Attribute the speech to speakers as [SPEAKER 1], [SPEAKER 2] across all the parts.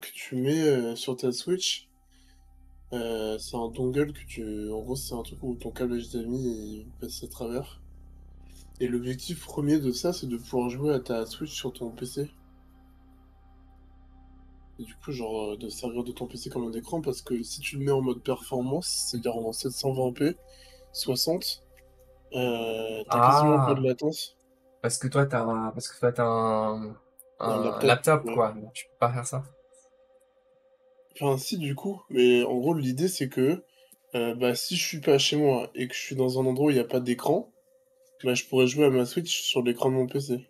[SPEAKER 1] que tu mets sur ta Switch, c'est un dongle que tu. En gros, c'est un truc où ton câble HDMI il passe à travers. Et l'objectif premier de ça, c'est de pouvoir jouer à ta Switch sur ton PC. Et du coup, genre, de servir de ton PC comme un écran, parce que si tu le mets en mode performance, c'est-à-dire en 720p, 60, t'as quasiment pas de
[SPEAKER 2] Ah,
[SPEAKER 1] latence.
[SPEAKER 2] parce que toi, t'as
[SPEAKER 1] Un
[SPEAKER 2] un
[SPEAKER 1] laptop,
[SPEAKER 2] laptop,
[SPEAKER 1] ouais.
[SPEAKER 2] quoi. Donc, tu peux pas faire ça.
[SPEAKER 1] Enfin, si, du coup, mais en gros, l'idée, c'est que bah, si je suis pas chez moi et que je suis dans un endroit où il n'y a pas d'écran, bah, je pourrais jouer à ma Switch sur l'écran de mon PC.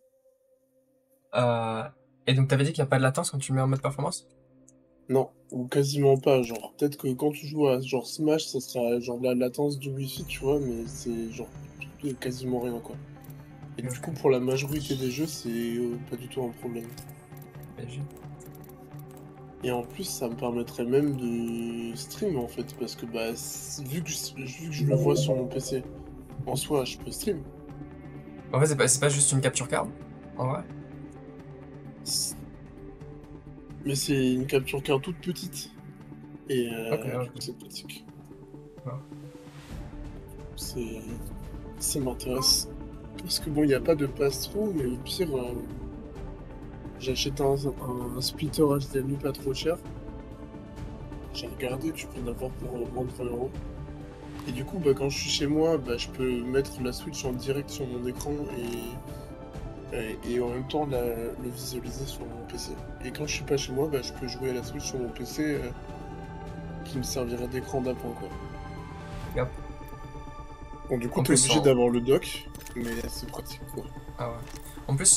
[SPEAKER 2] Euh, et donc, t'avais dit qu'il n'y a pas de latence quand tu le mets en mode performance?
[SPEAKER 1] Non, ou quasiment pas. Genre, peut-être que quand tu joues à genre Smash, ça sera genre la latence du Wi-Fi, tu vois, mais c'est genre quasiment rien, quoi. Et du
[SPEAKER 2] Ok,
[SPEAKER 1] coup, pour la majorité des jeux, c'est pas du tout un problème.
[SPEAKER 2] BG.
[SPEAKER 1] Et en plus, ça me permettrait même de stream, en fait, parce que bah, vu que je le vois sur mon PC, en soi, je peux stream.
[SPEAKER 2] En fait, c'est pas juste une capture card, en vrai.
[SPEAKER 1] Mais c'est une capture card toute petite. Et
[SPEAKER 2] Ok,
[SPEAKER 1] du coup,
[SPEAKER 2] ok.
[SPEAKER 1] c'est pratique.
[SPEAKER 2] Ouais.
[SPEAKER 1] C'est... Ça m'intéresse. Parce que bon, il n'y a pas de pass-through, mais au pire, j'achète un splitter HDMI pas trop cher. J'ai regardé, tu peux en avoir pour moins de 3 euros. Et du coup, bah, quand je suis chez moi, bah, je peux mettre la Switch en direct sur mon écran et en même temps le visualiser sur mon PC. Et quand je suis pas chez moi, bah, je peux jouer à la Switch sur mon PC qui me servirait d'écran d'appoint, quoi.
[SPEAKER 2] Yep.
[SPEAKER 1] Bon, du coup,
[SPEAKER 2] En
[SPEAKER 1] t'es
[SPEAKER 2] plus,
[SPEAKER 1] obligé d'avoir le dock, mais c'est pratique, quoi.
[SPEAKER 2] ah ouais. En plus,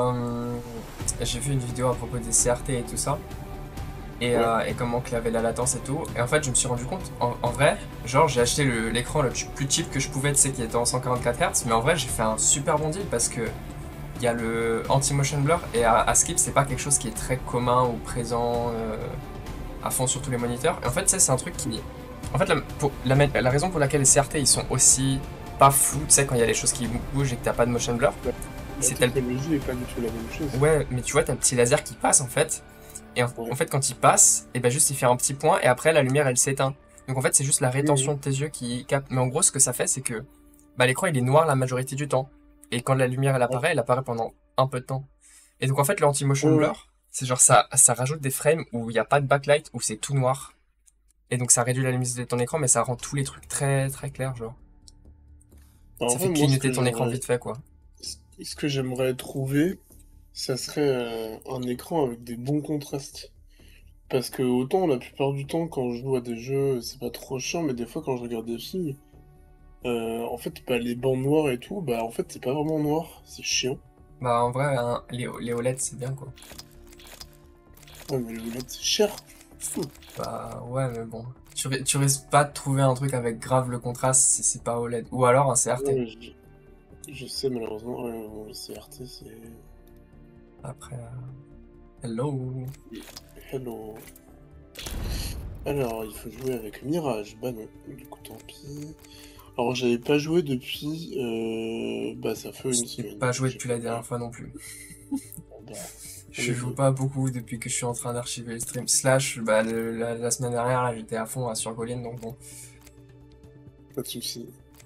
[SPEAKER 2] j'ai vu une vidéo à propos des CRT et tout ça.
[SPEAKER 1] Ouais.
[SPEAKER 2] Et comment claver la latence et tout. Et en fait, je me suis rendu compte, en vrai, genre, j'ai acheté l'écran le plus cheap que je pouvais, tu sais, qui était en 144 Hz. Mais en vrai, j'ai fait un super bon deal parce que il y a le anti-motion blur et à Skip, c'est pas quelque chose qui est très commun ou présent à fond sur tous les moniteurs. Et en fait, ça, c'est un truc qui. En fait, la raison pour laquelle les CRT ils sont aussi pas flous, tu sais, quand il y a les choses qui bougent et que t'as pas de motion blur,
[SPEAKER 1] La, la
[SPEAKER 2] c'est tel.
[SPEAKER 1] technologie est pas du tout la même chose.
[SPEAKER 2] Ouais, mais tu vois, t'as le petit laser qui passe en fait. Et en
[SPEAKER 1] Ouais.
[SPEAKER 2] fait, quand il passe, et ben juste il fait un petit point et après la lumière elle s'éteint. Donc en fait, c'est juste la
[SPEAKER 1] Mhm.
[SPEAKER 2] rétention de tes yeux qui capte. Mais en gros, ce que ça fait, c'est que bah, l'écran il est noir la majorité du temps. Et quand la lumière
[SPEAKER 1] Ouais.
[SPEAKER 2] elle apparaît pendant un peu de temps. Et donc en fait, le anti-motion
[SPEAKER 1] Ouais, ouais.
[SPEAKER 2] blur, c'est genre ça rajoute des frames où il n'y a pas de backlight, où c'est tout noir. Et donc ça réduit la luminosité de ton écran, mais ça rend tous les trucs très très clairs, genre.
[SPEAKER 1] Alors, en
[SPEAKER 2] Ça
[SPEAKER 1] vrai,
[SPEAKER 2] fait
[SPEAKER 1] moi,
[SPEAKER 2] clignoter ton écran vite fait, quoi.
[SPEAKER 1] ce que j'aimerais trouver, ça serait un écran avec des bons contrastes. Parce que autant la plupart du temps, quand je joue à des jeux, c'est pas trop chiant, mais des fois, quand je regarde des films, en fait, bah, les bancs noirs et tout, bah, en fait, c'est pas vraiment noir, c'est chiant.
[SPEAKER 2] Bah en vrai, hein, les OLED c'est bien, quoi.
[SPEAKER 1] Ouais, mais le OLED, c'est cher. Fou.
[SPEAKER 2] Bah ouais, mais bon. Tu risques pas de trouver un truc avec grave le contraste si c'est pas OLED. Ou alors un CRT.
[SPEAKER 1] Ouais, je sais, malheureusement, ouais, bon, le CRT, c'est...
[SPEAKER 2] Après, hello.
[SPEAKER 1] Hello. Alors, il faut jouer avec Mirage. Bah non, du coup, tant pis. Alors, j'avais pas joué depuis... bah, ça fait une
[SPEAKER 2] J'ai
[SPEAKER 1] semaine
[SPEAKER 2] pas
[SPEAKER 1] que
[SPEAKER 2] joué
[SPEAKER 1] j'ai
[SPEAKER 2] depuis
[SPEAKER 1] pas
[SPEAKER 2] la dernière
[SPEAKER 1] joué.
[SPEAKER 2] fois non plus.
[SPEAKER 1] Bon, bah, on
[SPEAKER 2] Je
[SPEAKER 1] est
[SPEAKER 2] joue
[SPEAKER 1] deux.
[SPEAKER 2] pas beaucoup depuis que je suis en train d'archiver le stream. Slash, bah la semaine dernière, là, j'étais à fond sur Golem, donc bon.
[SPEAKER 1] Pas de soucis.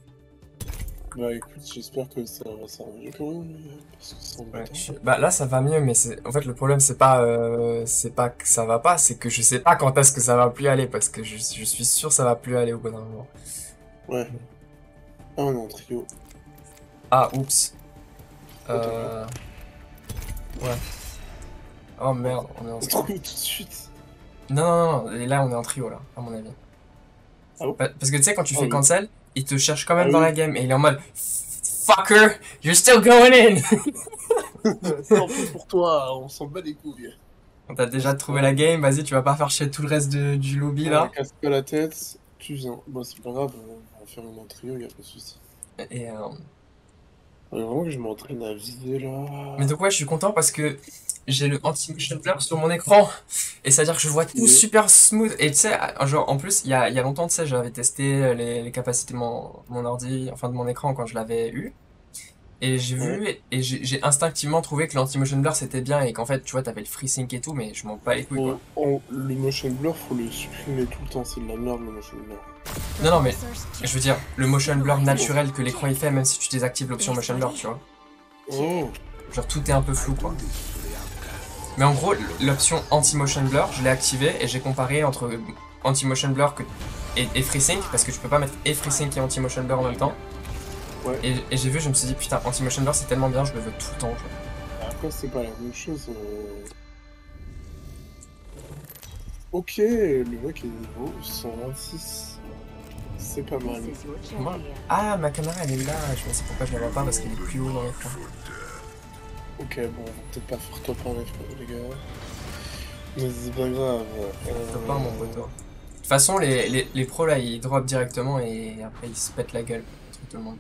[SPEAKER 1] Bah, écoute, j'espère que ça va s'arranger quand même, parce que c'est
[SPEAKER 2] Ouais,
[SPEAKER 1] embêtant.
[SPEAKER 2] bah là, ça va mieux, mais en fait, le problème, c'est pas que ça va pas, c'est que je sais pas quand est-ce que ça va plus aller, parce que je suis sûr que ça va plus aller au bout d'un moment.
[SPEAKER 1] Ouais. Ah, on est en trio.
[SPEAKER 2] Ah, oups.
[SPEAKER 1] Oh, t'inquiète.
[SPEAKER 2] Euh, ouais. Oh
[SPEAKER 1] Ouais.
[SPEAKER 2] merde, on est en
[SPEAKER 1] On
[SPEAKER 2] squad.
[SPEAKER 1] trouve tout de suite.
[SPEAKER 2] Non, non, non, et là on est en trio là, à mon avis.
[SPEAKER 1] Ah bon?
[SPEAKER 2] Parce que tu sais, quand tu
[SPEAKER 1] Ah
[SPEAKER 2] fais
[SPEAKER 1] oui.
[SPEAKER 2] cancel, il te cherche quand
[SPEAKER 1] Ah
[SPEAKER 2] même dans la
[SPEAKER 1] oui.
[SPEAKER 2] game et il est en mode fucker, you're still going in!
[SPEAKER 1] Tant pis pour toi, on s'en bat les couilles.
[SPEAKER 2] On t'a
[SPEAKER 1] Bon,
[SPEAKER 2] déjà
[SPEAKER 1] c'est pas
[SPEAKER 2] trouvé la
[SPEAKER 1] grave.
[SPEAKER 2] game, vas-y, tu vas pas faire chier tout le reste du lobby
[SPEAKER 1] Ouais,
[SPEAKER 2] là.
[SPEAKER 1] casse pas la tête, tu viens. Bon, c'est pas grave, on va faire un trio, y a pas de soucis.
[SPEAKER 2] Et,
[SPEAKER 1] Vraiment que je m'entraîne à viser
[SPEAKER 2] mais
[SPEAKER 1] là.
[SPEAKER 2] donc ouais, je suis content parce que j'ai le anti-motion blur sur mon écran. Et c'est-à-dire que je vois tout
[SPEAKER 1] Et...
[SPEAKER 2] super smooth. Et tu sais, genre en plus, il y a longtemps, tu sais, j'avais testé les capacités de mon ordi, enfin de mon écran quand je l'avais eu. Et j'ai
[SPEAKER 1] Ouais.
[SPEAKER 2] vu, et j'ai instinctivement trouvé que l'anti-motion blur c'était bien et qu'en fait, tu vois, t'avais le FreeSync et tout, mais je m'en bats les couilles quoi.
[SPEAKER 1] Le motion blur, faut le supprimer tout le temps, c'est de la merde le motion blur.
[SPEAKER 2] Non, non, mais je veux dire, le motion blur naturel que l'écran il fait, même si tu désactives l'option motion blur, tu vois.
[SPEAKER 1] Oh,
[SPEAKER 2] Genre tout est un peu flou quoi. Mais en gros, l'option anti-motion blur, je l'ai activée et j'ai comparé entre anti-motion blur et FreeSync, parce que tu peux pas mettre et FreeSync et anti-motion blur en même temps.
[SPEAKER 1] ouais.
[SPEAKER 2] Et j'ai vu, je me suis dit, putain, anti-motion blur c'est tellement bien, je le veux tout le temps. Genre.
[SPEAKER 1] Après, c'est pas la même chose. Ok, le mec est niveau 126. C'est pas mal.
[SPEAKER 2] Moi- Ah, ma caméra elle est là, je sais pourquoi je la vois pas, parce qu'elle est plus haut dans l'écran.
[SPEAKER 1] Ok, bon, on va peut-être pas faire top 1 les gars. Mais c'est pas grave.
[SPEAKER 2] Faut pas mon poteau. De toute façon, les pros là ils drop directement et après ils se pètent la gueule contre tout le monde.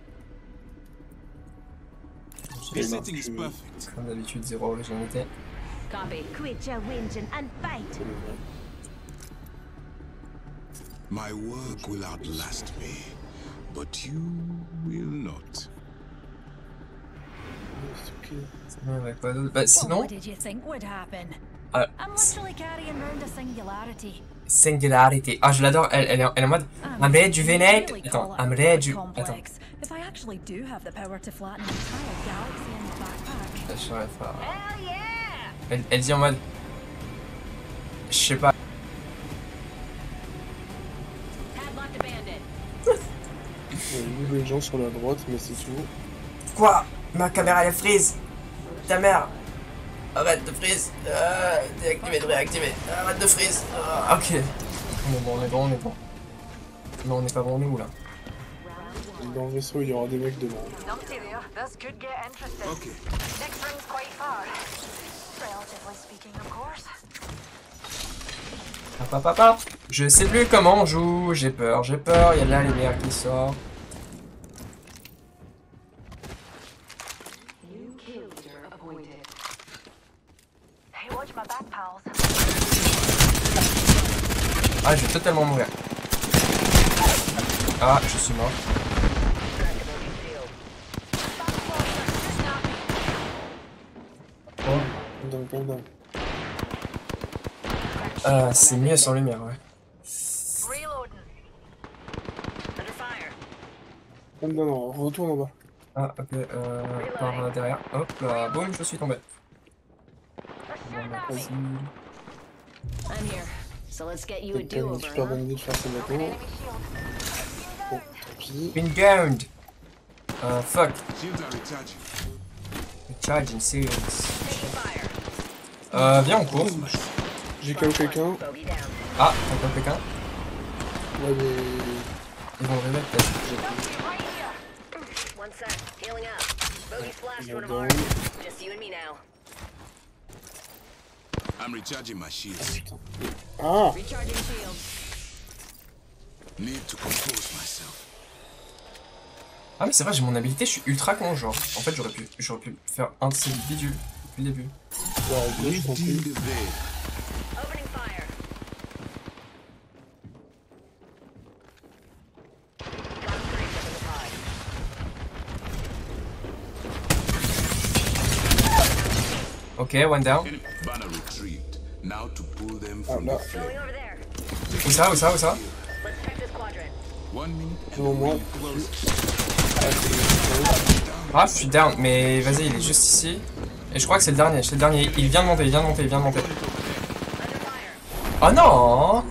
[SPEAKER 1] J'ai
[SPEAKER 3] This
[SPEAKER 1] marqué-
[SPEAKER 3] setting is perfect.
[SPEAKER 2] Comme d'habitude, zéro originalité.
[SPEAKER 4] Copy. Quit your whinging and fight.
[SPEAKER 1] c'est le vrai.
[SPEAKER 3] My work will outlast me, but you will not.
[SPEAKER 1] C'est ok.
[SPEAKER 2] Ouais, quoi d'autre. Bah sinon,
[SPEAKER 5] What did you think would happen?
[SPEAKER 2] euh,
[SPEAKER 5] I'm literally carrying round a singularity.
[SPEAKER 2] Singularity. Ah, je l'adore, elle est en mode I'm rejuvenate.
[SPEAKER 5] Really
[SPEAKER 2] Attends,
[SPEAKER 5] call it
[SPEAKER 2] I'm
[SPEAKER 5] a
[SPEAKER 2] reju. Attends,
[SPEAKER 5] complex. If I actually do have the power to flatten an entire galaxy in the backpack.
[SPEAKER 2] je saurais pas.
[SPEAKER 4] Hell yeah!
[SPEAKER 2] Elle dit en mode. Je sais pas.
[SPEAKER 4] Padlocked abandoned.
[SPEAKER 1] Il y a eu des gens sur la droite, mais c'est tout.
[SPEAKER 2] Quoi? Ma caméra elle freeze. Ta mère. Arrête de freeze. Déactiver, de réactiver. Arrête de freeze. Ok. On est bon, on est bon, on est bon. Non, on est pas bon, on est où là?
[SPEAKER 1] Dans le vaisseau, il y aura des mecs devant.
[SPEAKER 6] Numpty there. This could get interesting.
[SPEAKER 3] Okay.
[SPEAKER 6] Next ring's quite far. Relatively speaking, of course.
[SPEAKER 2] Papa. Je sais plus comment on joue, j'ai peur, il y a de la lumière qui sort.
[SPEAKER 6] New kill leader appointed. Hey, watch my back, pals.
[SPEAKER 2] Ah, je vais totalement mourir. Ah, je suis mort. Oh.
[SPEAKER 1] Dedans.
[SPEAKER 2] C'est mieux sans lumière, ouais.
[SPEAKER 6] Reloading.
[SPEAKER 4] Under fire.
[SPEAKER 1] Non, retourne en bas.
[SPEAKER 2] Ah, ok, par derrière. Hop là, boum, je suis tombé. Bon, bah, vas-y.
[SPEAKER 4] I'm here. So let's get you a
[SPEAKER 1] C'est pas une
[SPEAKER 4] do-over,
[SPEAKER 1] super
[SPEAKER 4] huh?
[SPEAKER 1] bonne idée de faire ça maintenant.
[SPEAKER 6] Enemy shield.
[SPEAKER 1] Bon, tant pis.
[SPEAKER 2] Been downed. Fuck.
[SPEAKER 3] Shields are recharging.
[SPEAKER 2] Charging seals.
[SPEAKER 4] Taking fire.
[SPEAKER 2] Viens, on court.
[SPEAKER 1] J'ai KO quelqu'un.
[SPEAKER 4] Bogey down.
[SPEAKER 2] Ah, t'as pas quelqu'un?
[SPEAKER 1] Ouais, mais.
[SPEAKER 2] Ils vont le réveiller peut-être.
[SPEAKER 6] Right here.
[SPEAKER 4] One sec. Healing up. Bogey splashed one of
[SPEAKER 1] Down.
[SPEAKER 4] ours. Just you and me now.
[SPEAKER 3] I'm recharging my shields.
[SPEAKER 1] Putain. Ah!
[SPEAKER 4] Recharging shield.
[SPEAKER 3] Need to compose myself.
[SPEAKER 2] Ah, mais c'est vrai, j'ai mon habilité, je suis ultra con, genre. En fait, j'aurais pu faire un de ces bidules depuis le début.
[SPEAKER 1] Ouais, je t'en prie.
[SPEAKER 3] Redeem the veil.
[SPEAKER 4] Opening fire. Got him creeped up in the pod.
[SPEAKER 2] Ok, one down.
[SPEAKER 3] Enemy banner retrieved. Now to pull them
[SPEAKER 1] Ah,
[SPEAKER 3] from
[SPEAKER 1] là.
[SPEAKER 3] the flame.
[SPEAKER 4] Going over there.
[SPEAKER 2] Où ça, où ça, où ça?
[SPEAKER 4] Let's check this quadrant.
[SPEAKER 3] 1 minute.
[SPEAKER 1] Devant moi.
[SPEAKER 2] Ah, je suis down, mais vas-y, il est juste ici. Et je crois que c'est le dernier, Il vient de monter, il vient de monter, il vient de monter.
[SPEAKER 4] Under fire.
[SPEAKER 2] Oh non!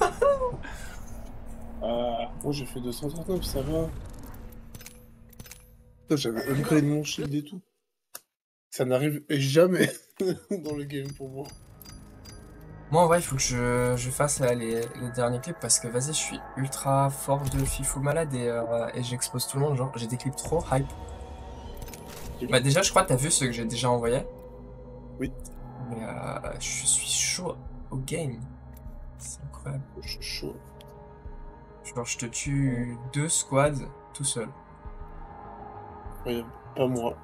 [SPEAKER 1] Ah, moi j'ai fait 239, ça va. Putain, j'avais upgrade mon shield et tout. Ça n'arrive jamais dans le game pour moi.
[SPEAKER 2] Moi, en vrai, il faut que je fasse les derniers clips parce que vas-y, je suis ultra fort de fifou malade et j'expose tout le monde. Genre, j'ai des clips trop hype. Bah, déjà, je crois que t'as vu ceux que j'ai déjà envoyés.
[SPEAKER 1] Oui.
[SPEAKER 2] Mais je suis chaud au game. C'est incroyable.
[SPEAKER 1] Je suis chaud.
[SPEAKER 2] Genre, je te tue 2 squads tout seul.
[SPEAKER 1] Ouais, pas moi.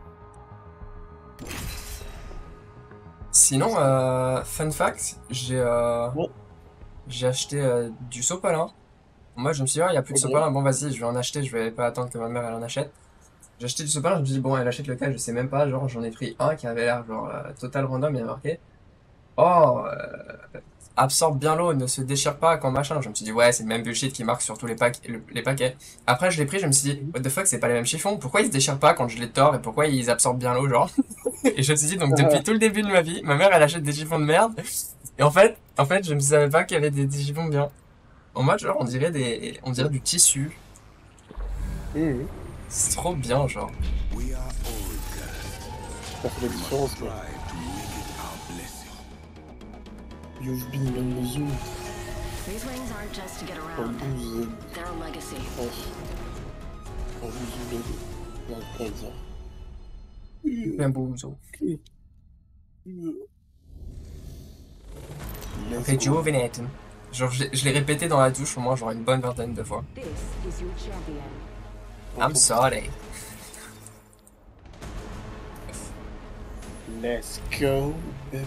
[SPEAKER 2] Sinon, fun fact, j'ai acheté du sopalin. Moi, je me suis dit, il n'y a plus de
[SPEAKER 1] Ok.
[SPEAKER 2] sopalin. Bon, vas-y, je vais en acheter. Je vais pas attendre que ma mère elle en achète. J'ai acheté du sopalin, je me dis bon, elle achète lequel, je sais même pas, genre j'en ai pris un qui avait l'air genre total random, il y a marqué oh, absorbe bien l'eau, ne se déchire pas quand machin. Je me suis dit ouais, c'est le même bullshit qui marque sur tous les paquets. Après je l'ai pris, je me suis dit what the fuck, c'est pas les mêmes chiffons, pourquoi ils se déchirent pas quand je les tords et pourquoi ils absorbent bien l'eau genre. Et je me suis dit donc depuis tout le début de ma vie, ma mère elle achète des chiffons de merde et en fait je me savais pas qu'il y avait des chiffons bien. En mode genre on dirait du tissu.
[SPEAKER 1] Mhm.
[SPEAKER 2] C'est trop bien genre.
[SPEAKER 3] We are all cursed.
[SPEAKER 1] Ça fait la différence,
[SPEAKER 3] Try
[SPEAKER 1] quoi.
[SPEAKER 3] to make it our blessing.
[SPEAKER 1] You've been bamboozled.
[SPEAKER 4] These wings aren't just to get around.
[SPEAKER 1] Bamboozled.
[SPEAKER 4] They're a legacy.
[SPEAKER 1] Bref. Bamboozled. Non, pas le dire.
[SPEAKER 2] Bamboozle.
[SPEAKER 1] Let's go.
[SPEAKER 2] Rejuvenating. Genre je l'ai répété dans la douche au moins genre une bonne vingtaine de fois.
[SPEAKER 6] This is your champion.
[SPEAKER 2] I'm sorry.
[SPEAKER 1] Let's go, baby.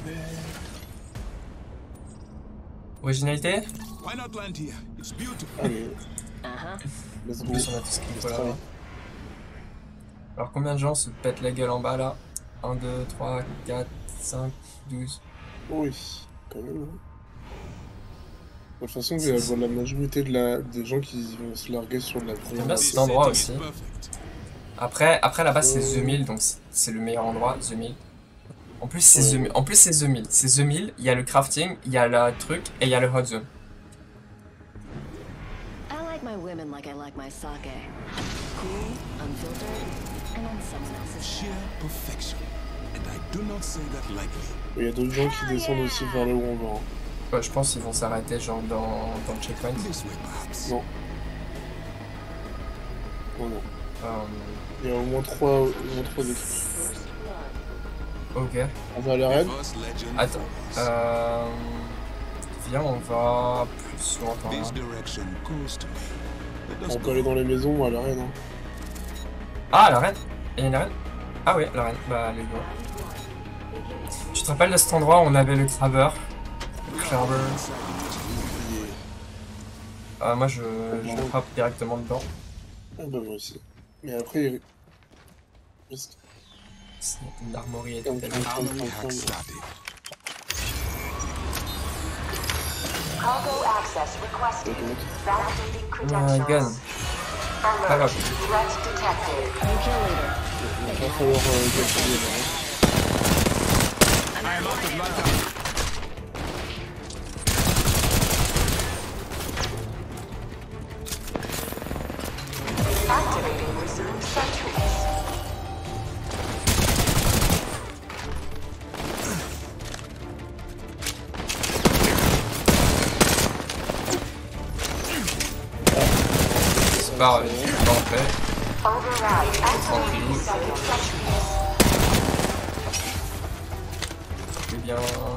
[SPEAKER 2] Originalité?
[SPEAKER 3] Why not land here? It's beautiful.
[SPEAKER 1] Allez,
[SPEAKER 4] Uh-huh.
[SPEAKER 1] let's
[SPEAKER 2] En
[SPEAKER 1] go.
[SPEAKER 2] plus on a tout ce qu'il faut là.
[SPEAKER 1] Let's
[SPEAKER 2] Alors combien de gens se pètent la gueule en bas là? 1, 2, 3, 4, 5, 12.
[SPEAKER 1] Oui, quand même. Hein. De toute façon, vous allez voir la majorité des gens qui vont se larguer sur de la première.
[SPEAKER 2] J'aime bien
[SPEAKER 3] This
[SPEAKER 2] cet endroit
[SPEAKER 3] setting is
[SPEAKER 2] aussi.
[SPEAKER 3] perfect.
[SPEAKER 2] Après là-bas c'est The Mill donc c'est le meilleur endroit, The Mill. En plus c'est The Mill. En plus c'est The Mill. C'est The Mill, il y a le crafting, il y a le truc et il y a le hot zone.
[SPEAKER 4] I like my women like I like my sake. Cool, unfiltered, and on someone else's
[SPEAKER 3] Sheer
[SPEAKER 4] share.
[SPEAKER 3] perfection. And I do not say that lightly.
[SPEAKER 1] Il y a d'autres gens qui descendent aussi vers là où on va. Hein.
[SPEAKER 2] Ouais, je pense qu'ils vont s'arrêter genre dans le checkpoint.
[SPEAKER 3] This way, perhaps.
[SPEAKER 1] Non. Non, non.
[SPEAKER 2] Euh,
[SPEAKER 1] Il y a au moins 3 équipes.
[SPEAKER 2] ok.
[SPEAKER 1] On va à l'arène.
[SPEAKER 3] First legend.
[SPEAKER 2] Attends. Viens, on va plus longtemps.
[SPEAKER 3] This
[SPEAKER 2] Hein.
[SPEAKER 3] direction calls to me. Let us
[SPEAKER 1] On peut
[SPEAKER 3] go.
[SPEAKER 1] aller dans les maisons ou à l'arène. Hein.
[SPEAKER 2] Ah, la reine. Il y a une arène? Ah oui, la reine. Bah, allez, go. Tu te rappelles de cet endroit où on avait le crabbeur? Le crabber. Moi, je frappe directement dedans.
[SPEAKER 1] Ah bah moi aussi. Mais après,
[SPEAKER 2] C'est une armorie et tout.
[SPEAKER 3] Armory hack started.
[SPEAKER 6] Cargo access requested. Validating
[SPEAKER 2] My gun.
[SPEAKER 6] credentials.
[SPEAKER 2] Pas grave.
[SPEAKER 6] Threat detected.
[SPEAKER 4] New kill leader.
[SPEAKER 1] il va falloir gagner là.
[SPEAKER 6] Activating reserve sentries.
[SPEAKER 2] C'est pas grave. Pas en fait.
[SPEAKER 6] Override activating
[SPEAKER 2] Tranquille.
[SPEAKER 6] second sentries.
[SPEAKER 2] C'est bien.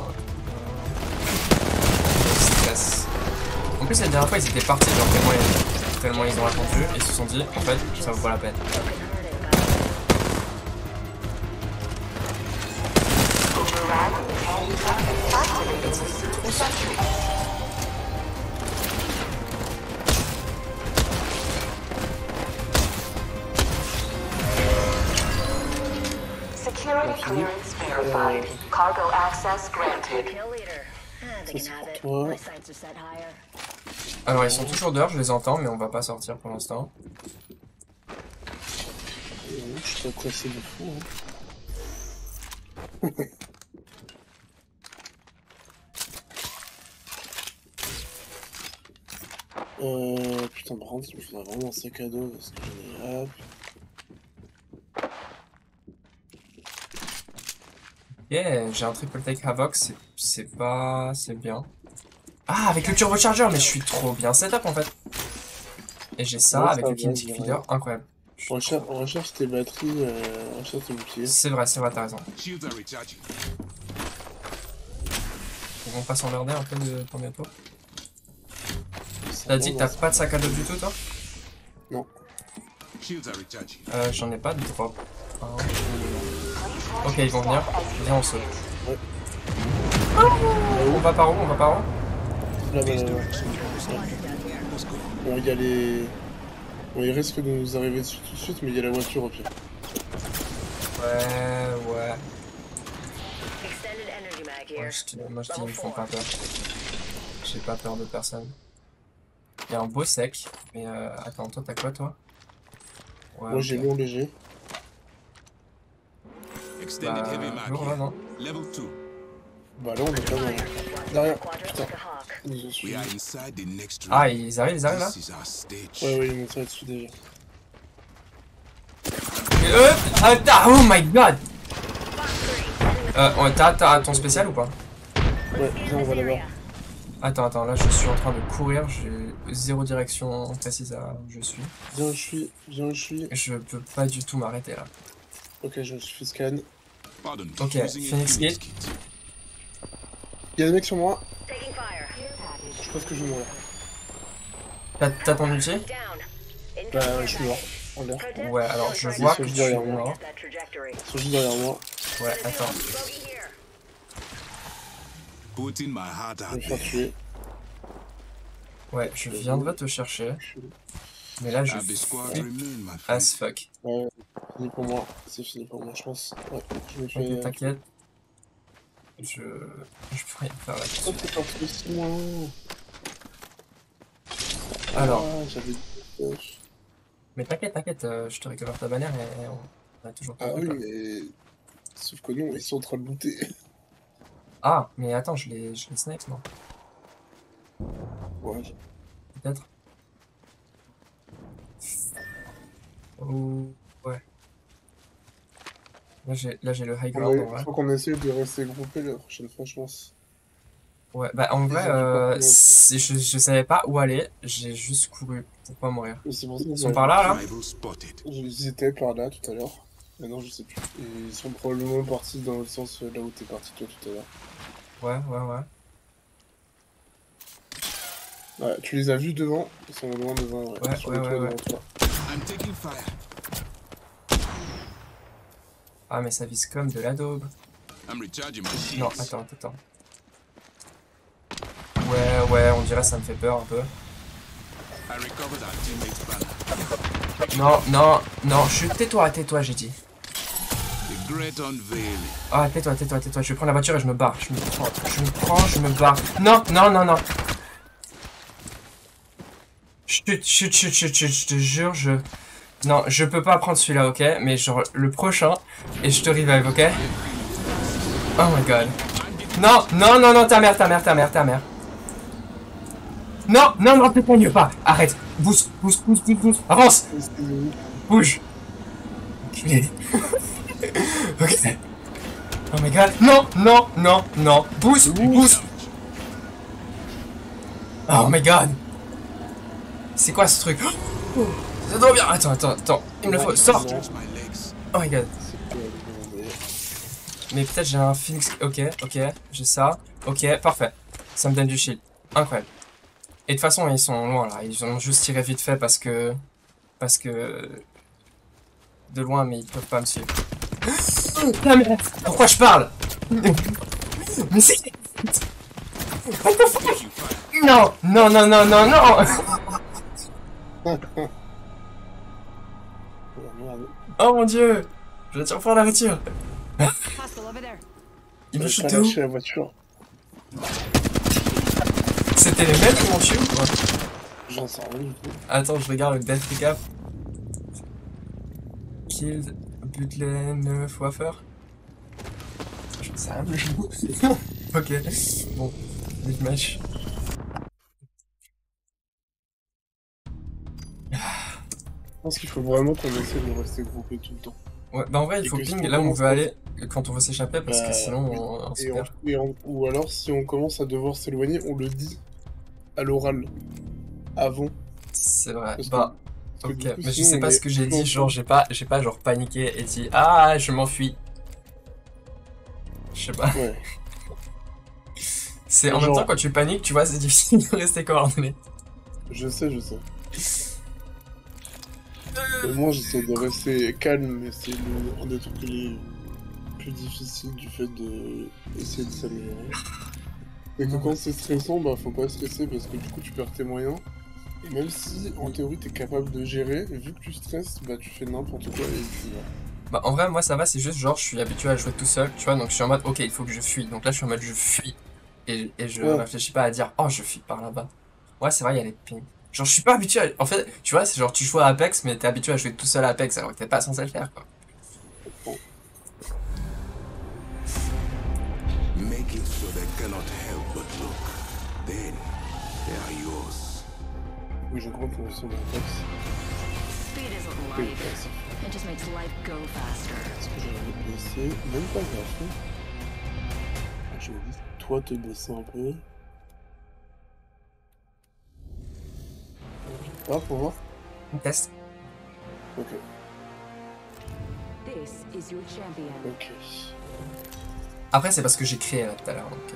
[SPEAKER 2] Stress. En plus, la dernière fois, ils étaient partis, genre tellement ils ont attendu, et ils se sont dit, en fait, ça vaut pas la peine.
[SPEAKER 6] Activating reserve sentries. Security clearance verified. Cargo access granted.
[SPEAKER 4] Kill leader. Ah, they
[SPEAKER 1] Ça,
[SPEAKER 4] can have
[SPEAKER 1] c'est
[SPEAKER 4] it.
[SPEAKER 1] pour toi.
[SPEAKER 4] My sights are set higher.
[SPEAKER 2] Alors, ils sont toujours dehors, je les entends, mais on va pas sortir pour l'instant.
[SPEAKER 1] Je suis pas pressé de fou. Hein. Putain, par contre, il me faudrait vraiment un sac à dos parce que j'en ai. Hop.
[SPEAKER 2] Yeah, j'ai un triple take Havoc, c'est bien. Ah, avec le turbocharger, mais je suis trop bien setup en fait. Et j'ai ça
[SPEAKER 1] Ouais,
[SPEAKER 2] avec
[SPEAKER 1] ça
[SPEAKER 2] le
[SPEAKER 1] va,
[SPEAKER 2] kinetic
[SPEAKER 1] ouais.
[SPEAKER 2] feeder, incroyable.
[SPEAKER 1] Recherche tes batteries, recherche tes boucliers.
[SPEAKER 2] C'est vrai, t'as raison.
[SPEAKER 3] Shields are recharging.
[SPEAKER 2] Ils vont pas s'emmerder un peu de ton bientôt. T'as dit que t'as pas de sac à dos du tout toi?
[SPEAKER 1] Non.
[SPEAKER 3] Shields are recharging.
[SPEAKER 2] J'en ai pas de drop. Ok, ils vont venir. Viens, on saute.
[SPEAKER 1] Ouais.
[SPEAKER 2] On va par où?
[SPEAKER 1] Là,
[SPEAKER 3] This
[SPEAKER 1] bah,
[SPEAKER 3] direction calls to me.
[SPEAKER 1] bon, il y a les. Bon, il risque de nous arriver dessus tout de suite, mais il y a la voiture au pire.
[SPEAKER 2] Ouais.
[SPEAKER 4] Extended energy mag here.
[SPEAKER 2] Moi je dis, ils me font pas peur. J'ai pas peur de personne. Il y a un beau sec, mais attends, toi t'as quoi toi? Ouais,
[SPEAKER 1] Moi j'ai lourd léger.
[SPEAKER 3] Extended heavy mag
[SPEAKER 2] lourd là,
[SPEAKER 3] here.
[SPEAKER 2] non?
[SPEAKER 3] Level 2.
[SPEAKER 1] Bah là on est pas dans... Derrière, putain. Ils ont
[SPEAKER 3] We
[SPEAKER 1] suivi.
[SPEAKER 3] are inside the next room.
[SPEAKER 2] Ah, ils arrivent là?
[SPEAKER 3] This is our stage.
[SPEAKER 1] Ouais, ils m'ont tiré dessus déjà.
[SPEAKER 2] Oh my god! T'as ton spécial ou pas?
[SPEAKER 1] Ouais, viens, on va là-bas.
[SPEAKER 2] Attends, là je suis en train de courir, j'ai zéro direction précise à où je suis.
[SPEAKER 1] Viens, je suis.
[SPEAKER 2] Je peux pas du tout m'arrêter là.
[SPEAKER 1] Ok, je suis scan.
[SPEAKER 3] Pardon,
[SPEAKER 2] Ok,
[SPEAKER 3] diffusing a
[SPEAKER 2] Phoenix
[SPEAKER 3] Phoenix
[SPEAKER 2] Gate.
[SPEAKER 3] kit.
[SPEAKER 1] Il y a des mecs sur moi.
[SPEAKER 4] Taking fire.
[SPEAKER 1] Je pense que je vais mourir.
[SPEAKER 2] T'as ton ulti?
[SPEAKER 4] Down.
[SPEAKER 1] Bah, je suis mort. En l'air.
[SPEAKER 2] Ouais, alors je vois
[SPEAKER 1] sont
[SPEAKER 2] que tu es
[SPEAKER 1] derrière moi.
[SPEAKER 2] mort.
[SPEAKER 4] That trajectory.
[SPEAKER 1] Ils sont juste derrière moi.
[SPEAKER 2] Ouais, attends.
[SPEAKER 4] Bogey here.
[SPEAKER 3] Putting my heart
[SPEAKER 1] Je vais
[SPEAKER 3] out
[SPEAKER 1] me faire
[SPEAKER 3] there.
[SPEAKER 1] tuer.
[SPEAKER 2] Ouais, je viendrai te chercher. Mais là je
[SPEAKER 3] Have the squad
[SPEAKER 2] flippe
[SPEAKER 3] remain, my friend.
[SPEAKER 2] as fuck.
[SPEAKER 1] Ouais, fini pour moi. C'est fini pour moi, je pense. Ouais, je me
[SPEAKER 2] Ok,
[SPEAKER 1] fais.
[SPEAKER 2] t'inquiète. Je peux rien faire là-dessus.
[SPEAKER 1] Oh, t'es parti de 6 mois.
[SPEAKER 2] Alors,
[SPEAKER 1] Ah, j'avais dit.
[SPEAKER 2] mais t'inquiète, je te récupère ta bannière et on a toujours pas
[SPEAKER 1] Ah
[SPEAKER 2] de
[SPEAKER 1] oui,
[SPEAKER 2] quoi.
[SPEAKER 1] mais. Sauf que non, ils sont en train de looter.
[SPEAKER 2] Ah, mais attends, je les snipe, non?
[SPEAKER 1] Ouais.
[SPEAKER 2] Peut-être? Oh, ouais. Là j'ai le high ground en vrai.
[SPEAKER 1] Faut qu'on essaye de rester groupés la prochaine fois, je pense.
[SPEAKER 2] Ouais, bah en vrai, je savais pas où aller, j'ai juste couru pour pas mourir.
[SPEAKER 1] Et c'est pour ça
[SPEAKER 2] Ils
[SPEAKER 1] que
[SPEAKER 2] sont par là, là?
[SPEAKER 3] Rival spotted.
[SPEAKER 1] ils étaient par là tout à l'heure. Maintenant, je sais plus. Et ils sont probablement partis dans le sens là où t'es parti toi tout à l'heure.
[SPEAKER 2] Ouais.
[SPEAKER 1] Ouais, tu les as vus devant. Ils sont loin devant.
[SPEAKER 2] Ouais,
[SPEAKER 1] sur le toit devant toi.
[SPEAKER 3] I'm taking fire.
[SPEAKER 2] Ah, mais ça vise comme de la daube.
[SPEAKER 3] I'm recharging my shields.
[SPEAKER 2] Non, attends. Ouais, on dirait que ça me fait peur un peu.
[SPEAKER 3] I recovered our teammate's banner.
[SPEAKER 2] Non, tais-toi, j'ai dit.
[SPEAKER 3] The great unveiling.
[SPEAKER 2] Ah, tais-toi, je vais prendre la voiture et je me barre. Je me barre. Non. Chut, je te jure, Non, je peux pas prendre celui-là, ok? Mais genre, le prochain, et je te revive, ok? Oh my god. Non, ta mère. Non, t'éteigne pas. Arrête. Bouge. Avance. Bouge. Enculé. Ok. Oh my god. Non. Bouge. Oh my god. C'est quoi ce truc? Oh, c'est trop bien. Attends. Il me le faut. Sors.
[SPEAKER 3] Stretch my legs.
[SPEAKER 2] Oh my god. Mais peut-être j'ai un Phoenix. Ok, j'ai ça. Ok, parfait. Ça me donne du shield. Incroyable. Et de toute façon, ils sont loin là. Ils ont juste tiré vite fait parce que. De loin, mais ils peuvent pas me suivre. Ah, mais pourquoi je parle? Mais c'est. What the fuck? Non. Oh mon dieu. Je tire pour la voiture.
[SPEAKER 5] Hostile over there.
[SPEAKER 2] Il me
[SPEAKER 1] J'ai
[SPEAKER 2] shoot
[SPEAKER 1] pas
[SPEAKER 2] de où?
[SPEAKER 1] lâché la voiture.
[SPEAKER 2] C'était les mêmes qui m'ont tué ou quoi?
[SPEAKER 1] J'en sais rien du tout.
[SPEAKER 2] Attends, je regarde le death recap. Killed, Butlen, Waffer. Je sais rien le jeu. Ok, bon, big match.
[SPEAKER 1] Je pense qu'il faut vraiment qu'on essaie de rester groupés tout le temps.
[SPEAKER 2] Ouais, bah en vrai, il
[SPEAKER 1] Et
[SPEAKER 2] faut
[SPEAKER 1] que
[SPEAKER 2] ping
[SPEAKER 1] si on
[SPEAKER 2] là où on
[SPEAKER 1] commence
[SPEAKER 2] veut
[SPEAKER 1] à-
[SPEAKER 2] aller quand on veut s'échapper parce que
[SPEAKER 1] Bah,
[SPEAKER 2] sinon
[SPEAKER 1] oui.
[SPEAKER 2] on se
[SPEAKER 1] Et
[SPEAKER 2] perd.
[SPEAKER 1] ou alors, si on commence à devoir s'éloigner, on le dit à l'oral. Avant.
[SPEAKER 2] C'est vrai.
[SPEAKER 1] Parce que-
[SPEAKER 2] Bah,
[SPEAKER 1] parce que
[SPEAKER 2] ok,
[SPEAKER 1] du coup,
[SPEAKER 2] mais je
[SPEAKER 1] sinon,
[SPEAKER 2] sais
[SPEAKER 1] on
[SPEAKER 2] pas
[SPEAKER 1] est
[SPEAKER 2] ce que j'ai dit,
[SPEAKER 1] ensemble.
[SPEAKER 2] genre j'ai pas genre paniqué et dit ah je m'enfuis. Je sais pas.
[SPEAKER 1] Ouais.
[SPEAKER 2] C'est en même
[SPEAKER 1] Genre-
[SPEAKER 2] temps quand tu paniques, tu vois, c'est difficile de rester coordonné.
[SPEAKER 1] Je sais. Et moi, j'essaie de rester calme, mais c'est un des trucs les plus difficiles du fait de essayer de s'améliorer. Et que quand c'est stressant, bah faut pas stresser parce que du coup tu perds tes moyens. Même si, en théorie, t'es capable de gérer, vu que tu stresses, bah tu fais n'importe quoi et tu vas.
[SPEAKER 2] Bah en vrai moi ça va, c'est juste genre je suis habitué à jouer tout seul, tu vois, donc je suis en mode ok il faut que je fuis. Donc là je suis en mode je fuis. Et je
[SPEAKER 1] Ouais.
[SPEAKER 2] réfléchis pas à dire oh je fuis par là-bas. Ouais c'est vrai il y a les pings. Genre je suis pas habitué à... En fait tu vois c'est genre tu joues à Apex mais t'es habitué à jouer tout seul à Apex alors que t'es pas censé le faire quoi.
[SPEAKER 3] Make it so they cannot help but look. Then they are yours.
[SPEAKER 1] Oui, je crois qu'on son Apex.
[SPEAKER 4] Speed isn't
[SPEAKER 1] Oui,
[SPEAKER 4] life.
[SPEAKER 1] Apex.
[SPEAKER 4] It just makes life go faster.
[SPEAKER 1] Est-ce que j'aurais envie de baisser? Même pas grave. Hein. Ah, je me dis, toi te baisser un peu. Ah, pour voir?
[SPEAKER 2] On teste.
[SPEAKER 1] Ok.
[SPEAKER 6] This is your champion.
[SPEAKER 1] Ok.
[SPEAKER 2] Après c'est parce que j'ai créé là tout à l'heure donc...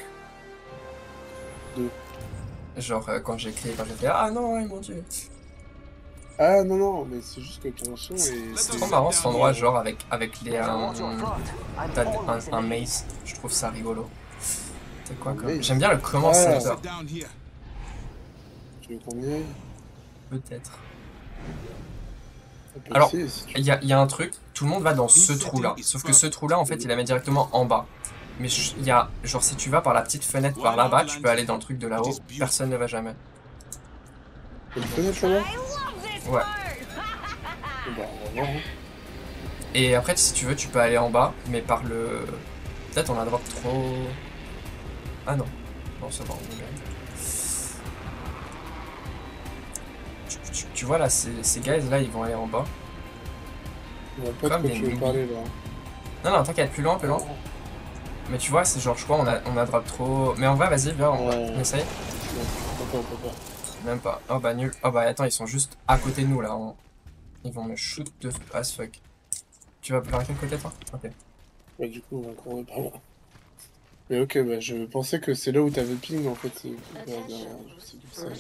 [SPEAKER 1] Deux.
[SPEAKER 2] Genre quand j'ai créé, quand j'ai fait ah non ouais, mon dieu.
[SPEAKER 1] Ah non, non, mais c'est juste que ton son est.
[SPEAKER 2] C'est trop marrant cet endroit genre avec les... t'as un maze, je trouve ça rigolo. C'est quoi comme...
[SPEAKER 1] Maze.
[SPEAKER 2] J'aime bien le comment
[SPEAKER 1] Ah.
[SPEAKER 2] center.
[SPEAKER 3] Sit down here.
[SPEAKER 1] Tu veux qu'on y aille?
[SPEAKER 2] Peut-être.
[SPEAKER 1] On peut
[SPEAKER 2] Alors,
[SPEAKER 1] essayer, si tu veux.
[SPEAKER 2] Il y a un truc, tout le monde va dans ce trou là, sauf que ce trou là en fait il la met directement en bas. Mais il y a, genre si tu vas par la petite fenêtre par là-bas, tu peux aller dans le truc de là-haut, personne ne va jamais.
[SPEAKER 1] T'as une fenêtre là-bas?
[SPEAKER 2] Ouais.
[SPEAKER 1] Bah, on va voir. Hein.
[SPEAKER 2] Et après si tu veux tu peux aller en bas, mais par le... Peut-être on a drop trop... Ah non. Non c'est bon, on gagne. Tu vois là, ces guys là ils vont aller en bas.
[SPEAKER 1] On va pas de
[SPEAKER 2] Comme
[SPEAKER 1] quoi
[SPEAKER 2] des
[SPEAKER 1] tu veux
[SPEAKER 2] newbies.
[SPEAKER 1] parler là.
[SPEAKER 2] Non non t'inquiète, plus loin, plus loin. Mais tu vois c'est genre je crois on a drop trop... Mais en vrai vas-y viens on essaye.
[SPEAKER 1] Non, on peut pas.
[SPEAKER 2] Même pas. Oh bah nul. Oh bah attends, ils sont juste à côté de nous là. Ils vont me shoot de as fuck. Tu vas par quel côté toi? Ok.
[SPEAKER 1] Bah, du coup, on va courir par là. Mais ok, bah je pensais que c'est là où t'avais ping en fait. C'est derrière, c'est du ça.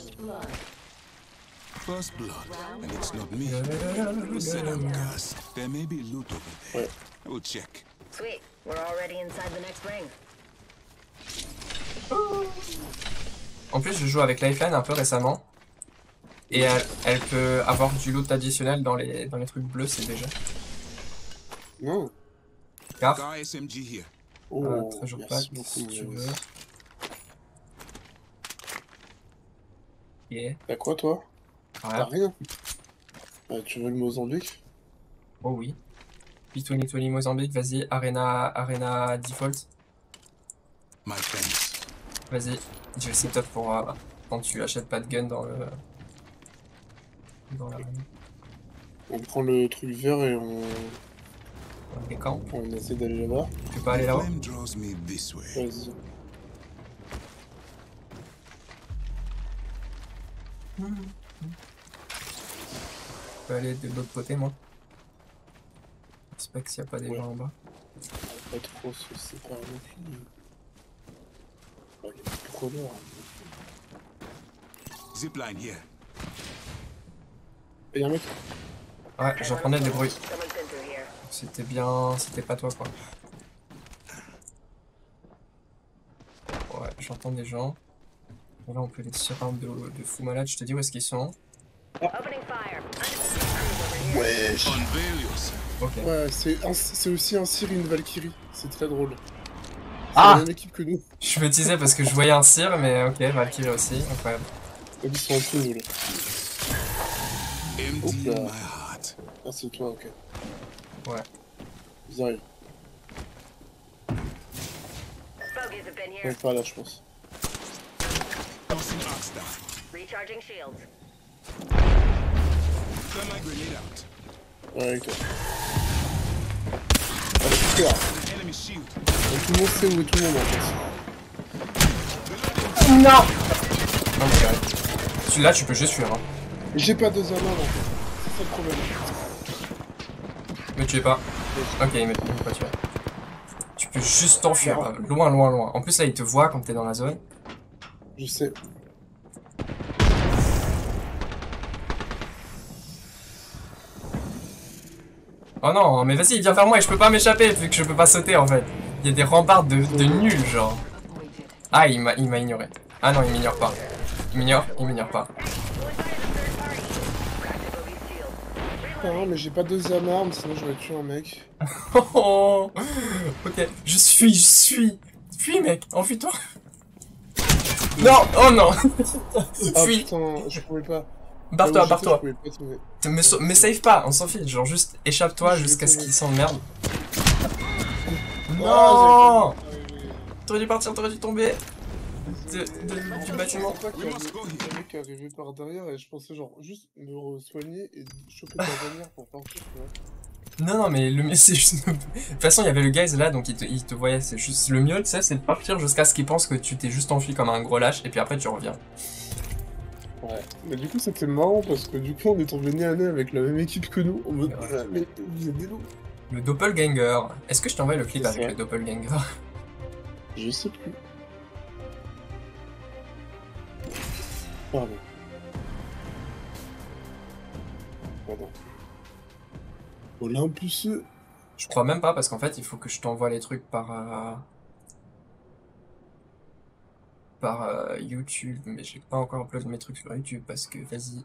[SPEAKER 3] First blood, and it's not me. Sit down, Gus. There may be loot over there. I will check.
[SPEAKER 4] Sweet. We're already inside the next ring.
[SPEAKER 2] En plus, je joue avec Lifeline un peu récemment. Et elle peut avoir du loot additionnel dans les trucs bleus, c'est déjà.
[SPEAKER 1] Non.
[SPEAKER 2] Car,
[SPEAKER 3] Scar SMG here.
[SPEAKER 1] Oh,
[SPEAKER 2] toujours pas,
[SPEAKER 1] merci beaucoup.
[SPEAKER 2] si tu
[SPEAKER 1] mon
[SPEAKER 2] veux.
[SPEAKER 1] ami.
[SPEAKER 2] Yeah.
[SPEAKER 1] T'as quoi toi? T'as
[SPEAKER 2] Rien.
[SPEAKER 1] rien? Bah, tu veux le Mozambique?
[SPEAKER 2] Oh oui. P2020 Mozambique, vas-y. Arena Default.
[SPEAKER 3] My thanks.
[SPEAKER 2] Vas-y. Je le setup pour quand tu achètes pas de gun dans le... Dans la...
[SPEAKER 1] On prend le truc vert et
[SPEAKER 2] dans les camps.
[SPEAKER 1] on essaie d'aller là-bas.
[SPEAKER 2] Tu peux pas aller là-haut?
[SPEAKER 3] Flame draws me this way.
[SPEAKER 1] Vas-y.
[SPEAKER 2] Je peux aller de l'autre côté, moi. J'espère qu'il n'y a pas des gens en bas.
[SPEAKER 1] Pas trop se séparer non plus. Bah, il y a plus trop d'heures.
[SPEAKER 3] Zipline here.
[SPEAKER 1] Et y'a un mec.
[SPEAKER 2] Ouais, j'entendais des bruits.
[SPEAKER 4] Someone's been through here.
[SPEAKER 2] C'était bien... C'était pas toi, quoi. Ouais, j'entends des gens. Là, on peut les surround de fou malade. Je te dis où est-ce qu'ils sont.
[SPEAKER 4] Opening fire.
[SPEAKER 1] Wesh.
[SPEAKER 3] Unveil yourself.
[SPEAKER 2] Ok.
[SPEAKER 1] Ouais, c'est aussi un Cyr et une Valkyrie. C'est très drôle. C'est
[SPEAKER 2] Ah
[SPEAKER 1] la même équipe que nous.
[SPEAKER 2] Je me disais parce que je voyais un cire, mais ok, Valkyrie aussi. Incroyable.
[SPEAKER 1] Ils sont en dessous, nous, là.
[SPEAKER 3] Empty
[SPEAKER 1] Oula.
[SPEAKER 3] my heart.
[SPEAKER 1] Ah, c'est toi, ok.
[SPEAKER 2] Ouais.
[SPEAKER 1] Ils arrivent.
[SPEAKER 4] Bogies have been
[SPEAKER 1] Ouais,
[SPEAKER 4] here.
[SPEAKER 1] par là, je pense.
[SPEAKER 3] Tossing axe down.
[SPEAKER 4] Recharging shields.
[SPEAKER 3] Turn my grenade out.
[SPEAKER 1] Ouais, avec toi. Ah, super.
[SPEAKER 3] Enemy shield.
[SPEAKER 1] Donc, tout le monde sait où est tout le monde, en fait.
[SPEAKER 2] Non mais arrête. Celui-là, tu peux juste fuir. Hein.
[SPEAKER 1] J'ai pas deux armes, en fait. C'est ça le problème.
[SPEAKER 2] Me tuez pas. Ok, il me pas tuer. Tu peux juste t'enfuir. Loin, loin, loin. En plus, là, il te voit quand t'es dans la zone.
[SPEAKER 1] Je sais.
[SPEAKER 2] Oh non, mais vas-y, viens vers moi et je peux pas m'échapper vu que je peux pas sauter en fait. Il y a des remparts de nuls, genre. Ah, il m'a ignoré. Ah non, il m'ignore pas. Il m'ignore pas.
[SPEAKER 1] Non, mais j'ai pas de deuxième arme, sinon j'aurais tué un mec.
[SPEAKER 2] Oh, ok, je suis. Fuis, mec, enfuis-toi. Non, oh non.
[SPEAKER 1] Ah
[SPEAKER 2] Fuis,
[SPEAKER 1] putain, je pouvais pas.
[SPEAKER 2] barre-toi,
[SPEAKER 1] Je
[SPEAKER 2] barre-toi.
[SPEAKER 1] pouvais pas sauver.
[SPEAKER 2] Mais save pas, on s'en fiche, genre juste échappe-toi
[SPEAKER 1] Je vais
[SPEAKER 2] jusqu'à ce
[SPEAKER 1] tomber.
[SPEAKER 2] qu'il s'emmerde.
[SPEAKER 1] Ah,
[SPEAKER 2] Non.
[SPEAKER 1] j'avais pas-
[SPEAKER 2] T'aurais dû partir, t'aurais dû tomber du
[SPEAKER 1] Je
[SPEAKER 2] bâtiment.
[SPEAKER 1] pensais pas qu'il y avait un mec qui arrivait par derrière et je pensais genre juste me soigner et choper ta bannière pour partir, tu vois.
[SPEAKER 2] Non, mais c'est juste... De toute façon, il y avait le guys là, donc il te voyait. C'est juste le mieux, tu sais, c'est de partir jusqu'à ce qu'il pense que tu t'es juste enfui comme un gros lâche, et puis après tu reviens.
[SPEAKER 1] Ouais. Mais du coup, c'était marrant parce que du coup, on est tombé nez à nez avec la même équipe que nous. En mode,
[SPEAKER 2] Ouais.
[SPEAKER 1] mais vous êtes des loups.
[SPEAKER 2] Le doppelganger. Est-ce que je t'envoie le clip
[SPEAKER 1] C'est
[SPEAKER 2] avec
[SPEAKER 1] ça.
[SPEAKER 2] le doppelganger?
[SPEAKER 1] Je sais plus. Pardon. Pardon. Olympus.
[SPEAKER 2] Je crois même pas, parce qu'en fait, il faut que je t'envoie les trucs par YouTube, mais j'ai pas encore upload mes trucs sur YouTube, parce que, vas-y.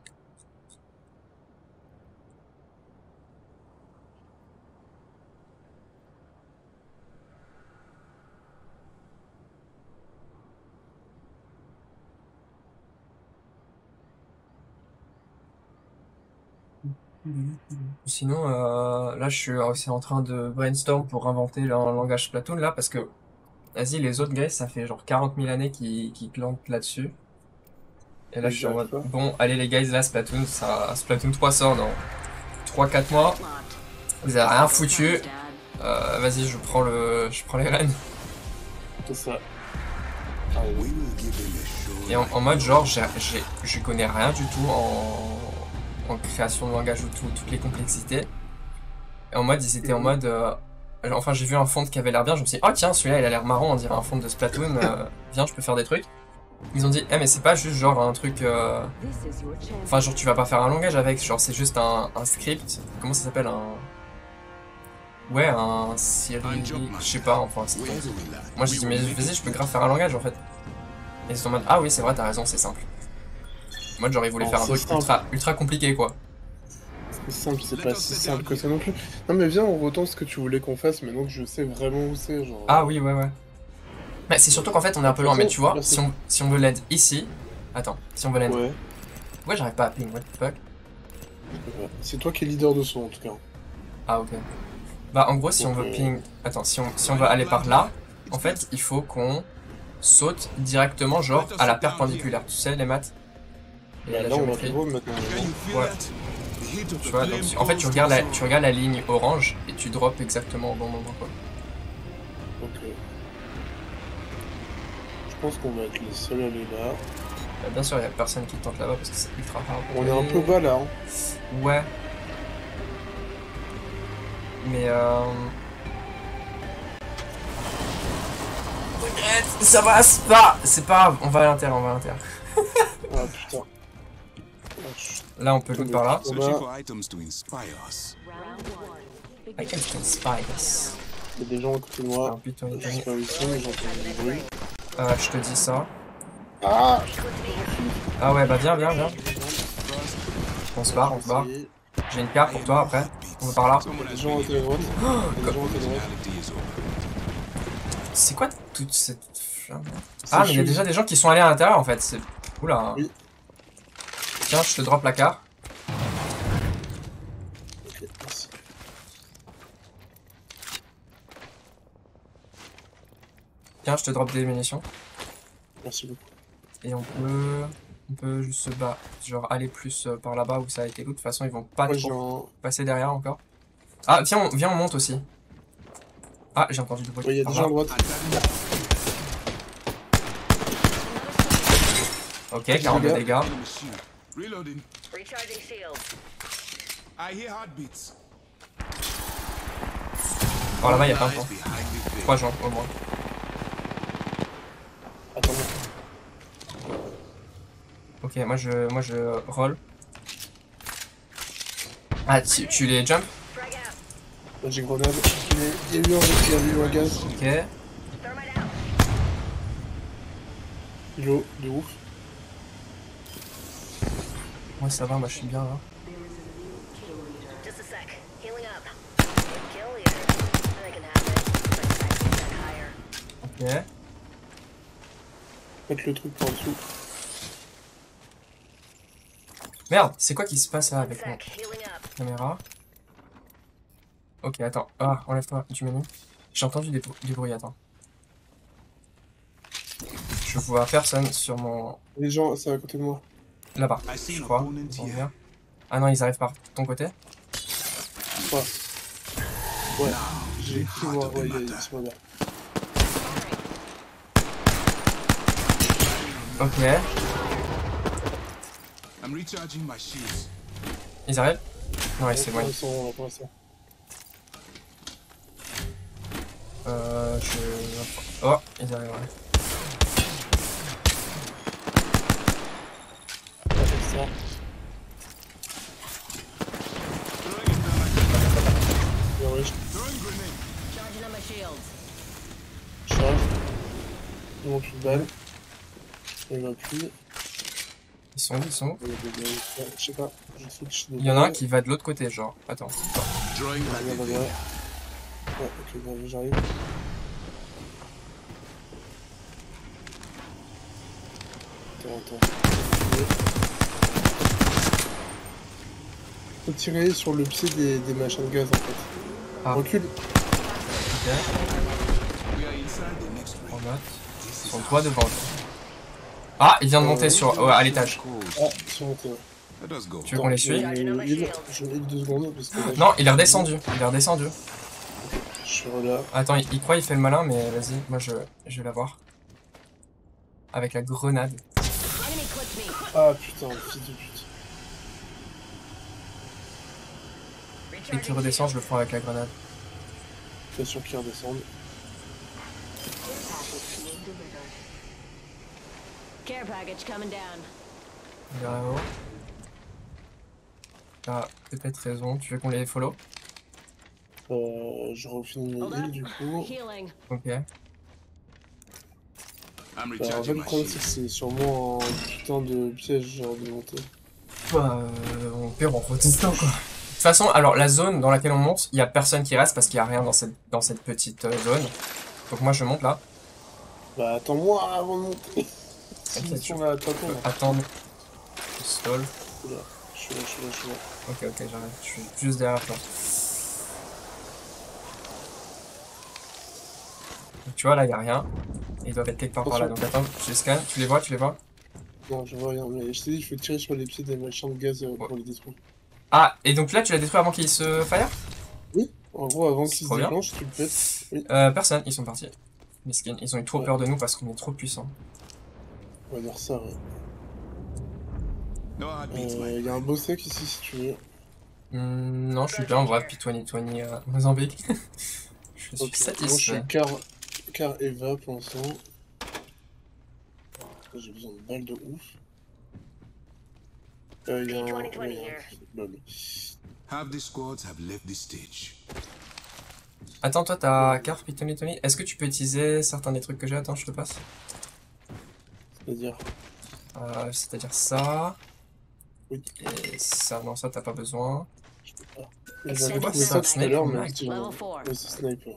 [SPEAKER 2] Sinon, là, je suis aussi en train de brainstorm pour inventer un langage Splatoon, là, parce que, vas-y, les autres guys, ça fait genre 40 000 années qu'ils clampent là-dessus. Et là,
[SPEAKER 1] Mais
[SPEAKER 2] je suis en mode,
[SPEAKER 1] j'arrive pas.
[SPEAKER 2] bon, allez les guys, là, Splatoon 3 sort dans 3-4 mois. Vous avez rien foutu. Vas-y, je prends les rênes.
[SPEAKER 1] C'est ça.
[SPEAKER 3] We will give him a show.
[SPEAKER 2] Et en mode, genre, je connais rien du tout en création de langage ou toutes les complexités. Et en mode, ils étaient en mode... enfin, j'ai vu un fond qui avait l'air bien, je me suis dit, oh tiens, celui-là, il a l'air marrant, on dirait un fond de Splatoon, viens, je peux faire des trucs. Ils ont dit, eh mais c'est pas juste genre un truc... Enfin, genre, tu vas pas faire un langage avec, genre, c'est juste un script. Comment ça s'appelle Ouais, un Siri... Je sais pas, enfin, c'est...
[SPEAKER 3] We're doing that.
[SPEAKER 2] Moi, j'ai dit, mais vas-y, je peux grave faire un langage, en fait. Et ils sont en mode, ah oui, c'est vrai, t'as raison, c'est simple. Moi, j'aurais voulu
[SPEAKER 1] Oh,
[SPEAKER 2] faire un
[SPEAKER 1] c'est
[SPEAKER 2] truc
[SPEAKER 1] simple.
[SPEAKER 2] ultra compliqué, quoi.
[SPEAKER 1] C'est simple, c'est pas si simple que ça non plus. Non mais viens, on retente ce que tu voulais qu'on fasse maintenant que je sais vraiment où c'est, genre...
[SPEAKER 2] Ah oui, ouais. Mais c'est surtout qu'en fait, on est un peu loin, mais tu vois,
[SPEAKER 1] Merci.
[SPEAKER 2] si on veut l'aide ici... Attends, si on veut l'aide...
[SPEAKER 1] Ouais.
[SPEAKER 2] Ouais, j'arrive pas à ping, what the fuck?
[SPEAKER 1] Ouais. C'est toi qui es leader de son en tout cas.
[SPEAKER 2] Ah, ok. Bah, en gros, si on veut ping... Attends, si on veut aller par là, en fait, il faut qu'on saute directement, genre, à la perpendiculaire. Tu sais, les maths? Et
[SPEAKER 1] Bah,
[SPEAKER 2] la
[SPEAKER 1] là on va
[SPEAKER 2] géométrie.
[SPEAKER 1] tout voir maintenant.
[SPEAKER 3] Can you feel
[SPEAKER 2] Ouais.
[SPEAKER 3] that? The heat of
[SPEAKER 2] Tu
[SPEAKER 3] the
[SPEAKER 2] vois,
[SPEAKER 3] flame
[SPEAKER 2] donc, en fait, tu
[SPEAKER 3] calls
[SPEAKER 2] regardes la ligne orange et tu drops exactement au bon moment, quoi.
[SPEAKER 1] Ok. Je pense qu'on va être les seuls à aller là.
[SPEAKER 2] Bah, bien sûr, il y a personne qui tente là-bas parce que c'est ultra rare.
[SPEAKER 1] On est un peu bas là. Hein.
[SPEAKER 2] Ouais. Mais t'inquiète, ça va, c'est pas grave, on va à l'intérieur,
[SPEAKER 1] Ah putain. Vache.
[SPEAKER 2] Là, on peut loot par là.
[SPEAKER 3] Searching for items to inspire us.
[SPEAKER 2] I can still spy this.
[SPEAKER 1] Il y a des gens à côté de
[SPEAKER 2] Ah,
[SPEAKER 1] moi.
[SPEAKER 2] putain,
[SPEAKER 1] Je sais pas où ils sont, mais j'entends du bruit.
[SPEAKER 2] je te dis ça.
[SPEAKER 1] Ah.
[SPEAKER 2] Ah ouais, bah viens. On se barre.
[SPEAKER 1] Essayer.
[SPEAKER 2] J'ai une carte pour toi après. On va par là.
[SPEAKER 3] Someone
[SPEAKER 1] Des
[SPEAKER 3] has
[SPEAKER 1] gens à côté de droite. Il y a des gens à côté de droite.
[SPEAKER 3] personality is over.
[SPEAKER 2] C'est quoi toute cette flamme?
[SPEAKER 1] C'est
[SPEAKER 2] Ah, mais il y a
[SPEAKER 1] juste-
[SPEAKER 2] déjà des gens qui sont allés à l'intérieur en fait. C'est... Oula.
[SPEAKER 1] Oui.
[SPEAKER 2] Tiens, je te drop la carte.
[SPEAKER 1] Ok, merci.
[SPEAKER 2] Tiens, je te drop des munitions.
[SPEAKER 1] Merci beaucoup.
[SPEAKER 2] Et on peut juste se battre. Genre aller plus par là-bas où ça a été loot. De toute façon, ils vont pas
[SPEAKER 1] Moi,
[SPEAKER 2] trop passer derrière encore. Ah, tiens, viens, on monte aussi. Ah, j'ai entendu du bruit.
[SPEAKER 1] il y a
[SPEAKER 2] par
[SPEAKER 1] des gens à
[SPEAKER 2] là.
[SPEAKER 1] droite.
[SPEAKER 2] Ok, 42 dégâts.
[SPEAKER 3] Enemy shield. Reloading.
[SPEAKER 6] Recharging shields.
[SPEAKER 3] I hear heartbeats.
[SPEAKER 2] Par là-bas, il y a plein de
[SPEAKER 3] Eyes
[SPEAKER 2] gens.
[SPEAKER 3] behind the veil.
[SPEAKER 2] 3 gens au moins.
[SPEAKER 1] Attends.
[SPEAKER 2] Ok, moi je roll. Ah, tu les jump?
[SPEAKER 6] Frag out.
[SPEAKER 1] Là, j'ai grenade. Il y a eu un gaz.
[SPEAKER 2] Ok.
[SPEAKER 6] Thermite out.
[SPEAKER 1] Kilo, de ouf.
[SPEAKER 2] Moi ça va, moi je suis bien là.
[SPEAKER 6] Just
[SPEAKER 4] sec. Healing up. Kill leader. They can have it. But sexy sec higher.
[SPEAKER 2] Ok.
[SPEAKER 1] Faites le truc par dessous.
[SPEAKER 2] Merde, c'est quoi qui se passe là avec ma
[SPEAKER 4] Sec. Healing up.
[SPEAKER 2] caméra? Ok, attends. Ah, enlève-toi du menu. J'ai entendu du bruit, attends. Je vois personne sur mon...
[SPEAKER 1] Les gens, c'est à côté de moi.
[SPEAKER 2] Là-bas, je crois. Ils vont venir. Ah non, ils arrivent par ton côté?
[SPEAKER 1] Ouais. Ouais. J'ai écrit moi, ouais, ils sont là.
[SPEAKER 2] Ok.
[SPEAKER 3] I'm recharging my shields.
[SPEAKER 2] Ils arrivent? Non, ouais, c'est bon.
[SPEAKER 1] Ils sont là pour l'instant.
[SPEAKER 2] Oh, ils arrivent, ouais.
[SPEAKER 1] C'est ça. Bien, ouais,
[SPEAKER 4] Charging on my shields.
[SPEAKER 1] je charge. Il manque une balle. Il va plus.
[SPEAKER 2] Ils sont où? Ils sont où?
[SPEAKER 1] Je sais pas. Je switch de
[SPEAKER 2] Il y en a un qui va de l'autre côté, genre. Attends.
[SPEAKER 3] Drawing
[SPEAKER 1] Ah,
[SPEAKER 3] back
[SPEAKER 1] là,
[SPEAKER 3] the
[SPEAKER 1] là.
[SPEAKER 3] veil.
[SPEAKER 1] Ouais, ok, bon, j'arrive. Attends. Faut tirer sur le pied des machins de gaz en fait.
[SPEAKER 2] Ah.
[SPEAKER 1] Recule.
[SPEAKER 2] Ok.
[SPEAKER 3] We are inside the next
[SPEAKER 2] On
[SPEAKER 3] ring.
[SPEAKER 2] note. Ils sont trois devant. Ah, il vient de monter sur... ouais, à l'étage.
[SPEAKER 1] Ah, ils sont montés. Ouais.
[SPEAKER 3] Let us go.
[SPEAKER 2] Tu veux qu'on les suive?
[SPEAKER 1] Je vais 2 secondes parce que là,
[SPEAKER 2] Non, il est redescendu. Il est redescendu.
[SPEAKER 1] je suis là.
[SPEAKER 2] Attends, il croit il fait le malin, mais vas-y, moi je vais la voir. Avec la grenade.
[SPEAKER 4] Enemy clipped me.
[SPEAKER 1] Ah putain, fils de pute.
[SPEAKER 2] Dès qu'il redescend, je le prends avec la grenade.
[SPEAKER 1] T'es sûr qu'ils redescendent.
[SPEAKER 4] Care package coming down.
[SPEAKER 2] Bravo. T'as peut-être raison. Tu veux qu'on les follow?
[SPEAKER 1] Je refine mes
[SPEAKER 4] Hold
[SPEAKER 1] heals
[SPEAKER 4] up.
[SPEAKER 1] du coup.
[SPEAKER 4] Healing.
[SPEAKER 2] Ok.
[SPEAKER 3] I'm
[SPEAKER 1] Bah, en fait,
[SPEAKER 3] recharging
[SPEAKER 1] le
[SPEAKER 3] my
[SPEAKER 1] problème, c'est que
[SPEAKER 3] shields.
[SPEAKER 1] c'est sûrement un putain de piège genre de montée.
[SPEAKER 2] Bah, on perd en résistant quoi. De toute façon, alors la zone dans laquelle on monte, il y a personne qui reste parce qu'il y a rien dans cette petite zone. Donc moi je monte là.
[SPEAKER 1] Bah, attends-moi avant de monter. S'ils sont là, attends, là.
[SPEAKER 2] Attendre. Je stall.
[SPEAKER 1] Oula, je suis là.
[SPEAKER 2] Ok, j'arrive. Je suis juste derrière toi. Donc, tu vois, là, il n'y a rien. Ils doivent être quelque part par là. Donc attends, je les scanne. Tu les vois?
[SPEAKER 1] Non, je vois rien, mais je t'ai dit, je faut tirer sur les pieds des machins de gaz pour les détruire.
[SPEAKER 2] Ah, et donc là, tu l'as détruit avant qu'ils se fire?
[SPEAKER 1] Oui, en gros, avant qu'ils se
[SPEAKER 2] Trop bien.
[SPEAKER 1] déclenchent, tu le pètes. Oui,
[SPEAKER 2] Personne, ils sont partis. Miskin, ils ont eu trop peur de nous parce qu'on est trop puissants.
[SPEAKER 1] on va dire ça, ouais.
[SPEAKER 3] No heartbeats, my
[SPEAKER 1] Il y a un beau sec ici si tu veux.
[SPEAKER 2] Non, je suis bien en vrai, puis 2020 Mozambique. Je suis
[SPEAKER 1] Ok, moi je
[SPEAKER 2] satisfait.
[SPEAKER 1] suis car Eva pour l'instant. J'ai besoin de balles de ouf. Il y a un...
[SPEAKER 4] P2020
[SPEAKER 1] ouais, il y a
[SPEAKER 4] here.
[SPEAKER 1] un- bah,
[SPEAKER 3] Half the squads have left this stage.
[SPEAKER 2] Attends, toi, t'as carte puis Tony. Est-ce que tu peux utiliser certains des trucs que j'ai? Attends, je te passe.
[SPEAKER 1] C'est-à-dire...
[SPEAKER 2] C'est-à-dire ça.
[SPEAKER 1] Oui.
[SPEAKER 2] Et ça, non, ça, t'as pas besoin.
[SPEAKER 1] J'avais
[SPEAKER 2] quoi,
[SPEAKER 1] trouvé
[SPEAKER 2] ça,
[SPEAKER 1] ça tout à
[SPEAKER 2] Sniper
[SPEAKER 1] l'heure, mais
[SPEAKER 2] Mag?
[SPEAKER 1] c'était
[SPEAKER 4] Level 4.
[SPEAKER 1] ouais, c'est sniper.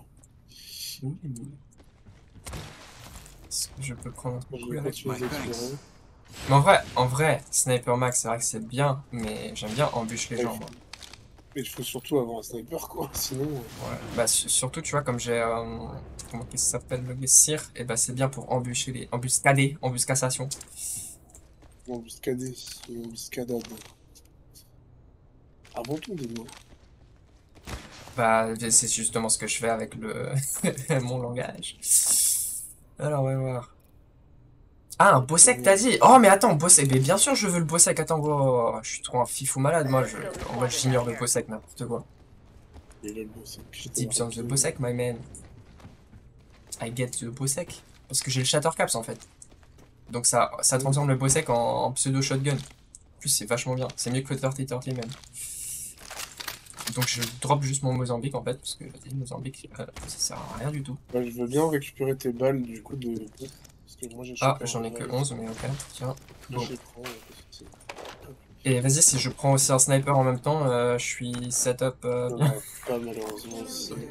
[SPEAKER 2] Est-ce que je peux prendre un
[SPEAKER 1] Moi,
[SPEAKER 2] truc
[SPEAKER 1] je
[SPEAKER 2] cool
[SPEAKER 1] vais
[SPEAKER 2] avec?
[SPEAKER 1] continuer d'explorer.
[SPEAKER 2] Mais en vrai, Sniper Max, c'est vrai que c'est bien, mais j'aime bien embûcher les gens, moi.
[SPEAKER 1] Mais il faut surtout avoir un sniper, quoi, sinon...
[SPEAKER 2] Ouais. Bah, surtout, tu vois, comme j'ai, comment ça s'appelle, le Sir, et bah, c'est bien pour embûcher les, embuscation.
[SPEAKER 1] Embuscadé, c'est une embuscadade. Avant-tout des mots.
[SPEAKER 2] Bah, c'est justement ce que je fais avec le, mon langage. Alors, on va voir. Ah, un Bossec, t'as dit? Oh, mais attends, Bossec, mais bien sûr, je veux le Bossec. Attends, oh, je suis trop un fifou malade, moi. Moi, j'ignore le Bossec, n'importe quoi.
[SPEAKER 1] Il est beau, c'est
[SPEAKER 2] Deep on the Bossec, my man. I get the Bossec. Parce que j'ai le Shattercaps, en fait. Donc, ça transforme le Bossec en pseudo shotgun. En plus, c'est vachement bien. C'est mieux que le 30-30 même. Donc, je drop juste mon Mozambique, en fait. Parce que, vas-y, Mozambique, ça sert à rien du tout.
[SPEAKER 1] Bah, je veux bien récupérer tes balles, du coup, de... Parce que moi, j'ai
[SPEAKER 2] Ah,
[SPEAKER 1] chopé
[SPEAKER 2] j'en ai
[SPEAKER 1] un
[SPEAKER 2] que
[SPEAKER 1] balle.
[SPEAKER 2] 11, mais ok, tiens.
[SPEAKER 1] Je
[SPEAKER 2] Bon.
[SPEAKER 1] les prends, parce que c'est-
[SPEAKER 2] Et vas-y, si je prends aussi un sniper en même temps, je suis setup
[SPEAKER 1] Non,
[SPEAKER 2] bien.
[SPEAKER 1] pas malheureusement.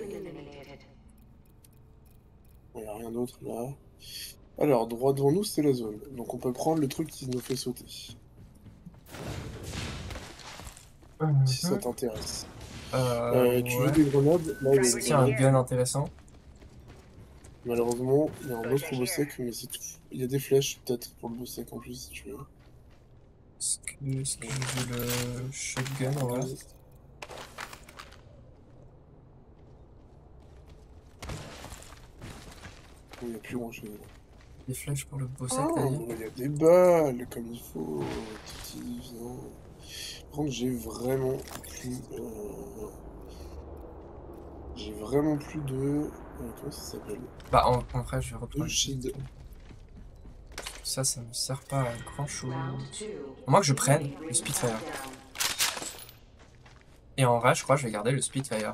[SPEAKER 1] Il n'y a rien d'autre là. Alors, droit devant nous, c'est la zone. Donc on peut prendre le truc qui nous fait sauter. Si ça t'intéresse. Tu veux
[SPEAKER 2] Ouais.
[SPEAKER 1] des grenades? Là, il y a
[SPEAKER 2] Est-ce
[SPEAKER 1] des
[SPEAKER 2] qu'il y a un
[SPEAKER 1] grenades.
[SPEAKER 2] gun intéressant?
[SPEAKER 1] Malheureusement, il y a un autre beau sec, mais c'est tout. Il y a des flèches, peut-être, pour le beau sec en plus, si tu veux.
[SPEAKER 2] Est-ce que j'ai vu le shotgun en vrai?
[SPEAKER 1] Il n'y a plus grand chose.
[SPEAKER 2] Des flèches pour le beau sec,
[SPEAKER 1] Oh,
[SPEAKER 2] t'as dit?
[SPEAKER 1] mais il y a des balles, comme il faut. Titi, viens. Par contre, j'ai vraiment plus de... comment ça s'appelle?
[SPEAKER 2] Bah, en vrai, je vais
[SPEAKER 1] De
[SPEAKER 2] reprendre.
[SPEAKER 1] shield.
[SPEAKER 2] Ça me sert pas à grand chose. À moins que je prenne le Spitfire. Et en vrai, je crois que je vais garder le Spitfire.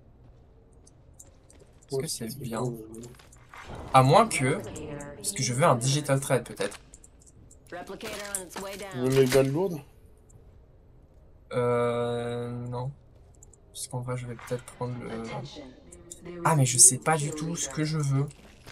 [SPEAKER 2] Est-ce
[SPEAKER 1] Ouais,
[SPEAKER 2] que c'est
[SPEAKER 1] c'est
[SPEAKER 2] bien?
[SPEAKER 1] bon,
[SPEAKER 2] À moins que... Parce que je veux un digital trade peut-être.
[SPEAKER 4] Replicator on its way
[SPEAKER 1] Tu
[SPEAKER 4] down.
[SPEAKER 1] veux mes balles lourdes?
[SPEAKER 2] Non. Parce qu'en vrai, je vais peut-être prendre le... Ah, mais je sais pas du tout ce que je veux.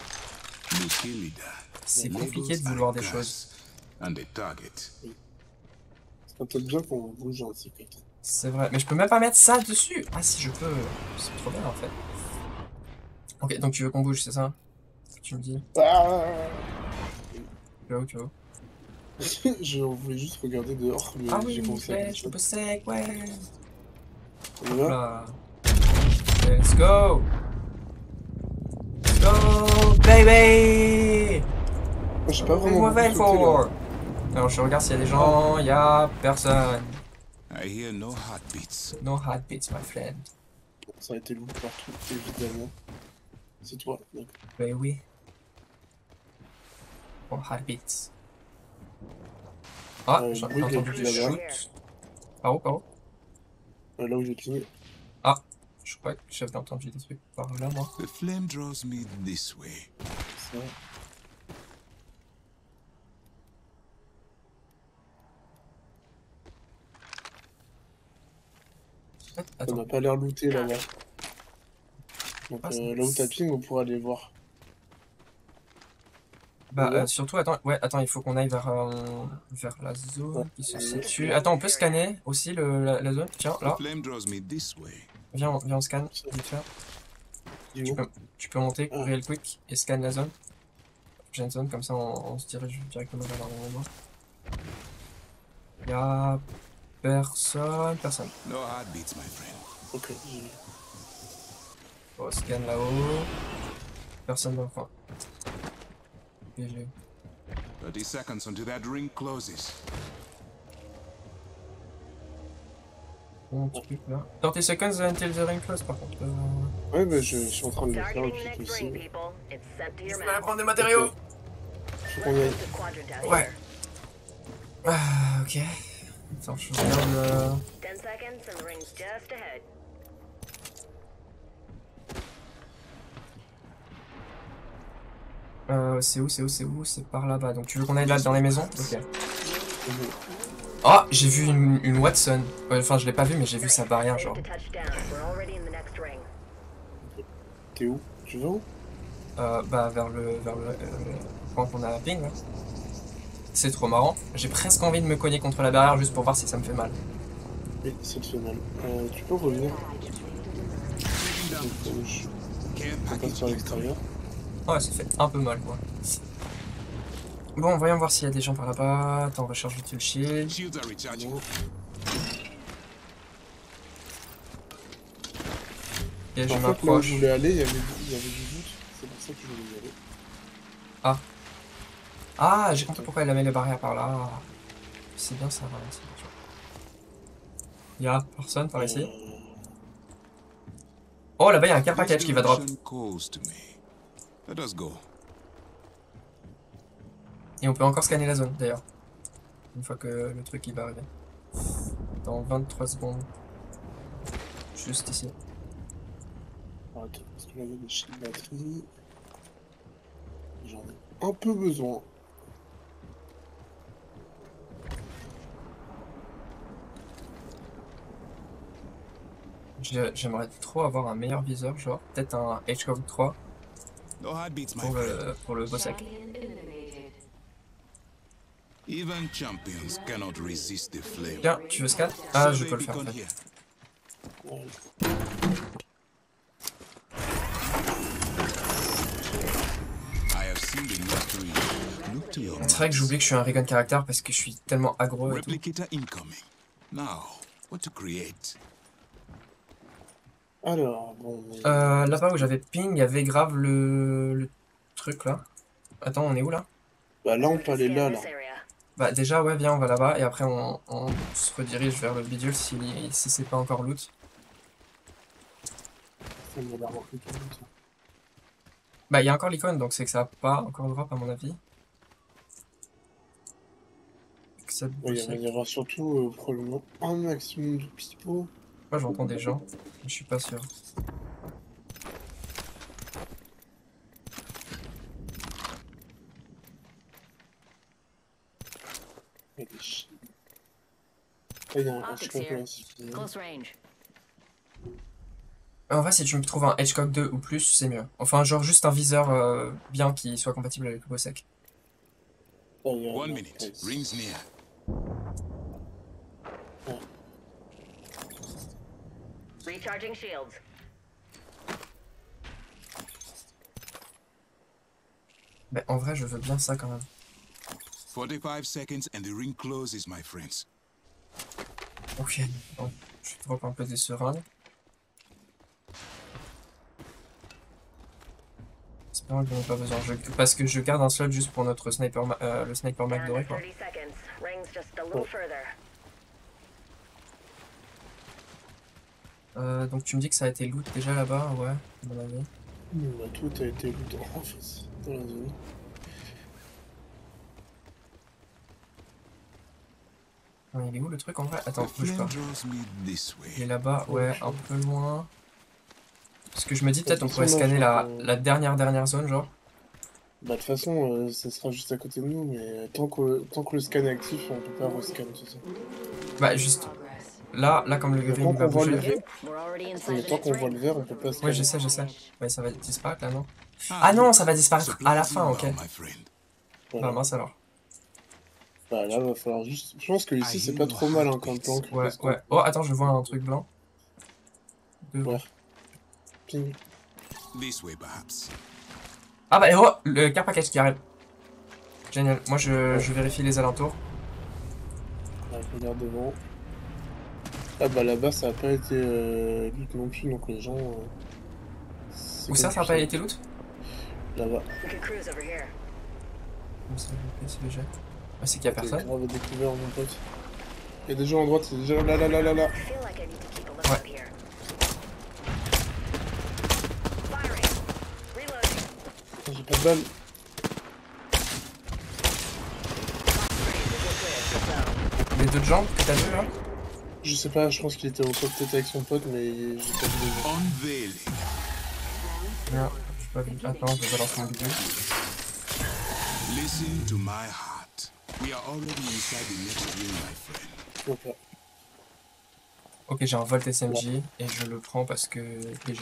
[SPEAKER 2] C'est compliqué de vouloir des choses.
[SPEAKER 1] C'est peut-être bien qu'on bouge un petit peu.
[SPEAKER 2] C'est vrai. Mais je peux même pas mettre ça dessus. Ah si, je peux. C'est trop bien en fait. Ok, donc tu veux qu'on bouge, c'est ça? Tu me dis.
[SPEAKER 1] Ah
[SPEAKER 2] Tu vas où, tu vas où?
[SPEAKER 1] Je voulais juste regarder dehors, mais
[SPEAKER 2] Ah
[SPEAKER 1] j'ai
[SPEAKER 2] oui,
[SPEAKER 1] commencé à
[SPEAKER 2] flèche, le beau sec, ouais.
[SPEAKER 1] On y va?
[SPEAKER 2] Là. Let's go. Let's go, baby.
[SPEAKER 1] Moi, j'ai pas vraiment
[SPEAKER 2] Moi,
[SPEAKER 1] beaucoup sauté,
[SPEAKER 2] Velfor.
[SPEAKER 1] là.
[SPEAKER 2] Alors je regarde s'il y a des gens, il y a personne.
[SPEAKER 3] I hear no heartbeats.
[SPEAKER 2] No heartbeats, my friend.
[SPEAKER 1] Ça a été loup partout, évidemment. C'est toi, d'accord.
[SPEAKER 2] Ben oui. Bon, heartbeats. Ah, j'ai
[SPEAKER 1] oui,
[SPEAKER 2] entendu
[SPEAKER 1] il y
[SPEAKER 2] des
[SPEAKER 1] a plus
[SPEAKER 2] shoots. Par où, par où?
[SPEAKER 1] Là où j'ai pigné.
[SPEAKER 2] Ah, je crois que j'avais entendu des trucs par là, moi.
[SPEAKER 3] The flame draws me this way.
[SPEAKER 1] Ça. Ça
[SPEAKER 2] Attends.
[SPEAKER 1] n'a pas l'air looté là-bas. Donc
[SPEAKER 2] Ah,
[SPEAKER 1] là où t'as ping, on pourra aller voir.
[SPEAKER 2] Bah,
[SPEAKER 1] Ouais.
[SPEAKER 2] surtout, attends, ouais, attends, il faut qu'on aille vers la zone qui se situe. Attends, on peut scanner aussi la zone? Tiens,
[SPEAKER 3] The
[SPEAKER 2] là,
[SPEAKER 3] flame draws me this way.
[SPEAKER 2] viens, on scanne, vite fait.
[SPEAKER 1] Dis-moi.
[SPEAKER 2] Tu peux monter,
[SPEAKER 1] Ah.
[SPEAKER 2] real quick, et scan la zone. J'ai une zone, comme ça on se dirige directement vers l'endroit. Y'a personne.
[SPEAKER 3] No heartbeats, my friend.
[SPEAKER 1] Ok, j'y vais.
[SPEAKER 2] On scan là-haut. Personne dans le coin. GG.
[SPEAKER 3] 30 seconds until that ring closes.
[SPEAKER 2] Bon truc là. 30 seconds until the ring close par contre.
[SPEAKER 1] Ouais, bah je suis en train de le faire
[SPEAKER 6] Targeting
[SPEAKER 1] le
[SPEAKER 6] the
[SPEAKER 1] plus
[SPEAKER 6] next
[SPEAKER 1] possible.
[SPEAKER 6] ring, people. It's sent to your
[SPEAKER 2] Je vais
[SPEAKER 6] map.
[SPEAKER 2] prendre des matériaux.
[SPEAKER 1] Ok. Faut qu'on y aille.
[SPEAKER 6] The quadrant out
[SPEAKER 2] Ouais.
[SPEAKER 6] here.
[SPEAKER 2] Ah, ok. Attends, je regarde.
[SPEAKER 6] 10 seconds and the ring's just ahead.
[SPEAKER 2] C'est où? C'est par là-bas. Donc tu veux qu'on aille là dans les maisons? Ok.
[SPEAKER 1] Mhm.
[SPEAKER 2] Oh, j'ai vu une Watson. Enfin, je l'ai pas vu, mais j'ai vu sa barrière,
[SPEAKER 6] Safe
[SPEAKER 2] genre.
[SPEAKER 6] to touch down. We're already in the next ring.
[SPEAKER 1] T'es où? Tu vas où?
[SPEAKER 2] Bah, vers le point qu'on a ping, là. C'est trop marrant. J'ai presque envie de me cogner contre la barrière juste pour voir si ça me fait mal.
[SPEAKER 1] Oui, ça te fait mal. Tu peux revenir? Donc, je
[SPEAKER 3] Care
[SPEAKER 1] passe
[SPEAKER 3] package
[SPEAKER 1] par l'extérieur.
[SPEAKER 2] Ouais, ça fait un peu mal, quoi. Bon, voyons voir s'il y a des gens par là-bas. Attends, on recharge vite le shield.
[SPEAKER 3] Shields are recharging.
[SPEAKER 1] Non.
[SPEAKER 2] Ok, je
[SPEAKER 1] En fait, là où
[SPEAKER 2] m'approche.
[SPEAKER 1] je voulais aller, il y avait du doute. C'est pour ça que je voulais y aller.
[SPEAKER 2] Ah, j'ai compris pourquoi elle a mis les barrières par là. C'est bien ça, vraiment. Il y a personne par ici. Oh, là-bas, il y a un care package qui va drop.
[SPEAKER 3] This direction calls to me. Let us go.
[SPEAKER 2] Et on peut encore scanner la zone, d'ailleurs. Une fois que le truc il va arriver. Dans 23 secondes. Juste ici.
[SPEAKER 1] Alors, attends, parce que là, il y a des shields batteries. J'en ai un peu besoin.
[SPEAKER 2] J'aimerais trop avoir un meilleur viseur, genre peut-être un Hitchcock 3
[SPEAKER 3] No heartbeats, my
[SPEAKER 2] pour
[SPEAKER 3] friend.
[SPEAKER 2] le bossec.
[SPEAKER 6] Champion eliminated.
[SPEAKER 3] Even champions cannot resist the flame.
[SPEAKER 2] Tiens, tu veux scan? Ah, je
[SPEAKER 3] Survey
[SPEAKER 2] peux le faire en
[SPEAKER 3] beacon
[SPEAKER 2] fait.
[SPEAKER 3] here.
[SPEAKER 1] Ouais.
[SPEAKER 3] I have seen the mystery. Look to your
[SPEAKER 2] C'est vrai que j'oublie que je suis un recon caractère parce que je suis tellement aggro et tout.
[SPEAKER 3] replicator incoming. Now, what to create?
[SPEAKER 1] Alors, bon, mais...
[SPEAKER 2] Là-bas où j'avais ping, il y avait grave le truc là. Attends, on est où là?
[SPEAKER 1] Bah là, on peut aller là, là.
[SPEAKER 2] Bah déjà, ouais, viens, on va là-bas et après on se redirige vers le bidule si c'est pas encore loot.
[SPEAKER 1] Ça me l'air rempli tout le monde, ça.
[SPEAKER 2] Bah, il y a encore l'icône, donc c'est que ça a pas encore drop à mon avis. Que ça
[SPEAKER 1] Ouais, il va y avoir surtout probablement un maximum de pipeaux.
[SPEAKER 2] Moi j'entends des gens, je suis pas sûr.
[SPEAKER 1] Il y a des chiens. Ah, il y a un
[SPEAKER 4] Optics
[SPEAKER 1] Hitchcock
[SPEAKER 4] here.
[SPEAKER 1] là, si tu veux.
[SPEAKER 4] Close range.
[SPEAKER 2] En vrai, si tu me trouves un Hitchcock 2 ou plus, c'est mieux. Enfin, genre juste un viseur bien qui soit compatible avec le bossec.
[SPEAKER 1] Ah, il y a
[SPEAKER 3] One
[SPEAKER 1] un-
[SPEAKER 3] minute.
[SPEAKER 1] ouais,
[SPEAKER 3] Rings near.
[SPEAKER 6] Recharging shields.
[SPEAKER 2] Mais en vrai, je veux bien ça quand même.
[SPEAKER 3] 45 seconds and the ring closes, my friends.
[SPEAKER 2] Ok, bon, je drop un peu des seringues. J'espère que j'en ai pas besoin. Parce que je garde un slot juste pour notre sniper, le sniper mag
[SPEAKER 6] Down
[SPEAKER 2] doré
[SPEAKER 6] to
[SPEAKER 2] quoi.
[SPEAKER 6] 30 seconds. Rings just a little further.
[SPEAKER 2] Donc tu me dis que ça a été loot déjà là-bas, ouais, à mon avis.
[SPEAKER 1] Bah, tout a été looté en face dans la zone.
[SPEAKER 2] Ah, il est où le truc en vrai? Attends,
[SPEAKER 3] The
[SPEAKER 2] bouge pas.
[SPEAKER 3] flame draws me this
[SPEAKER 2] Il est
[SPEAKER 3] way.
[SPEAKER 2] là-bas, ouais, un peu loin. Parce que je me dis peut-être on
[SPEAKER 1] toute
[SPEAKER 2] pourrait
[SPEAKER 1] façon,
[SPEAKER 2] scanner
[SPEAKER 1] là,
[SPEAKER 2] la dernière zone, genre.
[SPEAKER 1] Bah, de toute façon, ça sera juste à côté de nous, mais tant que le scan est actif, on peut pas rescan, c'est ça.
[SPEAKER 2] Bah juste
[SPEAKER 6] Progress.
[SPEAKER 2] là comme le
[SPEAKER 1] Mais
[SPEAKER 2] green
[SPEAKER 1] tant
[SPEAKER 2] va
[SPEAKER 1] qu'on voit le
[SPEAKER 2] bouger.
[SPEAKER 1] vert,
[SPEAKER 4] We're already
[SPEAKER 1] mais
[SPEAKER 4] inside the
[SPEAKER 1] tant
[SPEAKER 4] next
[SPEAKER 1] qu'on voit le
[SPEAKER 4] ring.
[SPEAKER 1] vert, on peut pas
[SPEAKER 2] Ouais,
[SPEAKER 1] scanner.
[SPEAKER 2] je sais. Ouais, ça va disparaître là, non?
[SPEAKER 3] Ah,
[SPEAKER 2] Ah non,
[SPEAKER 3] look.
[SPEAKER 2] ça va disparaître à la
[SPEAKER 3] Supplies
[SPEAKER 2] fin, ok.
[SPEAKER 3] inbound, my friend.
[SPEAKER 1] Voilà.
[SPEAKER 2] Bah mince alors.
[SPEAKER 1] Bah, là, va falloir juste. Je pense que ici,
[SPEAKER 3] I
[SPEAKER 1] c'est
[SPEAKER 3] hear
[SPEAKER 1] pas
[SPEAKER 3] your
[SPEAKER 1] trop mal hein, comme
[SPEAKER 3] heartbeats.
[SPEAKER 1] planque.
[SPEAKER 2] Ouais,
[SPEAKER 1] parce qu'on-
[SPEAKER 2] ouais. Oh, attends, je vois un truc blanc. Devant.
[SPEAKER 1] Ouais. Ping.
[SPEAKER 3] This way, perhaps.
[SPEAKER 2] Ah bah, oh, le car package qui arrive. Génial. Moi, je vérifie les alentours.
[SPEAKER 1] Ouais, je regarde devant. Ah, bah là-bas, ça a pas été loot non plus, donc les gens. C'est
[SPEAKER 2] Où ça a pas
[SPEAKER 1] compliqué.
[SPEAKER 2] été loot?
[SPEAKER 1] Là-bas.
[SPEAKER 6] We could cruise over here.
[SPEAKER 2] Où ça, c'est le jet. Ah, c'est qu'il y a personne.
[SPEAKER 1] Grave découvert, mon pote. Il y a des gens à droite, c'est déjà là.
[SPEAKER 6] I feel like I need to keep a lookout here. Firing. Reloading.
[SPEAKER 1] J'ai pas de balles.
[SPEAKER 2] Les deux jambes que t'as vu là?
[SPEAKER 1] Je sais pas, je pense qu'il était au top peut-être avec son pote, mais j'ai pas vu les gens.
[SPEAKER 3] Unveiling.
[SPEAKER 2] Non, je sais pas vu. Attends, je vais balancer mon vidéo.
[SPEAKER 3] Listen to my heart. We are already inside the next ring, my friend.
[SPEAKER 1] Je vois pas.
[SPEAKER 2] Ok, j'ai un Volt SMG et je le prends parce que léger.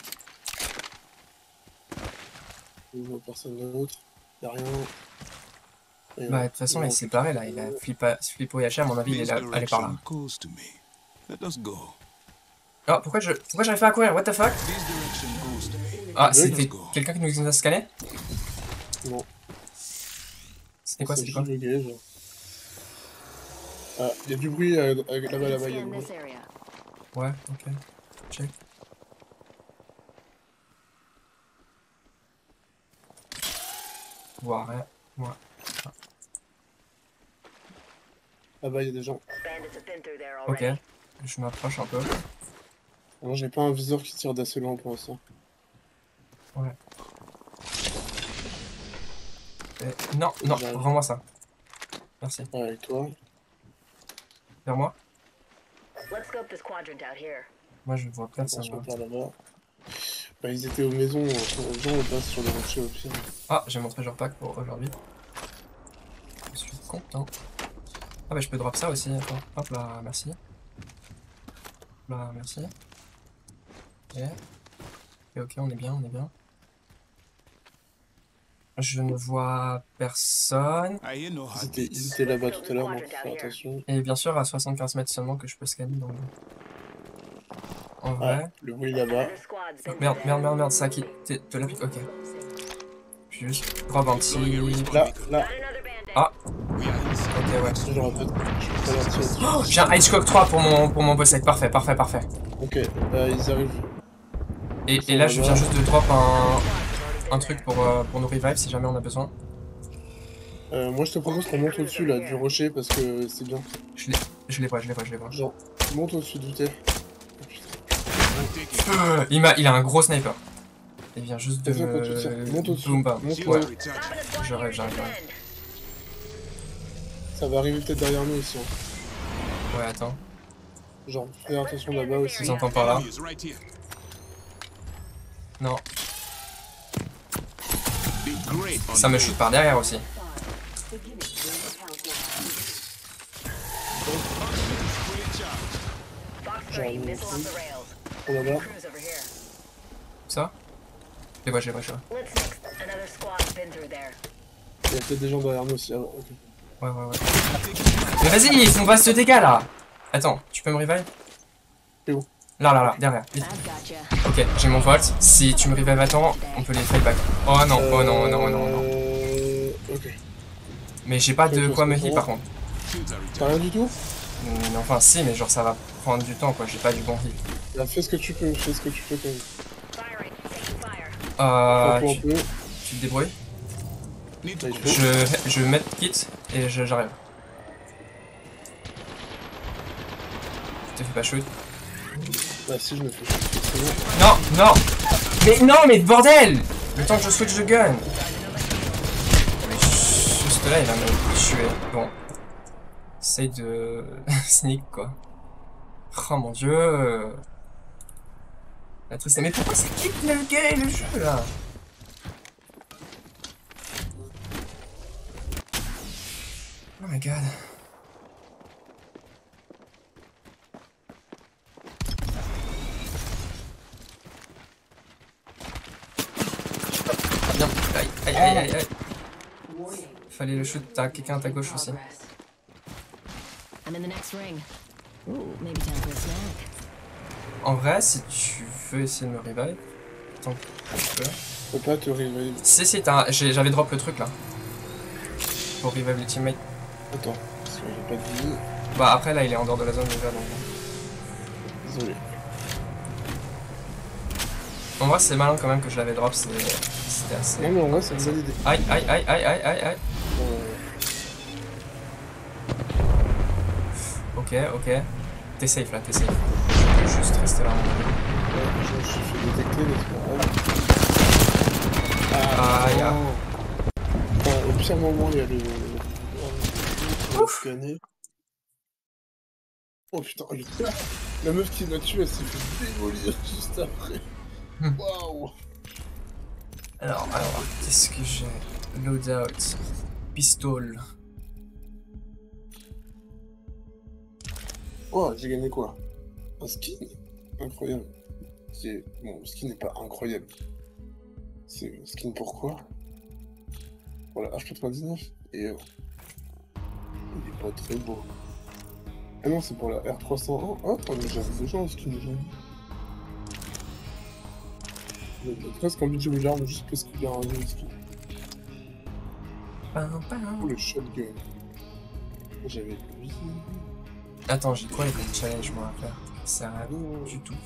[SPEAKER 1] Je vois personne d'autre. Y'a rien. Rien.
[SPEAKER 2] Bah, de toute façon, il s'est barré là. Il a flippé HM, à mon avis, il est
[SPEAKER 3] This
[SPEAKER 2] là, allé par là.
[SPEAKER 3] direction calls to me. Let us go.
[SPEAKER 2] Oh, pourquoi j'arrive pas à courir? What the fuck?
[SPEAKER 3] This direction calls to me.
[SPEAKER 2] Ah,
[SPEAKER 1] Oui,
[SPEAKER 2] c'était
[SPEAKER 3] let's go.
[SPEAKER 2] quelqu'un qui nous a scanné?
[SPEAKER 1] Non.
[SPEAKER 2] C'était quoi?
[SPEAKER 1] C'est
[SPEAKER 2] C'était quoi?
[SPEAKER 1] juste bugué, genre. Ah, y'a du bruit là-bas,
[SPEAKER 4] We can
[SPEAKER 1] y'a du
[SPEAKER 4] scan
[SPEAKER 1] bruit.
[SPEAKER 4] this area.
[SPEAKER 2] Ouais, ok. Check. Ouais, ouais.
[SPEAKER 1] Là-bas, y'a des gens.
[SPEAKER 6] Bandits have been through there
[SPEAKER 2] Ok.
[SPEAKER 6] already.
[SPEAKER 2] Je m'approche un peu.
[SPEAKER 1] Non, j'ai pas un viseur qui tire d'assez loin pour l'instant.
[SPEAKER 2] Ouais. Non, non,
[SPEAKER 1] J'arrive.
[SPEAKER 2] rends-moi ça. Merci.
[SPEAKER 1] Ouais, avec toi.
[SPEAKER 2] Vers moi?
[SPEAKER 6] Let's scope this quadrant out here.
[SPEAKER 2] Moi, je vois personne.
[SPEAKER 1] Attention
[SPEAKER 2] Là.
[SPEAKER 1] par là-bas. Bah, ils étaient aux maisons, aux gens, on passe sur les rochers au pire.
[SPEAKER 2] Ah, j'ai mon treasure pack pour aujourd'hui. Je suis content. Ah bah je peux drop ça aussi, attends. Hop là, merci. Hop là, merci. Ok, on est bien, on est bien. Je ne vois personne.
[SPEAKER 3] I hear no
[SPEAKER 1] Ils
[SPEAKER 3] heartbeats.
[SPEAKER 1] étaient là-bas tout à l'heure, donc fais attention.
[SPEAKER 2] Et bien sûr, à 75 mètres seulement que je peux scanner dans le... En vrai...
[SPEAKER 1] Ah, le bruit là-bas.
[SPEAKER 6] Another squad's been
[SPEAKER 2] Merde,
[SPEAKER 6] through
[SPEAKER 2] merde,
[SPEAKER 6] there.
[SPEAKER 2] merde, merde, ça qui... De la pique, ok. Juste drop un petit...
[SPEAKER 1] Là,
[SPEAKER 6] Got another bandit.
[SPEAKER 2] Ah,
[SPEAKER 3] We are inside.
[SPEAKER 2] ok, ouais.
[SPEAKER 1] je répète. Je peux pas leur tirer.
[SPEAKER 2] Oh, j'ai un Ice Cock 3 pour mon boss egg, parfait, parfait, parfait.
[SPEAKER 1] Ok, ils arrivent.
[SPEAKER 2] Et là, je viens juste de drop un truc pour nous revive si jamais on a besoin.
[SPEAKER 1] Moi, je te propose qu'on monte au-dessus là du rocher parce que c'est bien.
[SPEAKER 2] Je les vois, je les vois, je les vois.
[SPEAKER 1] Genre, monte au-dessus d'où t'es.
[SPEAKER 2] Il a un gros sniper. Il vient juste de
[SPEAKER 1] Viens quand tu tires. Monte
[SPEAKER 2] me...
[SPEAKER 1] au-dessus.
[SPEAKER 2] Boom bam.
[SPEAKER 1] Monte
[SPEAKER 3] Shields
[SPEAKER 2] Ouais,
[SPEAKER 3] are recharging.
[SPEAKER 2] j'arrive.
[SPEAKER 1] Ça va arriver peut-être derrière nous aussi. Hein.
[SPEAKER 2] Ouais, attends.
[SPEAKER 1] Genre, fais attention là-bas aussi.
[SPEAKER 2] Je vous entends par là.
[SPEAKER 3] Enemy is right here.
[SPEAKER 2] Non,
[SPEAKER 3] Be great on
[SPEAKER 2] ça me shoot par derrière aussi.
[SPEAKER 6] Fox 3, missile off the rails.
[SPEAKER 1] On a là.
[SPEAKER 6] Cruise over here.
[SPEAKER 2] Ça je les vois.
[SPEAKER 6] Let's next. Another squad's been through there.
[SPEAKER 1] Il y a peut-être des gens derrière nous aussi. Ah, ok.
[SPEAKER 2] Ouais. Mais vas-y, ils font pas ce dégât là. Attends, tu peux me revive?
[SPEAKER 1] C'est où?
[SPEAKER 2] Là, derrière. Vite.
[SPEAKER 4] I've gotcha.
[SPEAKER 2] Ok, j'ai mon volt. Si tu me revives à temps, on peut les fight back. Oh non.
[SPEAKER 1] Ok.
[SPEAKER 2] Mais j'ai pas de
[SPEAKER 1] Ok,
[SPEAKER 2] quoi me
[SPEAKER 1] c'est
[SPEAKER 2] heal
[SPEAKER 1] bon.
[SPEAKER 2] par contre.
[SPEAKER 3] Shields are
[SPEAKER 1] T'as rien du tout?
[SPEAKER 2] Enfin, si, mais genre ça va prendre du temps quoi. J'ai pas du bon heal.
[SPEAKER 1] Bah, fais ce que tu peux quand même.
[SPEAKER 6] Firing. Taking fire.
[SPEAKER 1] Un
[SPEAKER 2] Tu
[SPEAKER 1] peu.
[SPEAKER 2] te débrouilles?
[SPEAKER 3] need to
[SPEAKER 1] Là, il
[SPEAKER 3] go.
[SPEAKER 1] faut.
[SPEAKER 2] Je vais mettre kit et j'arrive. Je te fais pas shoot.
[SPEAKER 1] Bah, si, je me fais shooter, c'est bon.
[SPEAKER 2] Non mais bordel! Le temps que je switch de gun! Juste là, il va me tuer. Bon. Essaye de sneak quoi. Oh mon dieu! La tristesse. Mais pourquoi ça quitte le jeu là? Oh my god. Bien. Aïe. Fallait le shoot, t'as quelqu'un à ta gauche aussi.
[SPEAKER 4] I'm in the next ring. Ooh, maybe time for a snack.
[SPEAKER 2] En vrai, si tu veux essayer de me revive, tant que tu peux.
[SPEAKER 1] Je peux pas te réveiller.
[SPEAKER 2] Si, j'avais drop le truc là. Pour revive les teammates.
[SPEAKER 1] Attends, parce que j'ai pas de vie.
[SPEAKER 2] Bah après là, il est en dehors de la zone déjà donc.
[SPEAKER 1] Désolé.
[SPEAKER 2] En vrai, c'est malin quand même que je l'avais drop, c'était assez.
[SPEAKER 1] Non, mais en vrai, c'est une bonne idée.
[SPEAKER 2] Aïe. Ok. T'es safe là, t'es safe. Je peux juste rester là.
[SPEAKER 1] Ouais, je me suis fait détecter, mais c'est pas grave.
[SPEAKER 2] Aïe.
[SPEAKER 1] Non. Enfin, au pire moment, il y a le scanner. Oh putain, la meuf qui m'a tué, elle s'est fait démolir juste après. Waouh.
[SPEAKER 2] Alors, qu'est-ce que j'ai? Loadout. Pistol.
[SPEAKER 1] Oh, j'ai gagné quoi? Un skin? Incroyable. Bon, le skin n'est pas incroyable. C'est un skin pour quoi? Pour la H99 et il est pas très beau. Ah non, c'est pour la R301. Oh, mais j'avais déjà un skin déjà. Il est presque en budget ou l'arme juste parce qu'il y a un nouveau skin. Oh, le shotgun. J'avais lui.
[SPEAKER 2] Attends, j'ai quoi comme challenge moi à faire? Ça sert à rien du tout.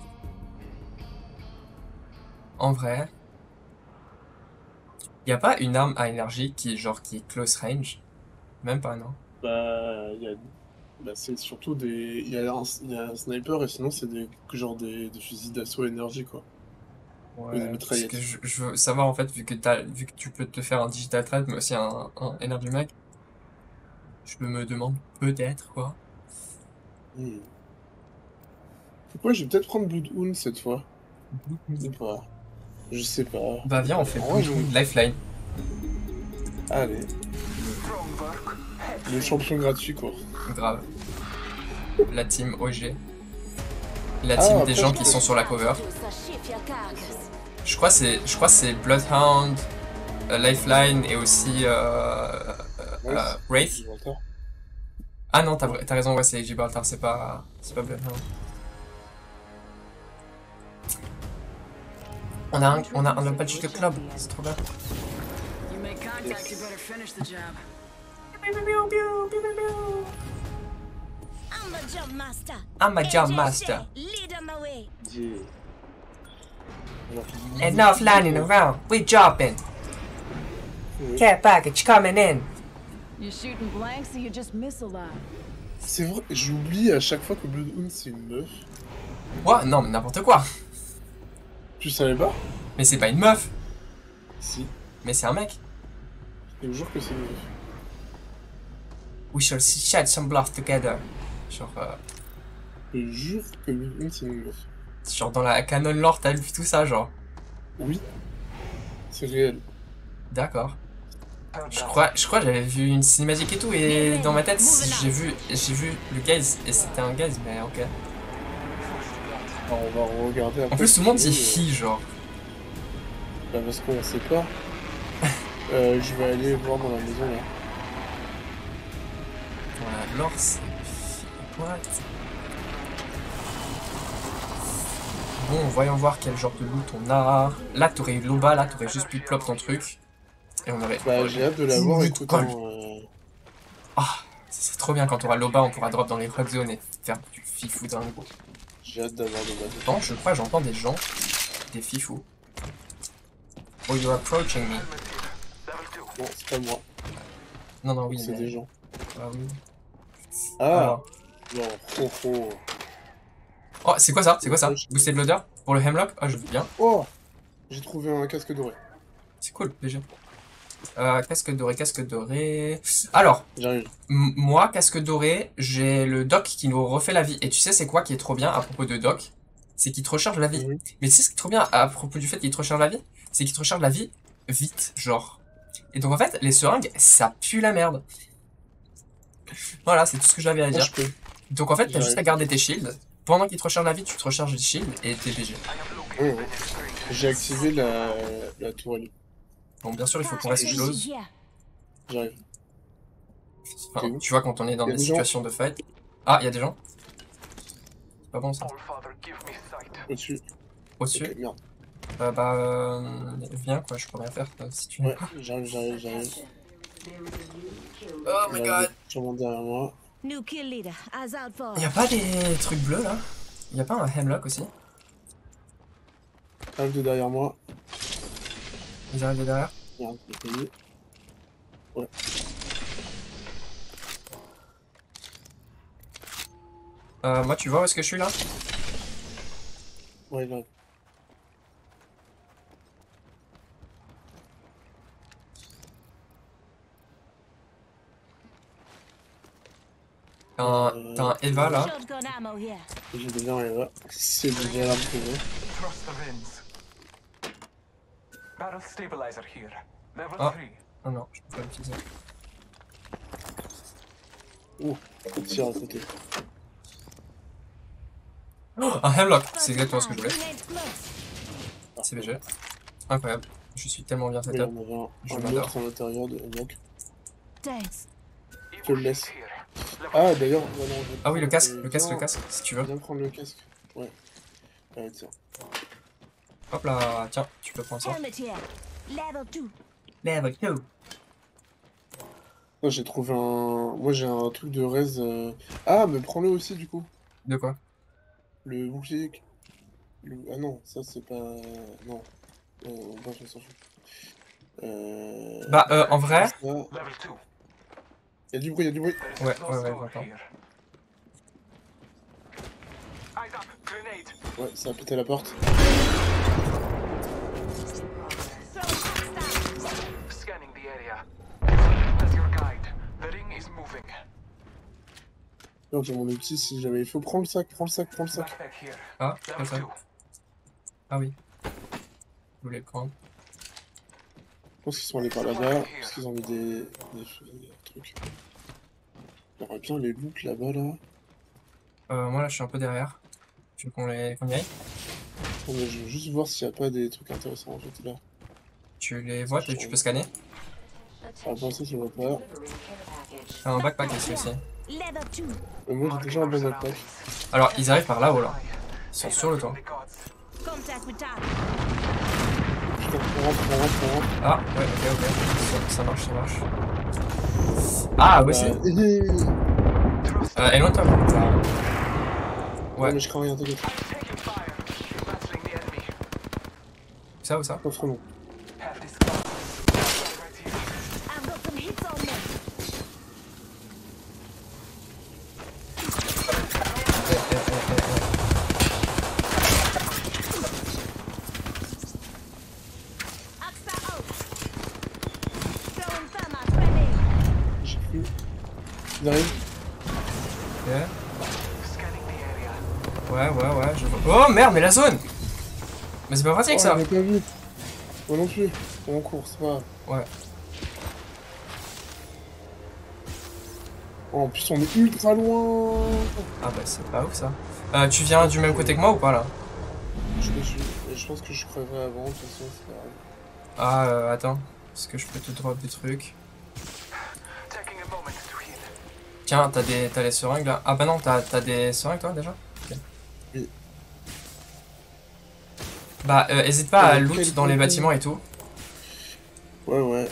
[SPEAKER 2] En vrai, y a pas une arme à énergie qui est close range? Même pas, non?
[SPEAKER 1] C'est surtout des. Il y a un sniper et sinon c'est des fusils d'assaut énergie quoi.
[SPEAKER 2] Ouais,
[SPEAKER 1] Des
[SPEAKER 2] parce
[SPEAKER 1] mitraillettes.
[SPEAKER 2] que je veux savoir en fait, vu que tu peux te faire un digital trade, mais aussi un energy mag, je me demande peut-être quoi.
[SPEAKER 1] Pourquoi je vais peut-être prendre Bloodhound cette fois? Je sais pas.
[SPEAKER 2] Bah viens, on fait
[SPEAKER 1] En vrai,
[SPEAKER 2] Lifeline.
[SPEAKER 1] Allez. Le champion gratuit quoi.
[SPEAKER 2] Grave. La team OG. La team des gens qui sont sur la cover.
[SPEAKER 4] shift your carcass.
[SPEAKER 2] Je crois que c'est Bloodhound, Lifeline et aussi Wraith.
[SPEAKER 1] Gibraltar.
[SPEAKER 2] Ah non, t'as raison, ouais, c'est Gibraltar, c'est pas Bloodhound. On a un badge de club, c'est trop bien.
[SPEAKER 7] You make contact, you better finish the job.
[SPEAKER 4] I'm a jump master.
[SPEAKER 2] I'm a jump
[SPEAKER 4] AJJ,
[SPEAKER 2] master.
[SPEAKER 4] lead on my way.
[SPEAKER 1] Yeah. Alors,
[SPEAKER 2] Enough landing around, we jumping.
[SPEAKER 1] oui.
[SPEAKER 2] Care package coming in.
[SPEAKER 7] You're shooting blanks, so you just miss a lot.
[SPEAKER 1] C'est vrai, j'oublie à chaque fois que Bloodhound c'est une meuf.
[SPEAKER 2] Quoi? Non, mais n'importe quoi.
[SPEAKER 1] Tu savais pas?
[SPEAKER 2] Mais c'est pas une meuf,
[SPEAKER 1] Si.
[SPEAKER 2] mais c'est un mec.
[SPEAKER 1] Je te jure que c'est une meuf.
[SPEAKER 2] We shall shed some blood together. Genre,
[SPEAKER 1] Je te jure que Bloodhound c'est une meuf.
[SPEAKER 2] genre dans la canon lore, t'as vu tout ça, genre.
[SPEAKER 1] Oui. C'est réel.
[SPEAKER 2] D'accord. Je crois que j'avais vu une cinématique et tout, et dans ma tête, j'ai vu le gaze, et c'était un gaze, mais ok.
[SPEAKER 1] Alors on va regarder après.
[SPEAKER 2] En plus, tout le monde dit
[SPEAKER 1] si
[SPEAKER 2] hi, genre.
[SPEAKER 1] Bah parce qu'on sait pas. Je vais aller voir dans la maison là.
[SPEAKER 2] Dans la lore, c'est. What? Bon, voyons voir quel genre de loot on a. Là, t'aurais eu Loba, là, t'aurais juste pu plop ton truc. Et on aurait.
[SPEAKER 1] Bah j'ai hâte de la voir, écoute.
[SPEAKER 2] Cool.
[SPEAKER 1] Hein,
[SPEAKER 2] Ah, c'est trop bien quand on aura Loba, on pourra drop dans les red zones et faire du fifou d'un gros.
[SPEAKER 1] j'ai hâte d'avoir de base.
[SPEAKER 2] Attends, je crois que j'entends des gens, des fifous. Oh, you're approaching me.
[SPEAKER 1] Non, c'est pas moi,
[SPEAKER 2] Non, non, oui,
[SPEAKER 1] c'est
[SPEAKER 2] mais...
[SPEAKER 1] des gens.
[SPEAKER 2] Ah oui.
[SPEAKER 1] Ah
[SPEAKER 2] Alors.
[SPEAKER 1] non, oh.
[SPEAKER 2] Oh, c'est quoi ça? C'est quoi ça? Booster de l'odeur? Pour le Hemlock? Ah, je veux bien.
[SPEAKER 1] Oh, j'ai trouvé un casque doré.
[SPEAKER 2] C'est cool, déjà. Casque doré. Alors,
[SPEAKER 1] J'arrive.
[SPEAKER 2] moi, casque doré, j'ai le doc qui nous refait la vie. Et tu sais, c'est quoi qui est trop bien à propos de doc? C'est qu'il te recharge la vie.
[SPEAKER 1] Mhm.
[SPEAKER 2] Mais tu sais ce qui est trop bien à propos du fait qu'il te recharge la vie? C'est qu'il te recharge la vie vite, genre. Et donc en fait, les seringues, ça pue la merde. Voilà, c'est tout ce que j'avais à
[SPEAKER 1] Moi,
[SPEAKER 2] dire.
[SPEAKER 1] je peux.
[SPEAKER 2] Donc en fait, t'as
[SPEAKER 1] J'arrive.
[SPEAKER 2] juste à garder tes shields. Pendant qu'il te recharge la vie, tu te recharges les shields et t'es BG.
[SPEAKER 1] Oh. J'ai activé la tourelle.
[SPEAKER 2] Bon, bien sûr, il faut qu'on reste close.
[SPEAKER 1] J'arrive.
[SPEAKER 2] Enfin, tu vois, quand on est dans
[SPEAKER 1] Y a
[SPEAKER 2] des
[SPEAKER 1] des gens.
[SPEAKER 2] situations de fight. Ah, il y a des gens. C'est pas bon ça.
[SPEAKER 1] Au-dessus.
[SPEAKER 2] Au-dessus.
[SPEAKER 1] Ok, merde.
[SPEAKER 2] Viens quoi, je peux rien faire si tu veux.
[SPEAKER 1] Ouais, j'arrive.
[SPEAKER 2] Oh my god.
[SPEAKER 1] Je remonte derrière moi.
[SPEAKER 4] New kill leader, eyes out for.
[SPEAKER 2] Y'a pas des trucs bleus là? Y'a pas un Hemlock aussi?
[SPEAKER 1] Arrive de derrière moi.
[SPEAKER 2] Ils arrivent de derrière?
[SPEAKER 1] Merde, j'ai payé. Ouais.
[SPEAKER 2] Moi, tu vois où est-ce que je suis là?
[SPEAKER 1] Ouais, là.
[SPEAKER 2] T'as un Eva là?
[SPEAKER 4] Shotgun ammo here.
[SPEAKER 1] J'ai déjà un Eva. C'est déjà l'arme que j'ai.
[SPEAKER 8] Trust the winds. Barrel stabilizer here. Level
[SPEAKER 2] Ah.
[SPEAKER 8] 3.
[SPEAKER 2] Oh non, je peux pas l'utiliser.
[SPEAKER 1] Oh, tire à côté.
[SPEAKER 2] Oh, un Hemlock! C'est exactement ce que je voulais.
[SPEAKER 4] Grenade close.
[SPEAKER 2] C'est BG. Incroyable. Je suis tellement bien
[SPEAKER 1] Oui,
[SPEAKER 2] setup.
[SPEAKER 1] on avait
[SPEAKER 2] Je
[SPEAKER 1] un
[SPEAKER 2] m'adore.
[SPEAKER 1] autre à l'intérieur de Hemlock.
[SPEAKER 4] Thanks.
[SPEAKER 1] Je te le laisse. Ah, d'ailleurs, non, non,
[SPEAKER 2] Ah oui, le casque,
[SPEAKER 1] viens-
[SPEAKER 2] si tu veux.
[SPEAKER 1] Viens prendre le casque. Ouais. Tiens.
[SPEAKER 2] Hop là, tiens, tu peux prendre ça.
[SPEAKER 4] Helmet here. Level 2.
[SPEAKER 2] Level 2.
[SPEAKER 1] Moi, j'ai trouvé un. Moi, j'ai un truc de raise. Ah, mais prends-le aussi, du coup.
[SPEAKER 2] De quoi?
[SPEAKER 1] Le bouclier. Ah non, ça, c'est pas. Non. Bref, on s'en fout.
[SPEAKER 2] Bah, en vrai.
[SPEAKER 1] Ça...
[SPEAKER 8] Level 2.
[SPEAKER 1] Y'a du bruit, y'a du bruit.
[SPEAKER 8] There is
[SPEAKER 2] Ouais,
[SPEAKER 8] no
[SPEAKER 2] ouais,
[SPEAKER 8] store
[SPEAKER 2] j'entends.
[SPEAKER 8] here. Eyes up. Grenade.
[SPEAKER 1] Ouais, ça a pété la porte.
[SPEAKER 8] Scanning the area. As your guide, the ring is moving.
[SPEAKER 1] Donc, j'ai mon outil si jamais il faut. Prends le sac, prends le sac.
[SPEAKER 8] Backpack here.
[SPEAKER 2] Ah, c'est
[SPEAKER 8] Level
[SPEAKER 2] ça.
[SPEAKER 8] 2.
[SPEAKER 2] Ah oui. Je voulais le prendre.
[SPEAKER 1] Je pense qu'ils sont allés par là-bas. Parce qu'ils ont mis des trucs. Il y aurait bien les loots là-bas, là.
[SPEAKER 2] Moi là, je suis un peu derrière. Tu veux qu'on y aille?
[SPEAKER 1] Non, mais je veux juste voir s'il n'y a pas des trucs intéressants en fait là.
[SPEAKER 2] Tu les vois, tu peux scanner.
[SPEAKER 1] Ah, pour ça, je vois pas.
[SPEAKER 2] Ah, un backpack ici aussi.
[SPEAKER 1] Mais moi, j'ai déjà un bon backpack.
[SPEAKER 2] Alors, ils arrivent par là-haut, là. Ils sont sur le toit.
[SPEAKER 1] Putain, on rentre.
[SPEAKER 2] Ah, ouais, ok. Ça marche. Ah, ouais, c'est. Éloigne-toi.
[SPEAKER 1] Ouais.
[SPEAKER 2] Ouais.
[SPEAKER 1] Mais je crains rien, t'inquiète.
[SPEAKER 8] Taking fire. Battling the enemy.
[SPEAKER 2] Ça ou ça?
[SPEAKER 1] Pas vraiment.
[SPEAKER 8] Have this gun. Right here.
[SPEAKER 5] I've got some hits on me. Axe out. Throwing thermite ready.
[SPEAKER 1] J'ai plus. Ils arrivent.
[SPEAKER 2] Ok.
[SPEAKER 8] Scanning the area.
[SPEAKER 2] Ouais, je vois. Oh merde, mais la zone! Mais c'est pas pratique
[SPEAKER 1] Oh,
[SPEAKER 2] ça!
[SPEAKER 1] j'avais pas vu. Moi non plus. On court, c'est pas grave.
[SPEAKER 2] Ouais.
[SPEAKER 1] Oh, en plus, on est ultra loin.
[SPEAKER 2] Ah bah c'est pas ouf ça. Tu viens du même côté que moi ou pas là?
[SPEAKER 1] Je pense que je crèverai avant, de toute façon, c'est pas grave.
[SPEAKER 2] Ah attends, est-ce que je peux te drop des trucs?
[SPEAKER 8] Taking a moment to heal.
[SPEAKER 2] Tiens, t'as les seringues là? Ah bah non, t'as des seringues toi déjà? Ok.
[SPEAKER 1] Oui.
[SPEAKER 2] Bah hésite pas à loot
[SPEAKER 1] Quel
[SPEAKER 2] dans les
[SPEAKER 1] con.
[SPEAKER 2] bâtiments et tout.
[SPEAKER 1] Ouais.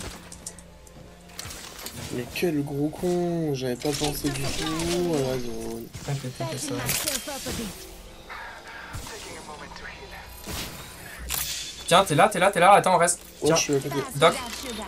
[SPEAKER 1] Mais quel gros con, j'avais pas pensé du tout à la zone.
[SPEAKER 2] T'inquiète, ça.
[SPEAKER 5] Patching myself up a bit.
[SPEAKER 8] Taking a moment to heal.
[SPEAKER 2] Tiens, t'es là, attends, reste.
[SPEAKER 1] Ouais,
[SPEAKER 2] Tiens,
[SPEAKER 1] je suis à côté.
[SPEAKER 2] Doc.
[SPEAKER 5] Sugar.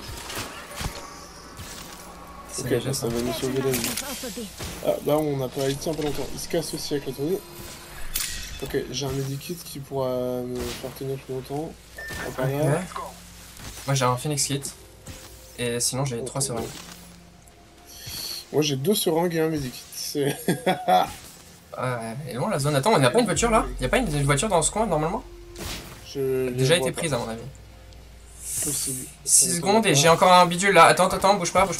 [SPEAKER 2] C'est
[SPEAKER 1] Ok,
[SPEAKER 2] léger,
[SPEAKER 1] ça
[SPEAKER 2] ça.
[SPEAKER 1] va nous sauver la vie.
[SPEAKER 5] Myself a bit.
[SPEAKER 1] Ah, bah on n'a pas été un peu longtemps. Il se casse aussi avec la tournée. Ok, j'ai un medikit qui pourra me faire tenir plus longtemps. Ah, par là.
[SPEAKER 2] Ouais.
[SPEAKER 8] Let's go.
[SPEAKER 2] Moi j'ai un Phoenix Kit. Et sinon j'ai 3 seringues.
[SPEAKER 1] Moi j'ai 2 seringues et un medikit. C'est...
[SPEAKER 2] Elle est loin la zone. Attends, on n'a pas une voiture là? Y'a pas une voiture dans ce coin normalement?
[SPEAKER 1] Je
[SPEAKER 2] Elle a
[SPEAKER 1] les
[SPEAKER 2] déjà
[SPEAKER 1] vois
[SPEAKER 2] été
[SPEAKER 1] pas.
[SPEAKER 2] prise à mon avis.
[SPEAKER 1] Possible.
[SPEAKER 2] 6 secondes et j'ai encore un bidule là. Attends, bouge pas.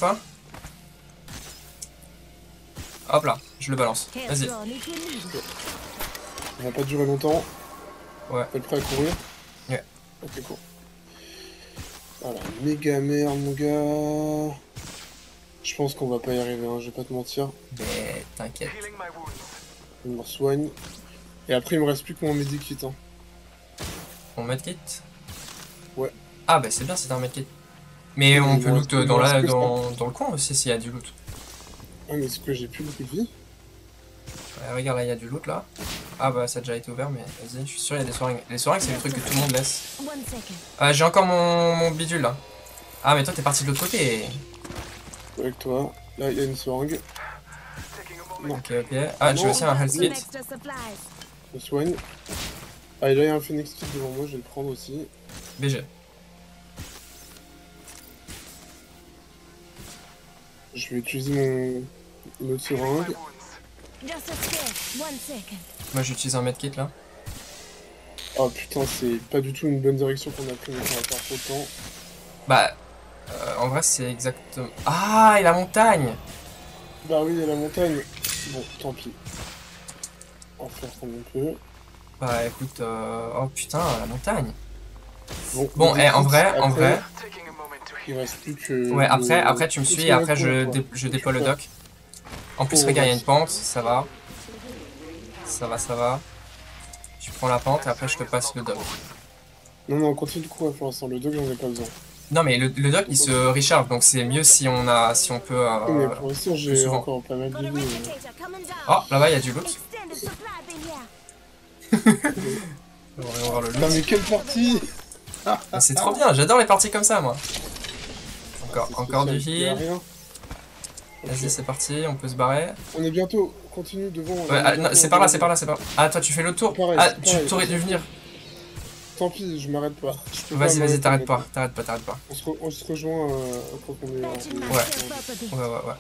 [SPEAKER 2] Hop là, je le balance.
[SPEAKER 5] Can't
[SPEAKER 2] Vas-y.
[SPEAKER 5] run if you need it.
[SPEAKER 1] Ça va pas durer longtemps.
[SPEAKER 2] Ouais.
[SPEAKER 1] T'es prêt à courir?
[SPEAKER 2] Ouais.
[SPEAKER 1] Ok, cool. Voilà, méga merde mon gars. Je pense qu'on va pas y arriver, hein, je vais pas te mentir.
[SPEAKER 2] Mais t'inquiète.
[SPEAKER 8] Healing my wounds.
[SPEAKER 1] Je me soigne. Et après il me reste plus que mon medikit. Hein.
[SPEAKER 2] Mon medkit?
[SPEAKER 1] Ouais.
[SPEAKER 2] Ah bah c'est bien, c'est un medkit. Mais on peut loot dans le coin aussi s'il y a du loot.
[SPEAKER 1] Ah mais c'est que j'ai plus beaucoup de vie.
[SPEAKER 2] Ouais, regarde là, il y a du loot là. Ah bah ça a déjà été ouvert, mais vas-y, je suis sûr il y a des seringues. Les seringues c'est le truc que tout le monde laisse.
[SPEAKER 5] 1 second.
[SPEAKER 2] J'ai encore mon bidule là. Ah mais toi t'es parti de l'autre côté.
[SPEAKER 1] Avec toi. Là il y a une seringue.
[SPEAKER 8] Taking a moment.
[SPEAKER 2] Ok. Ah j'ai aussi un health
[SPEAKER 5] Some
[SPEAKER 2] kit.
[SPEAKER 5] extra supplies.
[SPEAKER 1] Je me soigne. Ah et là il y a un phoenix kit devant moi, je vais le prendre aussi.
[SPEAKER 2] BG.
[SPEAKER 1] Je vais utiliser mon autre
[SPEAKER 8] Healing my
[SPEAKER 1] seringue.
[SPEAKER 8] wounds.
[SPEAKER 5] Just a scare. 1 second.
[SPEAKER 2] Moi j'utilise un medkit là.
[SPEAKER 1] Oh putain c'est pas du tout une bonne direction qu'on a pris, mais on va faire trop de temps.
[SPEAKER 2] Bah en vrai c'est exactement... Ah et la montagne.
[SPEAKER 1] Bah oui il y a la montagne. Bon tant pis. On va faire comme on peut.
[SPEAKER 2] Bah écoute, oh putain la montagne.
[SPEAKER 1] Bon,
[SPEAKER 2] En vrai,
[SPEAKER 8] Taking a moment to
[SPEAKER 1] il
[SPEAKER 8] heal.
[SPEAKER 1] reste plus que...
[SPEAKER 2] ouais après tu me suis et après je déploie le dock. En plus
[SPEAKER 1] Oh,
[SPEAKER 2] regarde il y a
[SPEAKER 1] ouais.
[SPEAKER 2] une pente, ça va. Ça va. Je prends la pente et après je te passe le dock.
[SPEAKER 1] Non, on continue de courir pour l'instant, le dog j'en ai pas besoin.
[SPEAKER 2] Non mais le dock il se recharge donc c'est mieux si on peut...
[SPEAKER 1] Oui, mais pour l'instant j'ai
[SPEAKER 2] souvent.
[SPEAKER 1] encore pas mal
[SPEAKER 5] Got a
[SPEAKER 1] de vie.
[SPEAKER 5] replicator coming down.
[SPEAKER 2] Oh là-bas il y a du loot.
[SPEAKER 5] Extended supply bin here.
[SPEAKER 2] On va voir le
[SPEAKER 1] Putain
[SPEAKER 2] loot.
[SPEAKER 1] mais quelle partie!
[SPEAKER 2] Mais c'est trop bien, j'adore les parties comme ça moi.
[SPEAKER 1] C'est
[SPEAKER 2] Encore du
[SPEAKER 1] spécial, y a
[SPEAKER 2] heal.
[SPEAKER 1] rien.
[SPEAKER 2] Vas-y c'est parti, on peut se barrer.
[SPEAKER 1] On est bientôt, continue devant.
[SPEAKER 2] Ouais, non, c'est par là. Ah toi tu fais le tour.
[SPEAKER 1] Pareil,
[SPEAKER 2] Ah
[SPEAKER 1] c'est pareil.
[SPEAKER 2] tu t'aurais dû venir.
[SPEAKER 1] Tant pis, je m'arrête pas. Je peux
[SPEAKER 2] Vas-y,
[SPEAKER 1] m'arrêter
[SPEAKER 2] t'arrêtes pas,
[SPEAKER 1] maintenant.
[SPEAKER 2] t'arrêtes pas.
[SPEAKER 1] On se rejoint quand on est...
[SPEAKER 5] Patching
[SPEAKER 2] Ouais.
[SPEAKER 5] myself up a bit.
[SPEAKER 2] Ouais.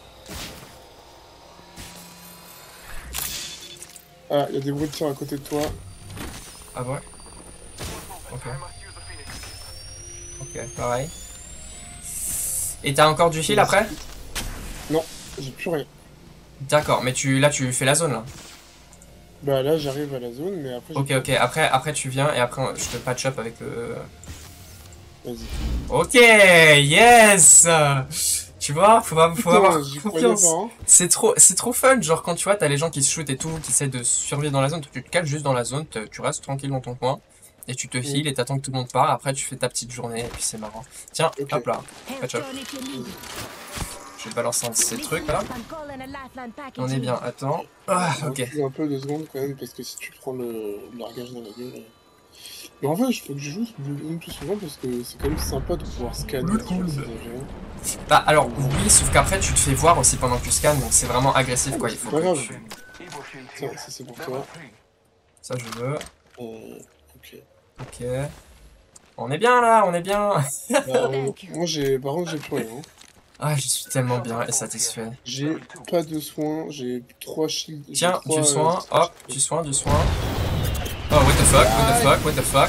[SPEAKER 1] Ah, il y a des bruits de tir à côté de toi.
[SPEAKER 2] Ah ouais. Ok,
[SPEAKER 8] I must use the phoenix.
[SPEAKER 2] ok, pareil. Et t'as encore du heal après?
[SPEAKER 1] Non, j'ai plus rien.
[SPEAKER 2] D'accord, mais là tu fais la zone là.
[SPEAKER 1] Bah là, j'arrive à la zone, mais après...
[SPEAKER 2] Ok, ok, après tu viens et après je te patch up avec le...
[SPEAKER 1] Vas-y.
[SPEAKER 2] Ok, yes. Tu vois, faut avoir
[SPEAKER 1] J'y croyais
[SPEAKER 2] confiance.
[SPEAKER 1] pas, hein.
[SPEAKER 2] C'est trop fun, genre quand tu vois, t'as les gens qui se shootent et tout, qui essaient de survivre dans la zone, tu te cales juste dans la zone, tu restes tranquille dans ton coin, et tu te heal et t'attends que tout le monde part, après tu fais ta petite journée, et puis c'est marrant. Tiens,
[SPEAKER 1] Ok.
[SPEAKER 2] hop là, patch up. Je vais balancer un de ces trucs là. On est bien, attends. Ah, ok.
[SPEAKER 1] Un peu 2 secondes quand même, parce que si tu prends le largage dans la gueule... Mais en fait, il faut que je joue Bloodhound plus souvent, parce que c'est quand même sympa de pouvoir scanner.
[SPEAKER 2] Bah alors, oui, sauf qu'après tu te fais voir aussi pendant que tu scannes, donc c'est vraiment agressif quoi, il faut
[SPEAKER 1] Pas
[SPEAKER 2] que
[SPEAKER 1] grave.
[SPEAKER 2] tu...
[SPEAKER 1] Tiens, ça c'est pour toi.
[SPEAKER 2] Ça je veux.
[SPEAKER 1] Ok.
[SPEAKER 2] Ok. On est bien là, on est bien.
[SPEAKER 1] Bah, moi par contre j'ai plus rien. Hein.
[SPEAKER 2] Ah, je suis tellement bien et satisfait.
[SPEAKER 1] J'ai pas de soins, j'ai 3 shields.
[SPEAKER 2] Tiens, du soin, hop, du soin. Oh, what the fuck, what the fuck, what the fuck.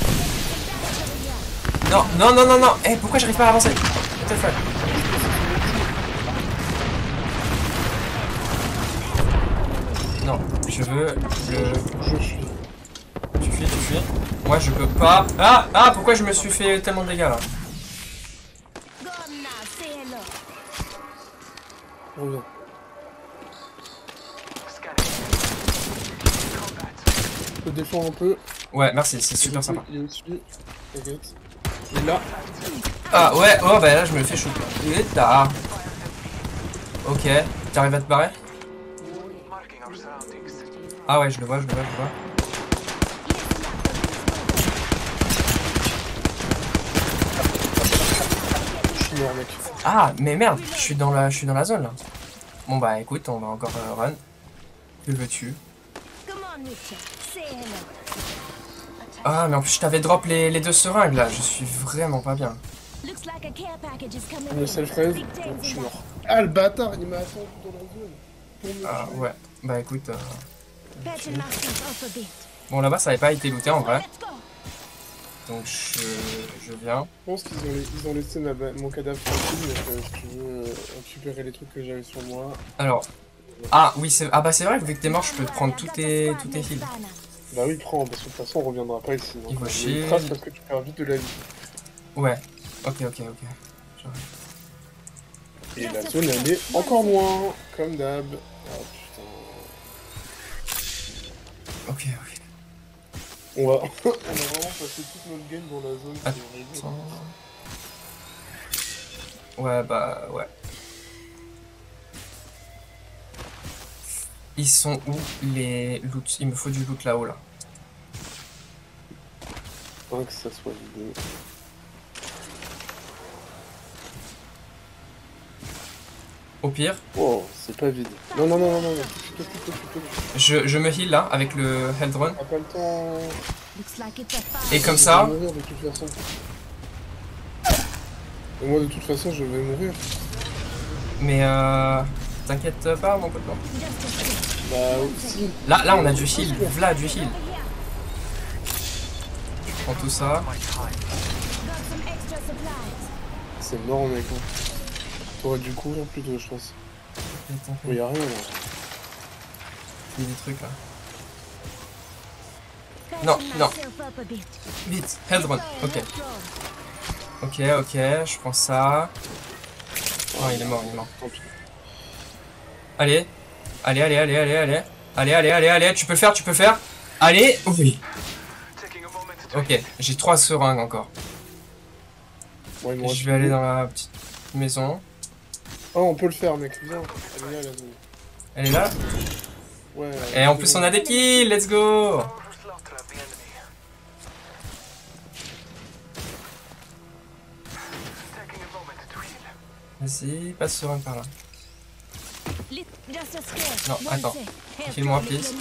[SPEAKER 2] Non, non, non, non, non. Eh, pourquoi j'arrive pas à avancer? What the fuck. Non, je veux le...
[SPEAKER 1] Je suis.
[SPEAKER 2] Tu fuis. Moi, je peux pas... Ah, pourquoi je me suis fait tellement de dégâts, là?
[SPEAKER 1] Reviens. Je peux défendre un peu.
[SPEAKER 2] Ouais, merci, c'est super sympa.
[SPEAKER 1] Il est au-dessus. T'inquiète. Il est là.
[SPEAKER 2] Ah, ouais, oh, bah là, je me fais shoot. Putain. Ok, t'arrives à te barrer? Ah ouais, je le vois.
[SPEAKER 1] Je suis mort, mec.
[SPEAKER 2] Ah, mais merde, je suis dans la zone, là. Bon, bah, écoute, on va encore run. Que veux-tu? Ah, mais en plus, je t'avais drop les 2 seringues, là. Je suis vraiment pas bien.
[SPEAKER 1] Le self-res, je suis mort. Ah, le bâtard, il m'a attendu dans la zone.
[SPEAKER 2] Ah, ouais. Bah, écoute... Bon, là-bas, ça avait pas été looté, en vrai. Donc, je viens.
[SPEAKER 1] Je pense qu'ils ont laissé mon cadavre tranquille, mais si tu veux récupérer les trucs que j'avais sur moi...
[SPEAKER 2] Alors... Ah, oui, c'est... Ah, bah, c'est vrai que vu que t'es mort, je peux te prendre tous tes heals.
[SPEAKER 1] Bah oui, prends, parce que de toute façon, on reviendra pas ici.
[SPEAKER 2] Il va
[SPEAKER 1] Je
[SPEAKER 2] chier.
[SPEAKER 1] trace parce que tu perds vite de la vie.
[SPEAKER 2] Ouais. Ok.
[SPEAKER 1] Et la zone, elle est encore loin, comme d'hab. Oh putain.
[SPEAKER 2] Ok.
[SPEAKER 1] On a vraiment passé toute notre game dans la zone.
[SPEAKER 2] Attends. Ouais, bah, ouais. Ils sont où les loots? Il me faut du loot là-haut, là.
[SPEAKER 1] Faudrait que ça soit vidé.
[SPEAKER 2] Au pire,
[SPEAKER 1] Oh, c'est pas vide. Non.
[SPEAKER 2] je me heal là avec le health run.
[SPEAKER 1] T'as pas le temps.
[SPEAKER 2] Et comme
[SPEAKER 1] Je
[SPEAKER 2] ça,
[SPEAKER 1] vais mourir de toute façon. Et moi, de toute façon, je vais mourir.
[SPEAKER 2] mais t'inquiète pas, mon pote.
[SPEAKER 1] Bah, aussi.
[SPEAKER 2] Là, on a du heal. Là, du heal. Je prends tout ça.
[SPEAKER 1] C'est mort, mec. T'aurais dû courir plus tôt, je pense. Mais y'a rien là.
[SPEAKER 2] Il y a des trucs là. Non. Vite, health run. Ok, je prends ça. Oh, il est mort.
[SPEAKER 1] Tant pis.
[SPEAKER 2] Allez, tu peux le faire. Allez, oui. Ok, j'ai 3 seringues encore.
[SPEAKER 1] Ouais, moi,
[SPEAKER 2] Je vais aller dans la petite maison.
[SPEAKER 1] Oh, on peut le faire, mec. Viens. Elle est là, la zone.
[SPEAKER 2] Elle est là?
[SPEAKER 1] Ouais.
[SPEAKER 2] Et en plus on a des kills, let's go! Vas-y, passe sur un par là. Non, attends. Kill-moi, please.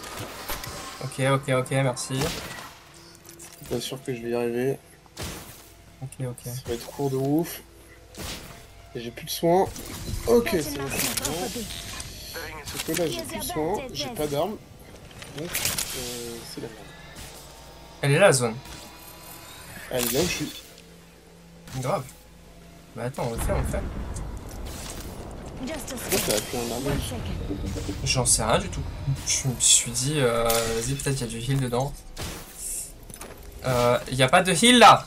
[SPEAKER 2] Ok, merci.
[SPEAKER 1] Pas sûr que je vais y arriver.
[SPEAKER 2] Ok.
[SPEAKER 1] Ça va être court de ouf. Et j'ai plus de soins. Ok, c'est bon. Sauf que là, j'ai plus de soins, j'ai pas d'armes. Donc, c'est la merde.
[SPEAKER 2] Elle est là, la zone.
[SPEAKER 1] Elle est là où je suis.
[SPEAKER 2] Grave. Bah attends, on le fait.
[SPEAKER 5] Just a
[SPEAKER 1] Pourquoi t'as appelé un
[SPEAKER 5] one
[SPEAKER 1] arme?
[SPEAKER 5] second.
[SPEAKER 2] J'en sais rien du tout. Je me suis dit, vas-y, peut-être qu'il y a du heal dedans. Y a pas de heal là.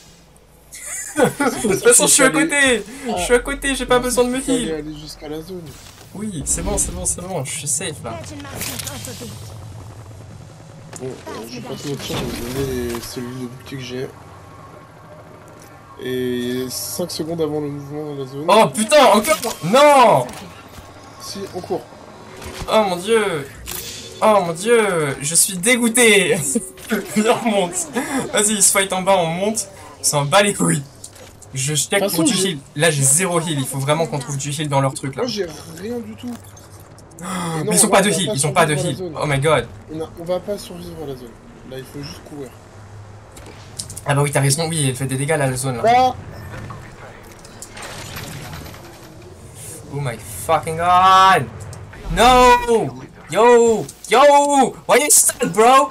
[SPEAKER 2] De toute façon, je suis à côté. Je suis à côté, j'ai pas besoin de me
[SPEAKER 1] Fallait
[SPEAKER 2] heal.
[SPEAKER 1] aller jusqu'à la zone.
[SPEAKER 2] Oui, c'est bon, c'est bon, c'est bon, je suis safe là.
[SPEAKER 5] Fetching Master's off the beat.
[SPEAKER 1] Bon, je vais pas te mentir, je vais vous donner les cellules de boutique que j'ai. Et 5 secondes avant le mouvement dans la zone.
[SPEAKER 2] Oh putain, encore. Non.
[SPEAKER 1] Si, on court.
[SPEAKER 2] Oh mon dieu. Oh mon dieu, je suis dégoûté. Viens, on monte. Vas-y, il se fight en bas, on monte. On s'en bat les couilles. Je check
[SPEAKER 1] De toute
[SPEAKER 2] pour du
[SPEAKER 1] façon,
[SPEAKER 2] heal. Là, j'ai 0 heal. Il faut vraiment qu'on trouve du heal dans leur truc là.
[SPEAKER 1] Moi j'ai rien du tout.
[SPEAKER 2] Mais ils ont pas de heal, ils ont pas de heal. Oh my god.
[SPEAKER 1] On va pas survivre à la zone. Là, il faut juste courir.
[SPEAKER 2] Ah bah oui, t'as raison, oui, elle fait des dégâts là, la zone là.
[SPEAKER 1] Ah
[SPEAKER 2] Oh my fucking god. No. Yo. Yo. Why you stuck, bro?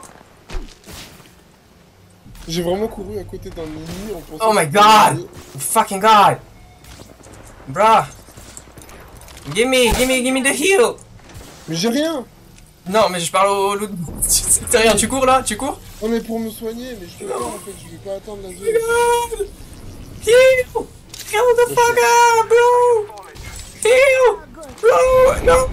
[SPEAKER 1] J'ai vraiment couru à côté d'un ennemi en pensant...
[SPEAKER 2] Oh my god. You fucking god. Bruh. Give me the heal.
[SPEAKER 1] Mais j'ai rien.
[SPEAKER 2] Non, mais je parle au loup. C'est rien, tu cours là? Tu cours?
[SPEAKER 1] Non mais pour me soigner, mais je peux pas en fait, je vais pas attendre la zone.
[SPEAKER 2] God. Heal. Heal the fuck up, bro. Heal. Bro, no.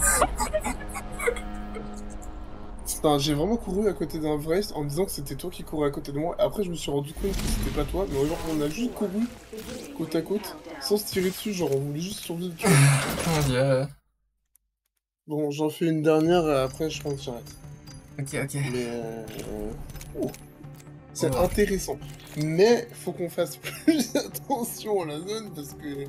[SPEAKER 1] Putain, j'ai vraiment couru à côté d'un vrai en me disant que c'était toi qui courais à côté de moi. Après, je me suis rendu compte que c'était pas toi, mais genre, on a juste couru côte à côte sans se tirer dessus. Genre, on voulait juste survivre. Tu vois.
[SPEAKER 2] Mon dieu.
[SPEAKER 1] Bon, j'en fais une dernière, après, je pense que j'arrête.
[SPEAKER 2] Ok.
[SPEAKER 1] Mais oh. C'est
[SPEAKER 2] Oh.
[SPEAKER 1] intéressant. Mais faut qu'on fasse plus attention à la zone parce que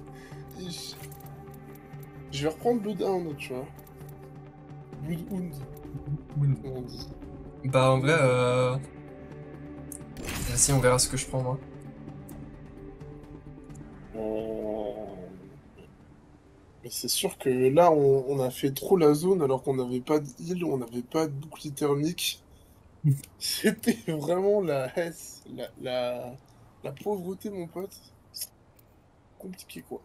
[SPEAKER 1] je vais reprendre Bloodhound, tu vois. Bloodhound, comme on dit.
[SPEAKER 2] Bah en vrai, vas-y, on verra ce que je prends moi.
[SPEAKER 1] Mais c'est sûr que là, on a fait trop la zone alors qu'on n'avait pas de heal, on n'avait pas de bouclier thermique. C'était vraiment la S, la pauvreté, mon pote. Compliqué, quoi.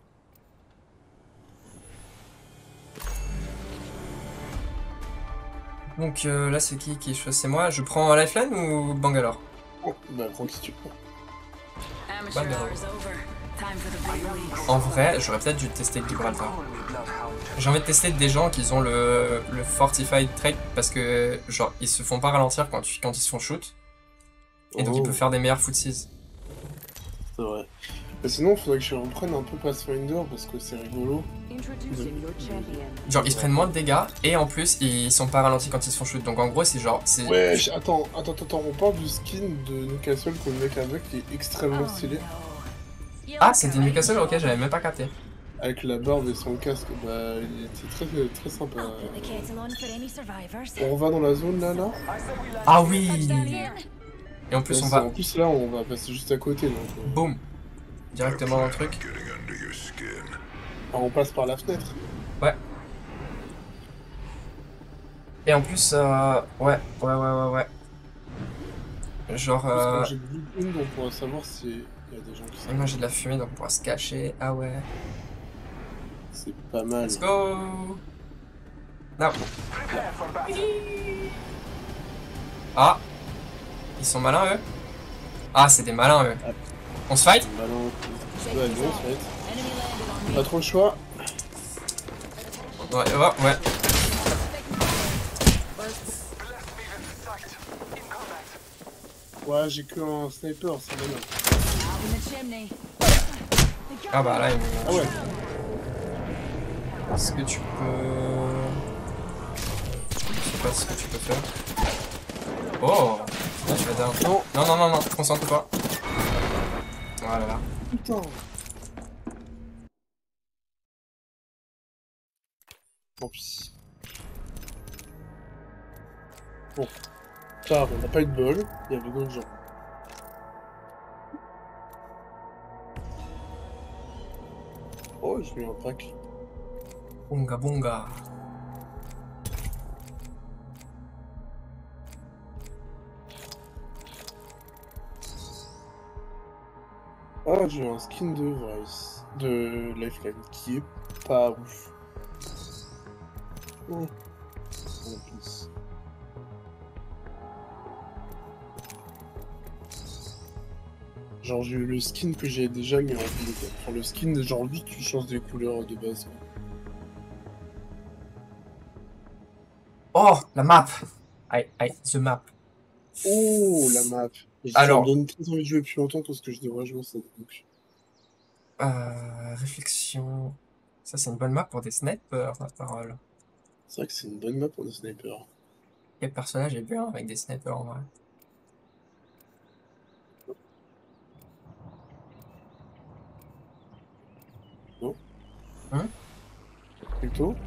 [SPEAKER 2] Donc là c'est qui choisit? C'est moi. Je prends Lifeline ou Bangalore?
[SPEAKER 1] Oh, bah, prends qui tu veux.
[SPEAKER 7] Amateur
[SPEAKER 2] Bah,
[SPEAKER 7] hour's over. Time for the big leagues.
[SPEAKER 2] En vrai, j'aurais peut-être dû tester Gibraltar. J'ai envie de tester des gens qui ont le Fortified Trait parce que genre ils se font pas ralentir quand ils se font shoot. Et donc ils peuvent faire des meilleurs footsies.
[SPEAKER 1] C'est vrai. Mais sinon, il faudrait que je reprenne un peu Pathfinder parce que c'est rigolo.
[SPEAKER 6] Introducing your champion.
[SPEAKER 2] Genre ils se prennent moins de dégâts et en plus ils sont pas ralentis quand ils se font shoot. Donc en gros c'est genre...
[SPEAKER 1] Ouais, attends, on parle du skin de Newcastle que le mec avec qui est extrêmement stylé.
[SPEAKER 2] Ah c'était Newcastle, ok, j'avais même pas capté.
[SPEAKER 1] Avec la barbe et son casque, bah il était très, très sympa.
[SPEAKER 5] I'll put the kettle on for any survivors.
[SPEAKER 1] On va dans la zone là.
[SPEAKER 2] Ah oui.
[SPEAKER 5] Touchdown here.
[SPEAKER 2] Et en plus on
[SPEAKER 1] Ouais,
[SPEAKER 2] va...
[SPEAKER 1] En plus là, on va passer juste à côté. Donc,
[SPEAKER 2] Boum. Directement dans le truc.
[SPEAKER 3] Getting under your skin.
[SPEAKER 1] on passe par la fenêtre.
[SPEAKER 2] Ouais. Et en plus, ouais. Genre,
[SPEAKER 1] Parce que quand j'ai vu une, on pourra savoir s'il y a des gens qui
[SPEAKER 2] et
[SPEAKER 1] sont.
[SPEAKER 2] moi j'ai de la fumée donc on pourra se cacher. Ah ouais.
[SPEAKER 1] C'est pas mal.
[SPEAKER 2] Let's go. Non. Ah. Ils sont malins eux. Ah c'est des malins eux. On se fight?
[SPEAKER 1] Malin. Ouais, non, ça va être. Pas trop le choix.
[SPEAKER 2] Ouais.
[SPEAKER 1] Ouais, j'ai que un sniper, c'est dommage.
[SPEAKER 7] Out in the chimney.
[SPEAKER 2] Ah bah là,
[SPEAKER 1] Ah ouais.
[SPEAKER 2] Est-ce que tu peux... Je sais pas ce que tu peux faire. Oh. Là, tu vas down. Non, concentre-toi. Voilà là.
[SPEAKER 1] Putain. Tant pis. Bon. Ça, on n'a pas eu de bol. Il y avait d'autres gens. Oh, j'ai eu un pack.
[SPEAKER 2] Bunga bunga.
[SPEAKER 1] Ah, j'ai eu un skin de Vice. De Lifeline qui est pas ouf. Oh. En plus. Genre j'ai eu le skin que j'ai déjà mis en ville. Enfin le skin, genre juste tu changes des couleurs de base.
[SPEAKER 2] Oh, la map. Aïe, the map.
[SPEAKER 1] Oh la map.
[SPEAKER 2] Alors.
[SPEAKER 1] Ça me donne très envie de jouer depuis longtemps parce que je devrais jouer à ça. Donc.
[SPEAKER 2] Réflexion. Ça, c'est une bonne map pour des snipers, la parole.
[SPEAKER 1] C'est vrai que c'est une bonne map pour des snipers.
[SPEAKER 2] Quel personnage est bien avec des snipers en vrai?
[SPEAKER 1] Non.
[SPEAKER 2] Hein?
[SPEAKER 1] Plutôt.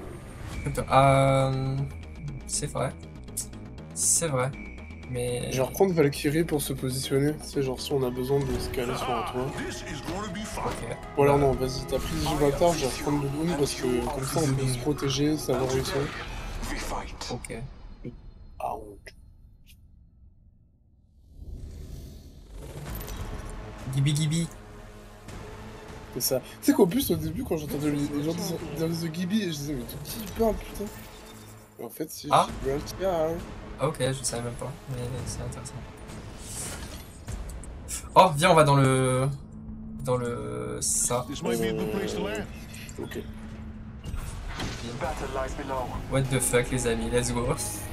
[SPEAKER 2] C'est vrai. C'est vrai. Mais.
[SPEAKER 1] Je vais reprendre Valkyrie pour se positionner. Tu sais, genre si on a besoin de se caler sur un toit.
[SPEAKER 2] Ok.
[SPEAKER 1] Ou alors non, vas-y, t'as pris Gibraltar, je vais reprendre le Doom parce que comme ça on peut se protéger, savoir où ils sont.
[SPEAKER 2] Ok.
[SPEAKER 1] Ah, honte.
[SPEAKER 2] Gibi.
[SPEAKER 1] C'est ça. Tu sais qu'au plus au début quand j'entendais les gens dire The Gibi, je disais mais de qui il parle putain. Et en fait c'est Gibraltar.
[SPEAKER 2] Ah, ok, je savais même pas, mais c'est intéressant. Oh, viens, on va dans le... ça.
[SPEAKER 1] Ok.
[SPEAKER 2] What the fuck, les amis, let's go.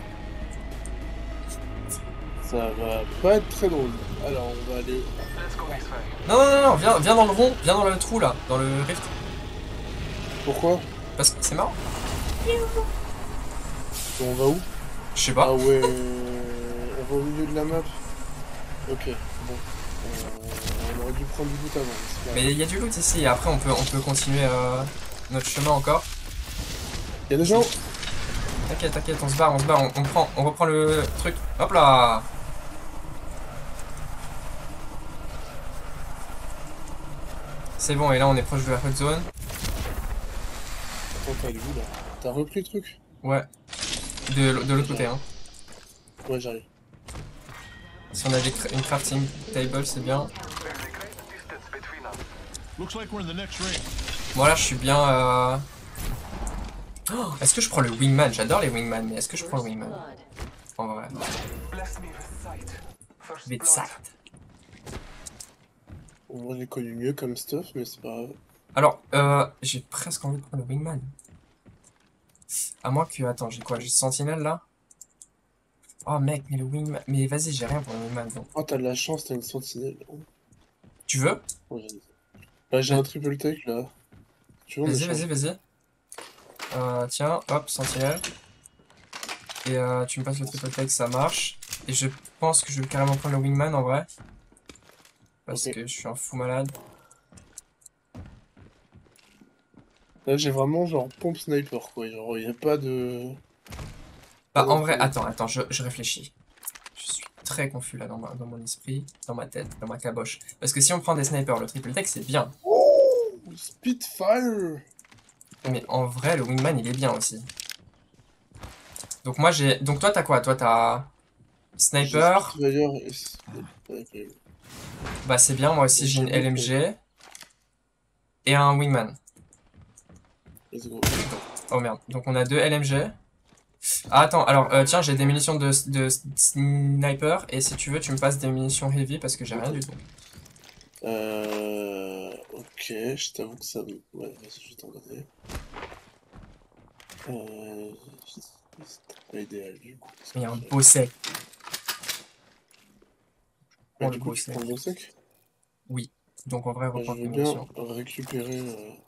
[SPEAKER 1] Ça va pas être très drôle. Alors on va aller...
[SPEAKER 2] Non, viens dans le rond, viens dans le trou là, dans le rift.
[SPEAKER 1] Pourquoi?
[SPEAKER 2] Parce que c'est marrant.
[SPEAKER 1] On va où?
[SPEAKER 2] Je sais pas.
[SPEAKER 1] Ah ouais... On va au milieu de la map. Ok, bon. On aurait dû prendre du loot avant.
[SPEAKER 2] Mais il y a du loot ici, et après on peut continuer notre chemin encore.
[SPEAKER 1] Il y a des gens.
[SPEAKER 2] T'inquiète, on se barre, on reprend le truc. Hop là. C'est bon, et là on est proche de la hot zone.
[SPEAKER 1] Attends, t'as où là? T'as repris le truc?
[SPEAKER 2] Ouais. De l'autre côté, hein.
[SPEAKER 1] Ouais, j'arrive.
[SPEAKER 2] Si on avait une crafting table, c'est bien. Bon là je suis bien Oh, est-ce que je prends le wingman? J'adore les wingman, mais est-ce que je prends le wingman? En vrai. Vite ça.
[SPEAKER 1] On les connu mieux comme stuff, mais c'est pas grave.
[SPEAKER 2] Alors, j'ai presque envie de prendre le wingman. À moins que... Attends, j'ai quoi? J'ai sentinelle là? Oh mec, mais le wingman... Mais vas-y, j'ai rien pour le wingman. Donc.
[SPEAKER 1] Oh, t'as de la chance, t'as une sentinelle.
[SPEAKER 2] Tu veux?
[SPEAKER 1] Ouais, bah, j'ai un triple tech là. Tu veux,
[SPEAKER 2] vas-y. Tiens, hop, sentinelle. Et tu me passes le triple tech, ça marche. Et je pense que je vais carrément prendre le wingman en vrai. Parce que je suis un fou malade.
[SPEAKER 1] Là, j'ai vraiment genre pompe sniper quoi. Genre, y a pas de.
[SPEAKER 2] Bah, en vrai, attends, je réfléchis. Je suis très confus là dans mon esprit, dans ma tête, dans ma caboche. Parce que si on prend des snipers, le triple tech c'est bien.
[SPEAKER 1] Oh, Spitfire!
[SPEAKER 2] Mais en vrai, le wingman il est bien aussi. Donc moi j'ai. Donc toi t'as quoi? Toi t'as. Sniper. Bah c'est bien, moi aussi j'ai une LMG. Et un wingman. Oh merde, donc on a deux LMG. Ah attends, alors tiens, j'ai des munitions de sniper. Et si tu veux, tu me passes des munitions heavy parce que j'ai rien du tout.
[SPEAKER 1] Ok, je t'avoue que ça me... Ouais, vas-y, je vais t'en donner. C'est pas idéal du coup.
[SPEAKER 2] Il y a un beau sec.
[SPEAKER 1] Ouais, du coup, tu prends le beau sec?
[SPEAKER 2] Oui, donc en vrai,
[SPEAKER 1] je veux bien récupérer...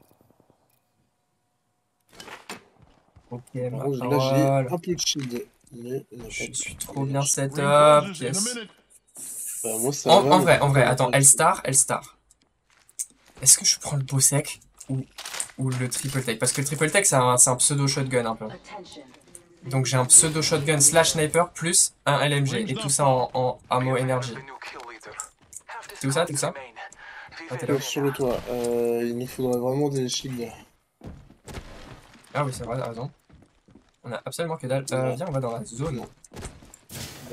[SPEAKER 2] Ok,
[SPEAKER 1] par contre, là j'ai un peu de shield. Mais
[SPEAKER 2] je suis trop bien setup. Yes.
[SPEAKER 1] Bah, moi, ça
[SPEAKER 2] en vrai, attends, L-Star. Est-ce que je prends le beau sec ou le triple tech? Parce que le triple tech c'est un pseudo shotgun un peu. Donc j'ai un pseudo shotgun slash sniper plus un LMG et tout ça en ammo énergie. C'est où ça? Ah, t'es là.
[SPEAKER 1] Sur le toit, il nous faudrait vraiment des shields.
[SPEAKER 2] Ah oui, c'est vrai, t'as raison. On a absolument que dalle. Viens, on va dans la zone.
[SPEAKER 1] Bah,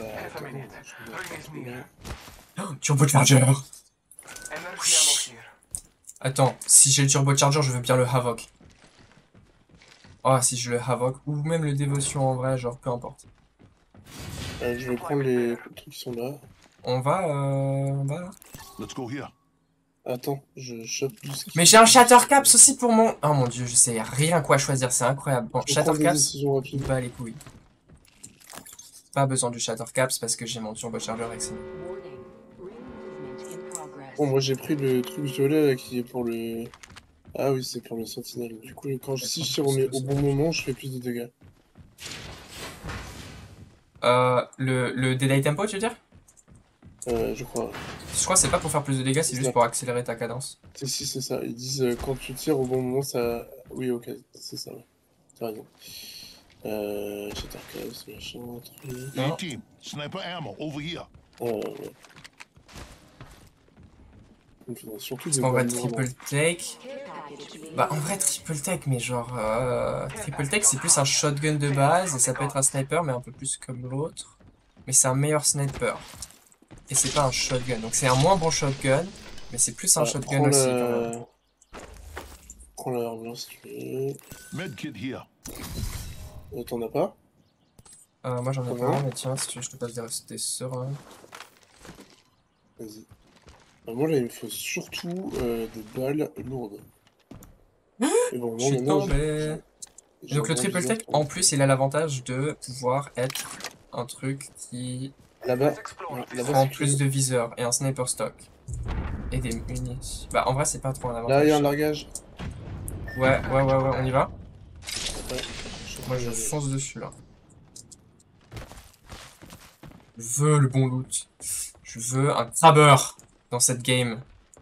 [SPEAKER 2] oh, turbocharger. Attends, si j'ai le turbocharger, je veux bien le Havoc. Oh, si je le Havoc, ou même le Dévotion en vrai, genre, peu importe.
[SPEAKER 1] Je vais prendre les trucs qui sont là.
[SPEAKER 2] On va là.
[SPEAKER 3] Let's go here.
[SPEAKER 1] Attends, je chope du ski.
[SPEAKER 2] Mais j'ai un Shattercaps aussi pour mon... Oh mon dieu, je sais rien quoi choisir, c'est incroyable. Bon,
[SPEAKER 1] Je prends des
[SPEAKER 2] Shattercaps,
[SPEAKER 1] décisions rapides.
[SPEAKER 2] bah les couilles. Pas besoin du Shattercaps parce que j'ai mon turbo chargeur et que c'est...
[SPEAKER 6] Warning. Ring movement in progress.
[SPEAKER 1] Bon, moi j'ai pris le truc violet là, qui est pour le... Ah oui, c'est pour le sentinelle. Du coup, si je tire au bon moment, je fais plus de dégâts.
[SPEAKER 2] Le delay tempo, tu veux dire?
[SPEAKER 1] Je crois.
[SPEAKER 2] Je crois que c'est pas pour faire plus de dégâts, c'est
[SPEAKER 1] C'est
[SPEAKER 2] juste
[SPEAKER 1] ça.
[SPEAKER 2] pour accélérer ta cadence.
[SPEAKER 1] Si, c'est ça. Ils disent quand tu tires au bon moment, ça... Oui, ok, c'est ça, ouais. T'as raison. Shattercaps, machin, truc...
[SPEAKER 2] Non.
[SPEAKER 3] 18. Sniper ammo over here.
[SPEAKER 1] Ouais. Il me faudrait surtout
[SPEAKER 2] Parce
[SPEAKER 1] des
[SPEAKER 2] qu'en vrai,
[SPEAKER 1] balles lourdes.
[SPEAKER 2] triple take...
[SPEAKER 6] Care package being
[SPEAKER 2] Bah en vrai, triple take, mais genre... triple take, c'est plus un shotgun de base, et ça peut être un sniper, mais un peu plus comme l'autre. Mais c'est un meilleur sniper. Et c'est pas un shotgun, donc c'est un moins bon shotgun, mais c'est plus un shotgun
[SPEAKER 1] prends
[SPEAKER 2] aussi quand même.
[SPEAKER 1] Prends la herbe blanche si tu veux.
[SPEAKER 3] Medkit here.
[SPEAKER 1] T'en as pas?
[SPEAKER 2] Moi j'en ai
[SPEAKER 1] Comment?
[SPEAKER 2] pas, mais tiens, si tu veux, je te passe des seringues.
[SPEAKER 1] Vas-y. Moi là, il me faut surtout des balles lourdes. Et bon,
[SPEAKER 2] Je suis
[SPEAKER 1] maintenant,
[SPEAKER 2] tombé.
[SPEAKER 1] j'ai
[SPEAKER 2] Donc le
[SPEAKER 1] un bon
[SPEAKER 2] triple
[SPEAKER 1] viseur
[SPEAKER 2] take,
[SPEAKER 1] pour-
[SPEAKER 2] en plus, il a l'avantage de pouvoir être un truc qui
[SPEAKER 1] Là-bas,
[SPEAKER 8] Let's explore
[SPEAKER 1] ouais,
[SPEAKER 8] this.
[SPEAKER 1] là-bas,
[SPEAKER 2] prend
[SPEAKER 1] si tu
[SPEAKER 2] plus
[SPEAKER 1] veux.
[SPEAKER 2] de viseurs et un sniper stock. Et des munitions. Bah en vrai, c'est pas trop un
[SPEAKER 1] Là, il
[SPEAKER 2] avantage.
[SPEAKER 1] y a un largage.
[SPEAKER 2] Ouais, on y va.
[SPEAKER 1] Ouais.
[SPEAKER 2] Moi je fonce dessus là. Je veux le bon loot. Je veux un crabber dans cette game.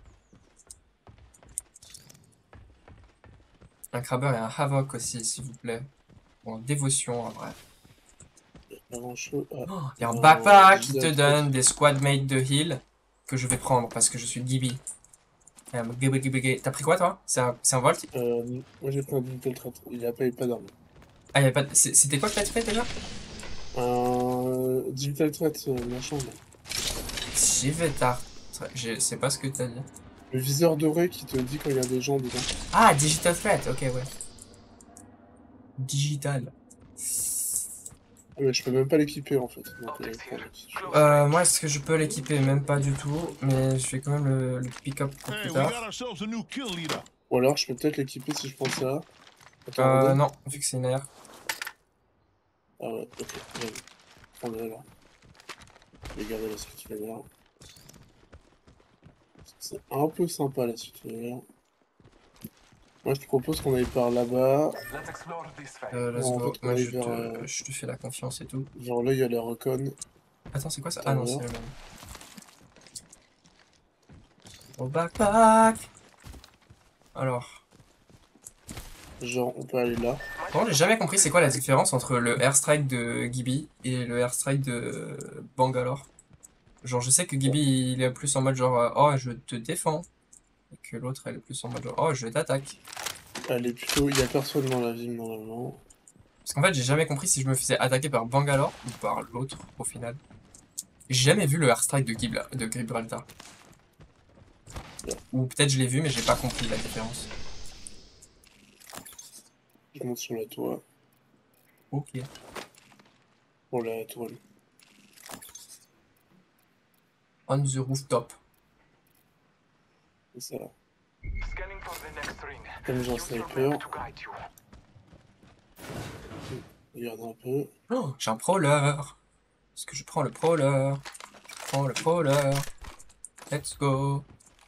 [SPEAKER 2] Un crabber et un havoc aussi, s'il vous plaît. Bon, dévotion en vrai.
[SPEAKER 1] Avant chaud. Ah,
[SPEAKER 2] Il y a un
[SPEAKER 1] non,
[SPEAKER 2] backpack qui te
[SPEAKER 1] Gilles,
[SPEAKER 2] donne des squad mates de heal que je vais prendre parce que je suis Gibby. T'as pris quoi toi? C'est un volt?
[SPEAKER 1] moi j'ai pris un digital trait. Il a pas d'arme.
[SPEAKER 2] Ah, y a pas de... C'était quoi que t'as fait déjà?
[SPEAKER 1] Un digital trait, machin. Là.
[SPEAKER 2] J'y vais tard. Je sais pas ce que t'as dit.
[SPEAKER 1] Le viseur doré qui te dit quand il y a des gens dedans.
[SPEAKER 2] Ah, digital threat, ok, ouais. Digital.
[SPEAKER 1] Ah, mais je peux même pas l'équiper en fait. Donc,
[SPEAKER 8] Optics here.
[SPEAKER 1] si tu veux.
[SPEAKER 8] Close
[SPEAKER 2] Moi, est-ce que je peux l'équiper? Même pas du tout, mais je vais quand même le pick-up pour
[SPEAKER 3] Hey,
[SPEAKER 2] plus
[SPEAKER 3] we
[SPEAKER 2] tard.
[SPEAKER 3] got ourselves a new kill leader.
[SPEAKER 1] Ou alors je peux peut-être l'équiper si je prends ça. Attends, regardez.
[SPEAKER 2] Non, vu que c'est une air.
[SPEAKER 1] Ah ouais, ok. Vas-y. Prends-le là. Je vais garder la suite là. C'est un peu sympa la suite là. Moi je te propose qu'on aille par là-bas.
[SPEAKER 8] Let's explore this way.
[SPEAKER 2] Let's
[SPEAKER 1] En
[SPEAKER 2] go.
[SPEAKER 1] fait, on
[SPEAKER 2] Moi,
[SPEAKER 1] va vers,
[SPEAKER 2] je te fais la confiance et tout.
[SPEAKER 1] Genre là il y a la recon.
[SPEAKER 2] Attends, c'est quoi ça? Ah non, c'est
[SPEAKER 1] Attends,
[SPEAKER 2] le même. Au backpack. Alors,
[SPEAKER 1] Genre on peut aller là.
[SPEAKER 2] bon, j'ai jamais compris c'est quoi la différence entre le airstrike de Gibby et le airstrike de Bangalore. Genre, je sais que Gibby il est plus en mode genre oh je te défends, et que l'autre elle est plus en mode genre oh je t'attaque.
[SPEAKER 1] Elle est plutôt. Il y a personne dans la ville normalement.
[SPEAKER 2] Parce qu'en fait, j'ai jamais compris si je me faisais attaquer par Bangalore ou par l'autre au final. J'ai jamais vu le airstrike de Gibraltar. Ou peut-être je l'ai vu mais j'ai pas compris la différence.
[SPEAKER 1] Je monte sur la tour.
[SPEAKER 2] Ok.
[SPEAKER 1] Pour la tourelle.
[SPEAKER 2] On the rooftop.
[SPEAKER 1] C'est ça.
[SPEAKER 8] Scanning for the next ring.
[SPEAKER 1] Comme j'ai un
[SPEAKER 8] Use your
[SPEAKER 1] sniper.
[SPEAKER 8] map to guide you.
[SPEAKER 1] Regarde un peu.
[SPEAKER 2] Oh, j'ai un prowler. Est-ce que je prends le prowler? Je prends le prowler. Let's go.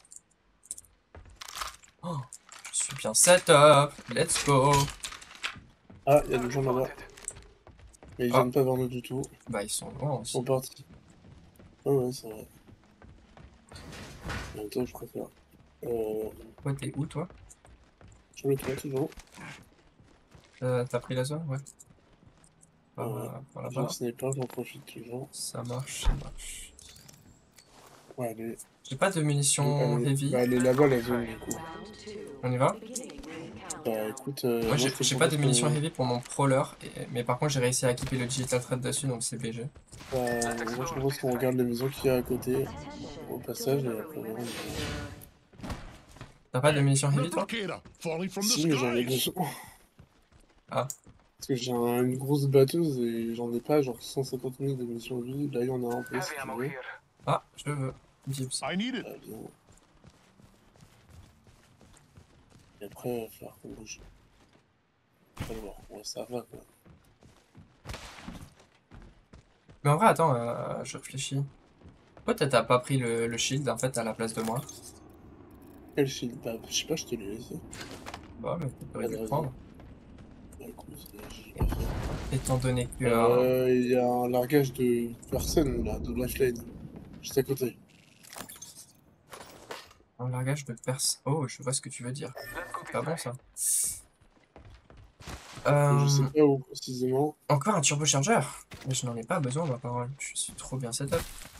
[SPEAKER 2] Oh, je suis bien setup. Let's go.
[SPEAKER 1] Ah, il y a des gens là-bas. Mais ils
[SPEAKER 2] Ah.
[SPEAKER 1] viennent pas vers nous du tout.
[SPEAKER 2] Bah, ils sont loin
[SPEAKER 1] Ils
[SPEAKER 2] aussi.
[SPEAKER 1] sont partis. Ah ouais, c'est vrai. En même temps, je préfère.
[SPEAKER 2] Ouais, t'es où toi?
[SPEAKER 1] Sur le toit, toujours.
[SPEAKER 2] T'as pris la zone? Ouais. Par,
[SPEAKER 1] Ouais.
[SPEAKER 2] par
[SPEAKER 1] J'ai un
[SPEAKER 2] là-bas.
[SPEAKER 1] sniper, j'en profite toujours.
[SPEAKER 2] Ça marche, ça marche.
[SPEAKER 1] Ouais, elle est.
[SPEAKER 2] J'ai pas de munitions
[SPEAKER 1] elle est-
[SPEAKER 2] heavy.
[SPEAKER 1] Bah, elle est là-bas, la zone, du coup.
[SPEAKER 6] round 2.
[SPEAKER 2] On y va?
[SPEAKER 6] Beginning ring countdown.
[SPEAKER 1] Bah, écoute.
[SPEAKER 2] Moi, j'ai
[SPEAKER 1] je te
[SPEAKER 2] j'ai pas de
[SPEAKER 1] propose
[SPEAKER 2] munitions
[SPEAKER 1] qu'on-
[SPEAKER 2] heavy pour mon prowler. Mais par contre, j'ai réussi à équiper le digital thread dessus, donc c'est BG.
[SPEAKER 1] Moi, je propose qu'on regarde les maisons qu'il y a à côté. Au passage, et après, voilà,
[SPEAKER 2] T'as pas de munitions heavy, toi?
[SPEAKER 3] Replicator falling from the
[SPEAKER 1] Si, mais j'en ai
[SPEAKER 3] skies.
[SPEAKER 1] besoin.
[SPEAKER 2] Ah.
[SPEAKER 1] Parce que j'ai une grosse batteuse et j'en ai pas, genre 150 000 de munitions de vie. Là, il y en a un peu si
[SPEAKER 8] Heavy
[SPEAKER 1] tu
[SPEAKER 8] ammo
[SPEAKER 1] veux.
[SPEAKER 8] here.
[SPEAKER 2] Ah, je veux. Gibbs.
[SPEAKER 3] I need it.
[SPEAKER 1] Ah, bien. Et après, il va falloir qu'on bouge. Alors, ouais, ça va quoi.
[SPEAKER 2] Mais en vrai, attends, je réfléchis. Pourquoi t'as pas pris le shield en fait à la place de moi?
[SPEAKER 1] Quel shield? Bah, je sais pas, je te l'ai laissé.
[SPEAKER 2] Bah, mais t'aurais dû le
[SPEAKER 1] raison.
[SPEAKER 2] prendre.
[SPEAKER 1] Bah, écoute, j'ai pas fait.
[SPEAKER 2] Étant donné que.
[SPEAKER 1] Il y a un largage de personne là, de Lifeline. Juste à côté.
[SPEAKER 2] Un largage de perse. Oh, je vois ce que tu veux dire.
[SPEAKER 8] Let's go
[SPEAKER 2] C'est pas
[SPEAKER 8] this
[SPEAKER 2] bon
[SPEAKER 8] way.
[SPEAKER 2] ça.
[SPEAKER 1] Je sais pas où précisément.
[SPEAKER 2] Encore un turbochargeur? Mais je n'en ai pas besoin, ma parole. Je suis trop bien setup.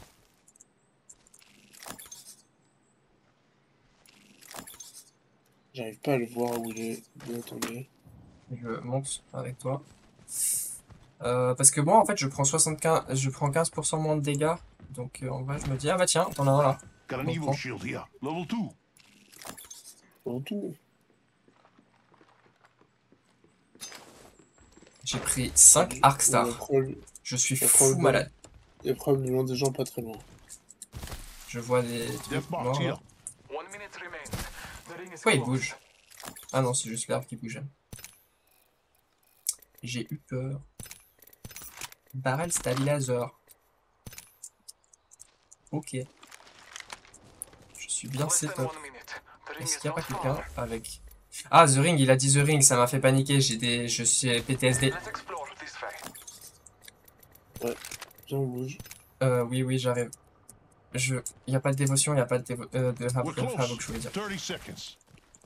[SPEAKER 1] J'arrive pas à le voir où il est bien tombé.
[SPEAKER 2] Je monte avec toi. Parce que moi, en fait, je prends 15% moins de dégâts. Donc, en vrai, je me dis, ah bah tiens, t'en as un là.
[SPEAKER 3] Got an
[SPEAKER 2] Bon,
[SPEAKER 3] Evo
[SPEAKER 2] prends.
[SPEAKER 3] shield here. Level 2.
[SPEAKER 1] En tout.
[SPEAKER 2] J'ai pris 5 Arkstar. Je suis fou malade.
[SPEAKER 1] Il y a probablement des gens pas très loin.
[SPEAKER 2] Je vois des
[SPEAKER 3] Death
[SPEAKER 2] trucs
[SPEAKER 3] box
[SPEAKER 2] morts.
[SPEAKER 3] here.
[SPEAKER 2] Là.
[SPEAKER 8] 1 minute remains. The ring is
[SPEAKER 2] Pourquoi il
[SPEAKER 8] closed.
[SPEAKER 2] bouge? Ah non, c'est juste l'herbe qui bougeait. J'ai eu peur. Barrel stabilizer. Ok. Je suis bien
[SPEAKER 8] Less than
[SPEAKER 2] setup.
[SPEAKER 8] 1 minute. The ring
[SPEAKER 2] Est-ce
[SPEAKER 8] is
[SPEAKER 2] qu'il n'y a
[SPEAKER 8] not
[SPEAKER 2] pas quelqu'un
[SPEAKER 8] far.
[SPEAKER 2] avec... Ah, The Ring, il a dit The Ring, ça m'a fait paniquer. Je suis PTSD.
[SPEAKER 8] Let's explore this way.
[SPEAKER 1] Viens, on bouge.
[SPEAKER 2] Oui, j'arrive. Il n'y a pas de dévotion, il n'y a pas de
[SPEAKER 3] We're
[SPEAKER 2] Havoc,
[SPEAKER 3] close.
[SPEAKER 2] je voulais dire.
[SPEAKER 3] 30 seconds.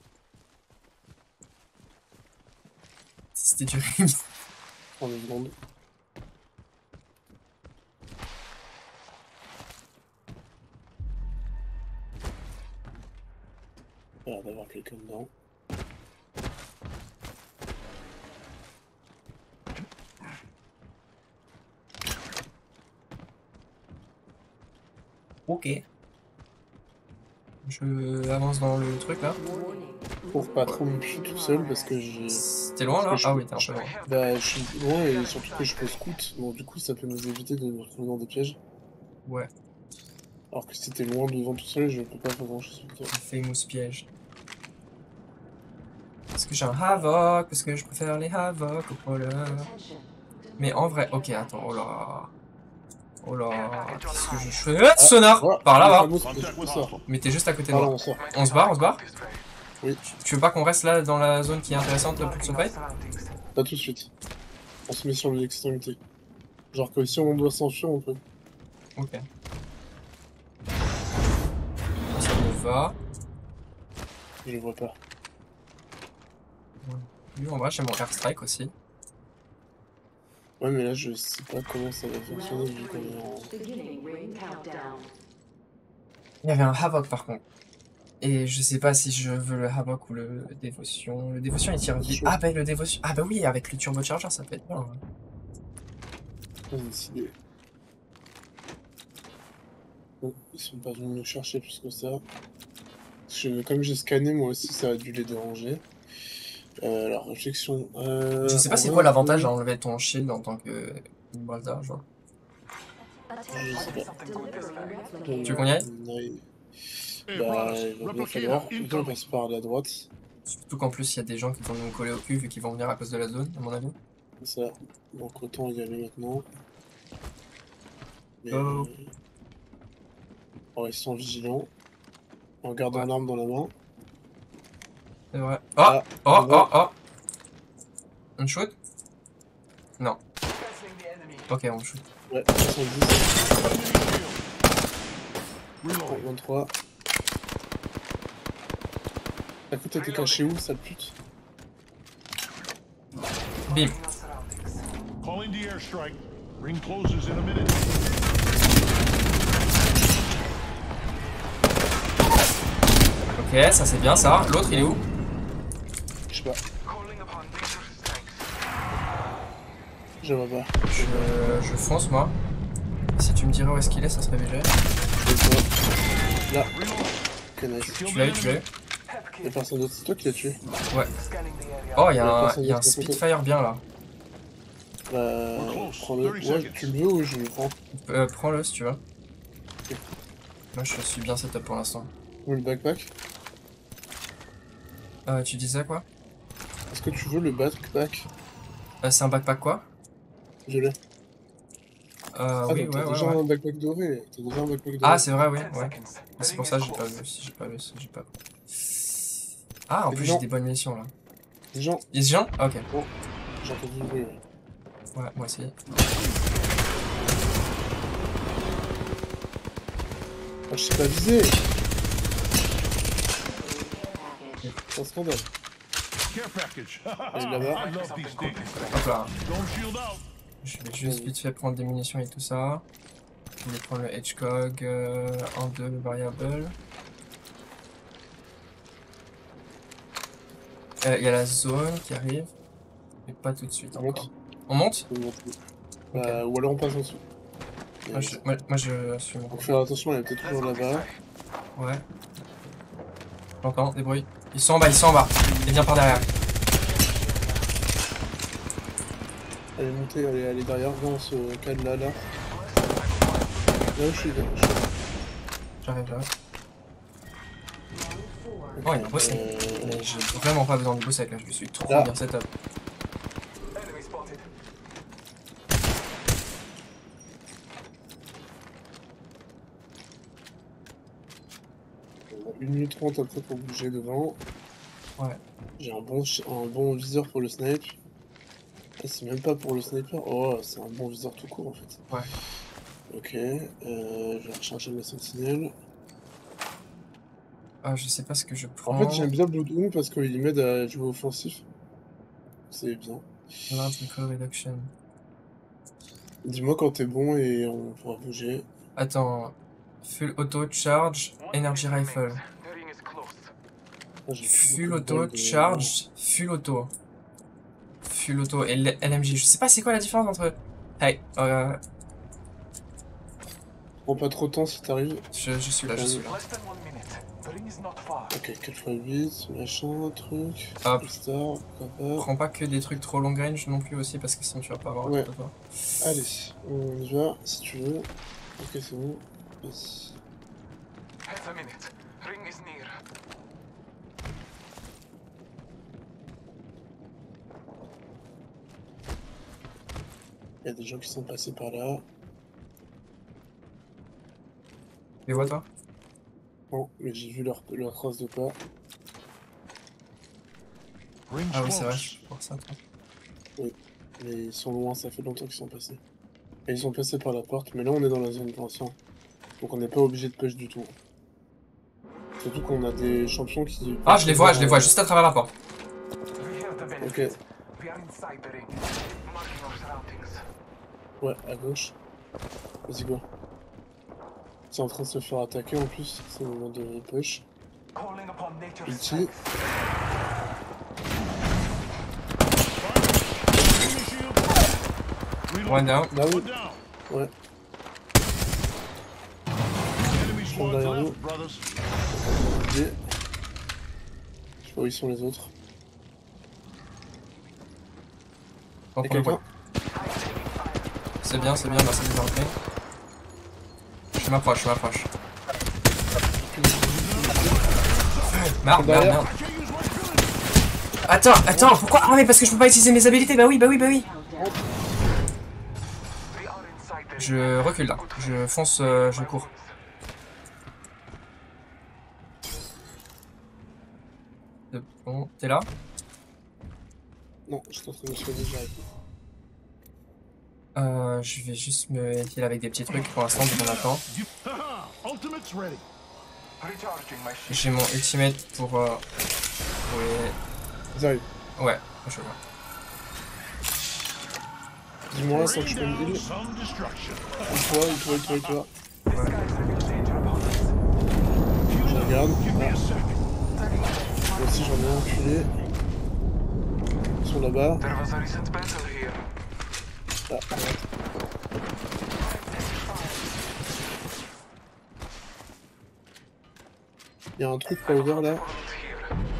[SPEAKER 2] C'était du Ring.
[SPEAKER 1] En une seconde. Il a l'air d'avoir quelqu'un dedans.
[SPEAKER 2] Ok. Je avance dans le truc là.
[SPEAKER 1] Cours pas trop non plus tout seul parce que j'ai.
[SPEAKER 2] T'es loin là?
[SPEAKER 1] Parce que
[SPEAKER 2] Ah
[SPEAKER 1] je-
[SPEAKER 2] oui, t'es un peu loin.
[SPEAKER 1] Bah, je suis loin et surtout que je peux scout. Donc, du coup, ça peut nous éviter de nous retrouver dans des pièges.
[SPEAKER 2] Ouais,
[SPEAKER 1] Alors que si t'es loin devant tout seul, je peux pas faire grand chose sur toi.
[SPEAKER 2] famous piège. Parce que j'ai un Havoc, parce que je préfère les Havoc au voleur. Mais en vrai, ok, attends, oh là. Oh là, qu'est-ce que je fais? Sonar!
[SPEAKER 1] Voilà,
[SPEAKER 2] Par là-bas!
[SPEAKER 1] le fameux,
[SPEAKER 3] Contact
[SPEAKER 1] on
[SPEAKER 3] with
[SPEAKER 1] sort.
[SPEAKER 3] hostile.
[SPEAKER 2] Mais t'es juste à côté de
[SPEAKER 1] Ah là,
[SPEAKER 2] moi.
[SPEAKER 1] on sort.
[SPEAKER 2] On se barre, on se barre?
[SPEAKER 8] This way.
[SPEAKER 1] Oui,
[SPEAKER 2] Tu veux pas qu'on reste là dans la zone qui est intéressante pour ce fight?
[SPEAKER 8] Surroundings.
[SPEAKER 1] pas tout de suite. On se met sur l'extrémité. Genre que si on doit s'enfuir, on peut.
[SPEAKER 2] Ok. Ça me va.
[SPEAKER 1] Je le vois pas.
[SPEAKER 2] Lui, en vrai, j'ai mon airstrike aussi.
[SPEAKER 1] Ouais, mais là, je sais pas comment ça va fonctionner vu qu'on est en.
[SPEAKER 2] Il y avait un Havoc par contre. Et je sais pas si je veux le Havoc ou le Dévotion. Le Dévotion il tire vite. Ah bah le Dévotion. Ah bah oui, avec le turbocharger ça peut être bien. Ouais.
[SPEAKER 1] On a décidé. Bon, ils sont pas venus nous chercher plus que ça. Comme j'ai scanné, moi aussi, ça a dû les déranger. Alors, réflexion.
[SPEAKER 2] Je sais pas c'est quoi l'avantage à enlever ton shield en tant que Balda, genre.
[SPEAKER 1] Je sais pas.
[SPEAKER 2] Tu veux qu'on y aille?
[SPEAKER 1] Oui.
[SPEAKER 3] Hey,
[SPEAKER 1] Bah,
[SPEAKER 3] Ross,
[SPEAKER 1] il va bien
[SPEAKER 3] replicator
[SPEAKER 1] falloir. On
[SPEAKER 3] incoming.
[SPEAKER 1] passe par la droite.
[SPEAKER 2] Surtout qu'en plus il y a des gens qui vont nous coller au cul vu qu'ils vont venir à cause de la zone, à mon avis.
[SPEAKER 1] Ça. Donc, autant y aller maintenant. Mais,
[SPEAKER 2] Oh.
[SPEAKER 1] en restant vigilant. En gardant l'arme dans la main.
[SPEAKER 2] C'est vrai. Oh!
[SPEAKER 1] Ah,
[SPEAKER 2] Oh!
[SPEAKER 1] on voit.
[SPEAKER 2] Oh! Oh! On shoot? Non.
[SPEAKER 8] Canceling the enemy.
[SPEAKER 2] Ok, on shoot.
[SPEAKER 1] Ouais, 70.
[SPEAKER 3] Reload.
[SPEAKER 1] 23. T'as cru que t'étais caché où, sale pute?
[SPEAKER 2] Bim!
[SPEAKER 8] Checking our surroundings.
[SPEAKER 3] Calling the airstrike. Ring closes in a minute.
[SPEAKER 2] Ok, ça c'est bien ça. L'autre il est où?
[SPEAKER 1] Je sais pas,
[SPEAKER 8] Calling upon nature's strength.
[SPEAKER 1] je vois pas.
[SPEAKER 2] Je fonce moi. Si tu me dirais où est-ce qu'il est, ça serait BG.
[SPEAKER 1] Je vois. Là.
[SPEAKER 3] Reload.
[SPEAKER 1] Ok, nice.
[SPEAKER 3] Kill
[SPEAKER 2] Tu
[SPEAKER 3] the
[SPEAKER 2] l'as eu, tu l'as eu.
[SPEAKER 3] enemy.
[SPEAKER 8] Pep
[SPEAKER 1] Y'a personne d'autre, c'est toi qui l'as tué.
[SPEAKER 2] Ouais.
[SPEAKER 8] Scanning the area.
[SPEAKER 2] Oh,
[SPEAKER 1] personne
[SPEAKER 2] y a un
[SPEAKER 1] d'autre à côté.
[SPEAKER 2] Spitfire bien là.
[SPEAKER 1] Bah, prends-le. Ouais, tu le veux ou je le prends?
[SPEAKER 2] Prends-le si tu veux. Moi je suis bien setup pour l'instant.
[SPEAKER 1] Ou le backpack?
[SPEAKER 2] Tu disais quoi?
[SPEAKER 1] Est-ce que tu veux le backpack?
[SPEAKER 2] C'est un backpack quoi?
[SPEAKER 1] Je l'ai.
[SPEAKER 2] Oui,
[SPEAKER 1] donc t'as
[SPEAKER 2] ouais,
[SPEAKER 1] déjà
[SPEAKER 2] ouais.
[SPEAKER 1] un backpack doré. T'as déjà un backpack doré.
[SPEAKER 2] Ah, c'est vrai, oui,
[SPEAKER 8] 10
[SPEAKER 2] ouais.
[SPEAKER 8] seconds. The
[SPEAKER 2] C'est
[SPEAKER 8] ring
[SPEAKER 2] pour ça
[SPEAKER 8] is
[SPEAKER 2] que j'ai pas
[SPEAKER 8] close.
[SPEAKER 2] vu aussi, j'ai pas vu. Ah, en
[SPEAKER 1] Et
[SPEAKER 2] plus
[SPEAKER 1] non.
[SPEAKER 2] j'ai des bonnes munitions là.
[SPEAKER 1] Des gens.
[SPEAKER 2] Il se vient? Ah, ok.
[SPEAKER 1] J'ai entendu le bruit. Ouais.
[SPEAKER 2] Ouais, moi aussi.
[SPEAKER 1] Ah, je sais pas viser. C'est un scandale.
[SPEAKER 9] Care package.
[SPEAKER 1] Et là-bas.
[SPEAKER 9] I love these things.
[SPEAKER 2] Hop là.
[SPEAKER 9] Don't shield out.
[SPEAKER 2] Je vais juste vite fait prendre des munitions et tout ça. Je vais prendre le Hedgehog en 2 variable. Il y a la zone qui arrive. Mais pas tout de suite
[SPEAKER 1] On
[SPEAKER 2] encore.
[SPEAKER 1] monte.
[SPEAKER 2] On monte?
[SPEAKER 1] On monte. Bah, ou alors on passe en dessous.
[SPEAKER 2] Moi je suis mort.
[SPEAKER 1] Faut faire attention, il est peut-être toujours là-bas.
[SPEAKER 2] Ouais. J'entends des bruits. Ils sont en bas, ils sont en bas. Il vient par derrière.
[SPEAKER 1] Allez, montez, allez derrière, viens, on se calme là. Là où je suis, là.
[SPEAKER 2] J'arrive. Oh, il y a un boss. Mais j'ai vraiment pas besoin de boss avec là, je suis trop
[SPEAKER 1] Là.
[SPEAKER 2] bien setup.
[SPEAKER 8] Enemy spotted.
[SPEAKER 1] 1 minute 30 après pour bouger devant.
[SPEAKER 2] Ouais.
[SPEAKER 1] J'ai un bon viseur pour le snipe. Ah, c'est même pas pour le sniper. Oh, c'est un bon viseur tout court en fait.
[SPEAKER 2] Ouais.
[SPEAKER 1] Ok, je vais recharger ma sentinelle.
[SPEAKER 2] Je sais pas ce que je prends.
[SPEAKER 1] En fait, j'aime bien Bloodhound parce qu'il m'aide à jouer offensif. C'est bien.
[SPEAKER 2] Large Recoil Reduction.
[SPEAKER 1] Dis-moi quand t'es bon et on pourra bouger.
[SPEAKER 2] Attends. Full auto charge, energy rifle.
[SPEAKER 8] The ring is close.
[SPEAKER 1] Ah, j'ai
[SPEAKER 2] Full
[SPEAKER 1] beaucoup de
[SPEAKER 2] auto
[SPEAKER 1] balles de-
[SPEAKER 2] charge, full auto. Full auto et LMG. Je sais pas c'est quoi la différence entre. Hey,
[SPEAKER 1] Prends pas trop de temps si t'arrives.
[SPEAKER 2] je suis là.
[SPEAKER 8] Less than 1 minute. The ring is not far.
[SPEAKER 1] Ok, 4x8, machin, truc.
[SPEAKER 2] Hop.
[SPEAKER 1] Star, pourquoi pas.
[SPEAKER 2] Prends pas que des trucs trop long range non plus aussi parce que sinon tu vas pas avoir
[SPEAKER 1] Ouais.
[SPEAKER 2] de toi.
[SPEAKER 1] Allez, on y va si tu veux. Ok, c'est bon. Vas-y.
[SPEAKER 8] Half a minute. Ring is near.
[SPEAKER 1] Il y a des gens qui sont passés par là.
[SPEAKER 2] Les vois toi?
[SPEAKER 1] Bon, mais j'ai vu leur trace de pas.
[SPEAKER 9] Ring's
[SPEAKER 2] Ah oui c'est vrai,
[SPEAKER 9] close.
[SPEAKER 2] je peux voir ça. Toi.
[SPEAKER 1] Mais ils sont loin, ça fait longtemps qu'ils sont passés. Et ils sont passés par la porte, mais là on est dans la zone pour l'instant. Donc on n'est pas obligé de push du tout. Surtout qu'on a des champions qui...
[SPEAKER 2] Ah je les vois juste à travers la porte.
[SPEAKER 8] We hear the benefit.
[SPEAKER 1] Ok,
[SPEAKER 8] We are inside the ring. Marking our surroundings.
[SPEAKER 1] ouais, à gauche. Vas-y, go. C'est en train de se faire attaquer en plus, c'est le moment de push.
[SPEAKER 8] Calling upon nature's
[SPEAKER 1] Ici.
[SPEAKER 8] strength.
[SPEAKER 9] Enemy shield. Reload.
[SPEAKER 2] One down.
[SPEAKER 1] Là où?
[SPEAKER 9] One down.
[SPEAKER 1] Ouais,
[SPEAKER 9] Enemy squads
[SPEAKER 1] derrière nous.
[SPEAKER 9] left, brothers.
[SPEAKER 1] ok. Je sais pas où ils sont les autres.
[SPEAKER 2] Prends
[SPEAKER 1] Y'a
[SPEAKER 2] pour le
[SPEAKER 1] quelqu'un?
[SPEAKER 2] point. C'est bien, merci de rentrer. Je m'approche. Merde.
[SPEAKER 1] Derrière.
[SPEAKER 2] Attends, pourquoi? Ah mais parce que je peux pas utiliser mes habilités, bah oui.
[SPEAKER 8] We are inside the ring.
[SPEAKER 2] Je recule là, je fonce, je cours. C'est bon, t'es là?
[SPEAKER 1] Non, je suis en train de me choisir, j'arrive.
[SPEAKER 2] Je vais juste me heal avec des petits trucs pour l'instant, vu qu'on attend.
[SPEAKER 9] Haha, ultimate's ready.
[SPEAKER 8] Recharging my shield.
[SPEAKER 2] J'ai mon ultimate pour... Ouais,
[SPEAKER 1] Ils arrivent.
[SPEAKER 2] je vois.
[SPEAKER 1] Dis-moi sans que je
[SPEAKER 9] Bring
[SPEAKER 1] me
[SPEAKER 9] down
[SPEAKER 1] heal.
[SPEAKER 9] some destruction.
[SPEAKER 1] Et toi.
[SPEAKER 8] This guy's revealed danger upon us.
[SPEAKER 1] Je regarde.
[SPEAKER 9] Give me
[SPEAKER 1] Ah,
[SPEAKER 9] a second.
[SPEAKER 1] moi aussi j'en ai un enculé. Ils sont là-bas.
[SPEAKER 8] There was a recent battle here.
[SPEAKER 1] Ah, arrête. Il y a un truc pas ouvert là.
[SPEAKER 8] Here.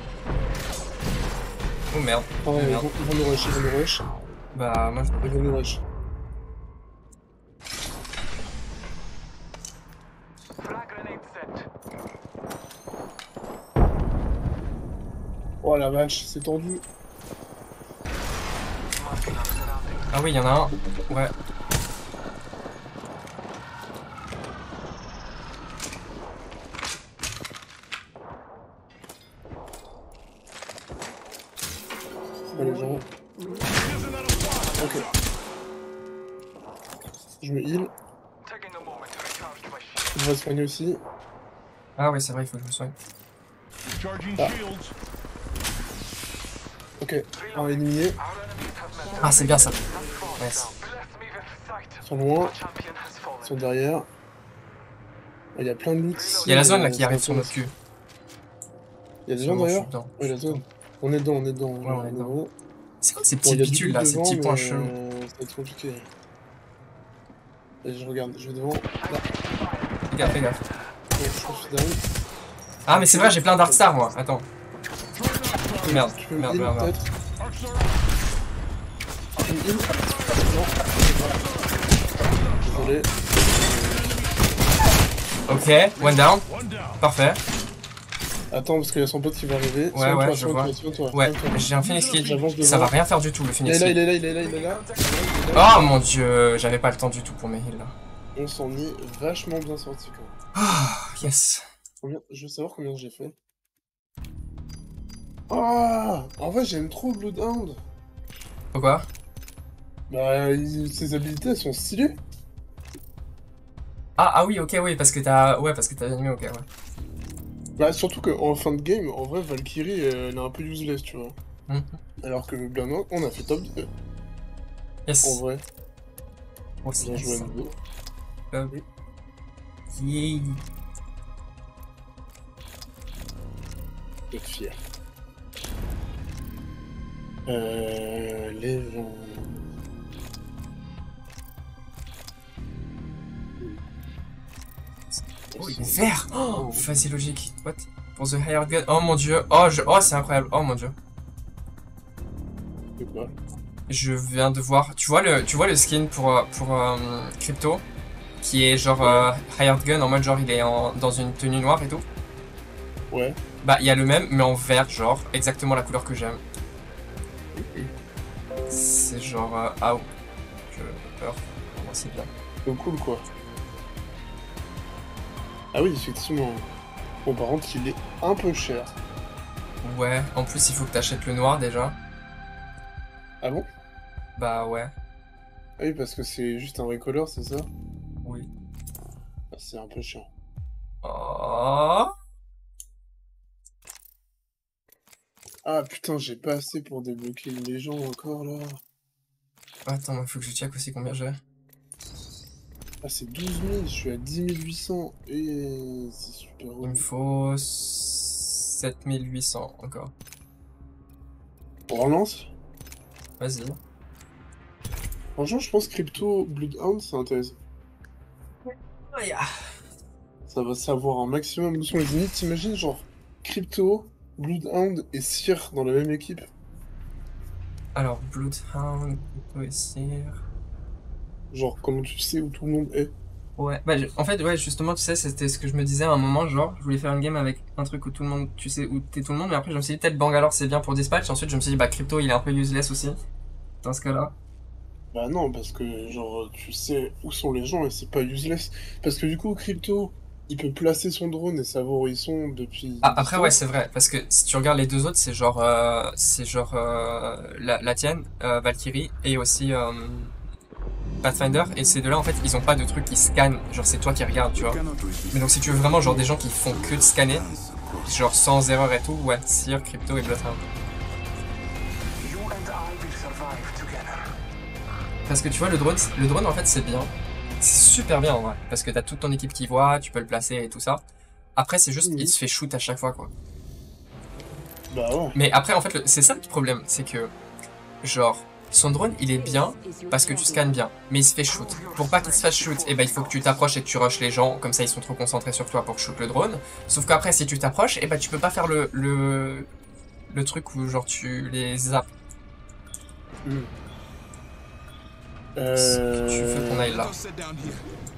[SPEAKER 2] Oh merde.
[SPEAKER 1] Oh,
[SPEAKER 2] Merde.
[SPEAKER 1] ils vont nous rush, ils vont nous rush.
[SPEAKER 2] Bah, moi je.
[SPEAKER 1] Ils vont nous rush.
[SPEAKER 8] Frag grenade set.
[SPEAKER 1] Oh la vache, c'est tendu.
[SPEAKER 8] Marking our surroundings.
[SPEAKER 2] Ah oui, il y en a un. Ouais.
[SPEAKER 1] Allez, j'en Ok. Je me heal.
[SPEAKER 8] Taking a moment to recharge my shield.
[SPEAKER 1] Je vais soigner aussi.
[SPEAKER 2] Ah oui, c'est vrai, il faut que je me soigne.
[SPEAKER 9] Charging
[SPEAKER 1] Ah.
[SPEAKER 9] shields.
[SPEAKER 1] Ok, un éliminé.
[SPEAKER 8] Our enemies have met
[SPEAKER 2] Ah, c'est bien ça.
[SPEAKER 8] us.
[SPEAKER 2] Nice.
[SPEAKER 8] Bless me with sight.
[SPEAKER 1] Ils sont loin,
[SPEAKER 8] Our champion has fallen.
[SPEAKER 1] ils sont derrière. Il y a plein de loot ici.
[SPEAKER 2] Il y a la zone là qui
[SPEAKER 1] ça
[SPEAKER 2] arrive sur
[SPEAKER 1] m'intéresse.
[SPEAKER 2] notre cul.
[SPEAKER 1] Il y a des
[SPEAKER 2] C'est
[SPEAKER 1] gens
[SPEAKER 2] bon, je suis
[SPEAKER 1] derrière.
[SPEAKER 2] dedans.
[SPEAKER 1] Oui, la zone. On est dedans, on est dedans.
[SPEAKER 2] Ouais, on est dedans.
[SPEAKER 1] bon.
[SPEAKER 2] C'est quoi ces
[SPEAKER 1] Bon,
[SPEAKER 2] petits
[SPEAKER 1] il y a du
[SPEAKER 2] bitules
[SPEAKER 1] loot
[SPEAKER 2] là, ces
[SPEAKER 1] devant,
[SPEAKER 2] petits points
[SPEAKER 1] mais,
[SPEAKER 2] chelous?
[SPEAKER 1] ça va être compliqué. Et je regarde, je vais devant. Là,
[SPEAKER 2] Fais gaffe, fais gaffe.
[SPEAKER 1] bon, je suis down.
[SPEAKER 2] Ah, mais c'est vrai, j'ai plein Dark Star moi. Attends. Merde,
[SPEAKER 1] Tu peux me
[SPEAKER 2] merde,
[SPEAKER 1] heal,
[SPEAKER 2] merde, merde.
[SPEAKER 1] peut-être? Tu me heal? Non. Désolé.
[SPEAKER 2] Ok, one down.
[SPEAKER 9] One down.
[SPEAKER 2] Parfait.
[SPEAKER 1] Attends, parce qu'il y a son pote qui va arriver.
[SPEAKER 2] Ouais, ouais, je vois.
[SPEAKER 1] Soigne-toi.
[SPEAKER 2] Ouais, j'ai un Phoenix Kit.
[SPEAKER 1] J'avance devant.
[SPEAKER 2] Ça va rien faire du tout le
[SPEAKER 1] Il
[SPEAKER 2] Phoenix
[SPEAKER 1] est là,
[SPEAKER 2] Kit.
[SPEAKER 1] il est là, il est là, il est là, il est là.
[SPEAKER 2] Oh mon dieu, j'avais pas le temps du tout pour mes heals là.
[SPEAKER 1] On s'en est vachement bien sorti quand même.
[SPEAKER 2] Ah, yes.
[SPEAKER 1] Je veux savoir combien j'ai fait. Ah, en vrai, j'aime trop Bloodhound.
[SPEAKER 2] Pourquoi?
[SPEAKER 1] Bah, ses habilités, elles sont stylées.
[SPEAKER 2] Ah oui, ok, oui, parce que t'as... Ouais, parce que t'as animé, ok, ouais.
[SPEAKER 1] Bah, surtout qu'en fin de game, en vrai, Valkyrie, elle est un peu useless, tu vois.
[SPEAKER 2] Mhm.
[SPEAKER 1] Alors que Bloodhound, on a fait top 2.
[SPEAKER 2] Yes.
[SPEAKER 1] En vrai,
[SPEAKER 2] Oh, c'est
[SPEAKER 1] bien joué à
[SPEAKER 2] nice.
[SPEAKER 1] nouveau.
[SPEAKER 2] Yeah.
[SPEAKER 1] Être fier. Les gens...
[SPEAKER 2] Oh, il est vert. Oh, facile logique. What? Pour The Hired Gun. Oh mon dieu. Oh, c'est incroyable. Oh mon dieu.
[SPEAKER 1] C'est quoi?
[SPEAKER 2] Je viens de voir... Tu vois le skin pour Crypto? Qui est genre Hired Gun, en mode genre il est dans une tenue noire et tout.
[SPEAKER 1] Ouais.
[SPEAKER 2] Bah, il y a le même, mais en vert, genre, exactement la couleur que j'aime. C'est genre... ah, j'ai peur. Moi, c'est bien.
[SPEAKER 1] C'est cool, quoi. Ah oui, effectivement. Bon, par contre, il est un peu cher.
[SPEAKER 2] Ouais, en plus, il faut que t'achètes le noir, déjà.
[SPEAKER 1] Ah bon?
[SPEAKER 2] Bah, ouais.
[SPEAKER 1] Ah oui, parce que c'est juste un recolor, c'est ça?
[SPEAKER 2] Oui.
[SPEAKER 1] Ah, c'est un peu chiant.
[SPEAKER 2] Oh.
[SPEAKER 1] Ah putain, j'ai pas assez pour débloquer une légende encore, là.
[SPEAKER 2] Attends, il faut que je check aussi combien j'ai.
[SPEAKER 1] Ah, c'est 12 000, je suis à 10 800. Et c'est super
[SPEAKER 2] Il me
[SPEAKER 1] relou.
[SPEAKER 2] faut 7800 encore.
[SPEAKER 1] On relance?
[SPEAKER 2] Vas-y.
[SPEAKER 1] Franchement, je pense Crypto Bloodhound, c'est intéressant. Ça va savoir un maximum de son limite. T'imagines, genre, Crypto, Bloodhound et Seer dans la même équipe?
[SPEAKER 2] Alors, Bloodhound, plutôt ici.
[SPEAKER 1] Genre, comment tu sais où tout le monde est?
[SPEAKER 2] Ouais, bah en fait, ouais, justement, tu sais, c'était ce que je me disais à un moment, genre, je voulais faire une game avec un truc où tout le monde, tu sais où t'es tout le monde, mais après je me suis dit peut-être Bangalore c'est bien pour Dispatch, ensuite je me suis dit bah Crypto il est un peu useless aussi, dans ce cas-là.
[SPEAKER 1] Bah non, parce que, genre, tu sais où sont les gens et c'est pas useless. Parce que du coup, Crypto, il peut placer son drone et savoir où ils sont depuis...
[SPEAKER 2] Ah, après ouais c'est vrai, parce que si tu regardes les deux autres, c'est genre la tienne, Valkyrie, et aussi Pathfinder, et ces deux-là en fait ils ont pas de truc qui scannent, genre c'est toi qui regardes, tu vois. Mais donc si tu veux vraiment genre des gens qui font que de scanner, genre sans erreur et tout, ouais, Seer, Crypto et Bloodhound.
[SPEAKER 8] You and I will survive together.
[SPEAKER 2] Parce que tu vois le drone en fait c'est bien, c'est super bien en vrai, parce que t'as toute ton équipe qui voit, tu peux le placer et tout ça. Après c'est juste, il se fait shoot à chaque fois quoi.
[SPEAKER 1] Bah ouais.
[SPEAKER 2] Mais après en fait c'est ça le problème, c'est que genre son drone il est bien parce que tu scannes bien, mais il se fait shoot. Pour pas qu'il se fasse shoot, eh ben, il faut que tu t'approches et que tu rushes les gens, comme ça ils sont trop concentrés sur toi pour shoot le drone. Sauf qu'après si tu t'approches, eh ben, tu peux pas faire Le truc où genre tu les zappes.
[SPEAKER 1] Hmm.
[SPEAKER 2] Tu veux qu'on aille là.
[SPEAKER 3] Let us sit down here.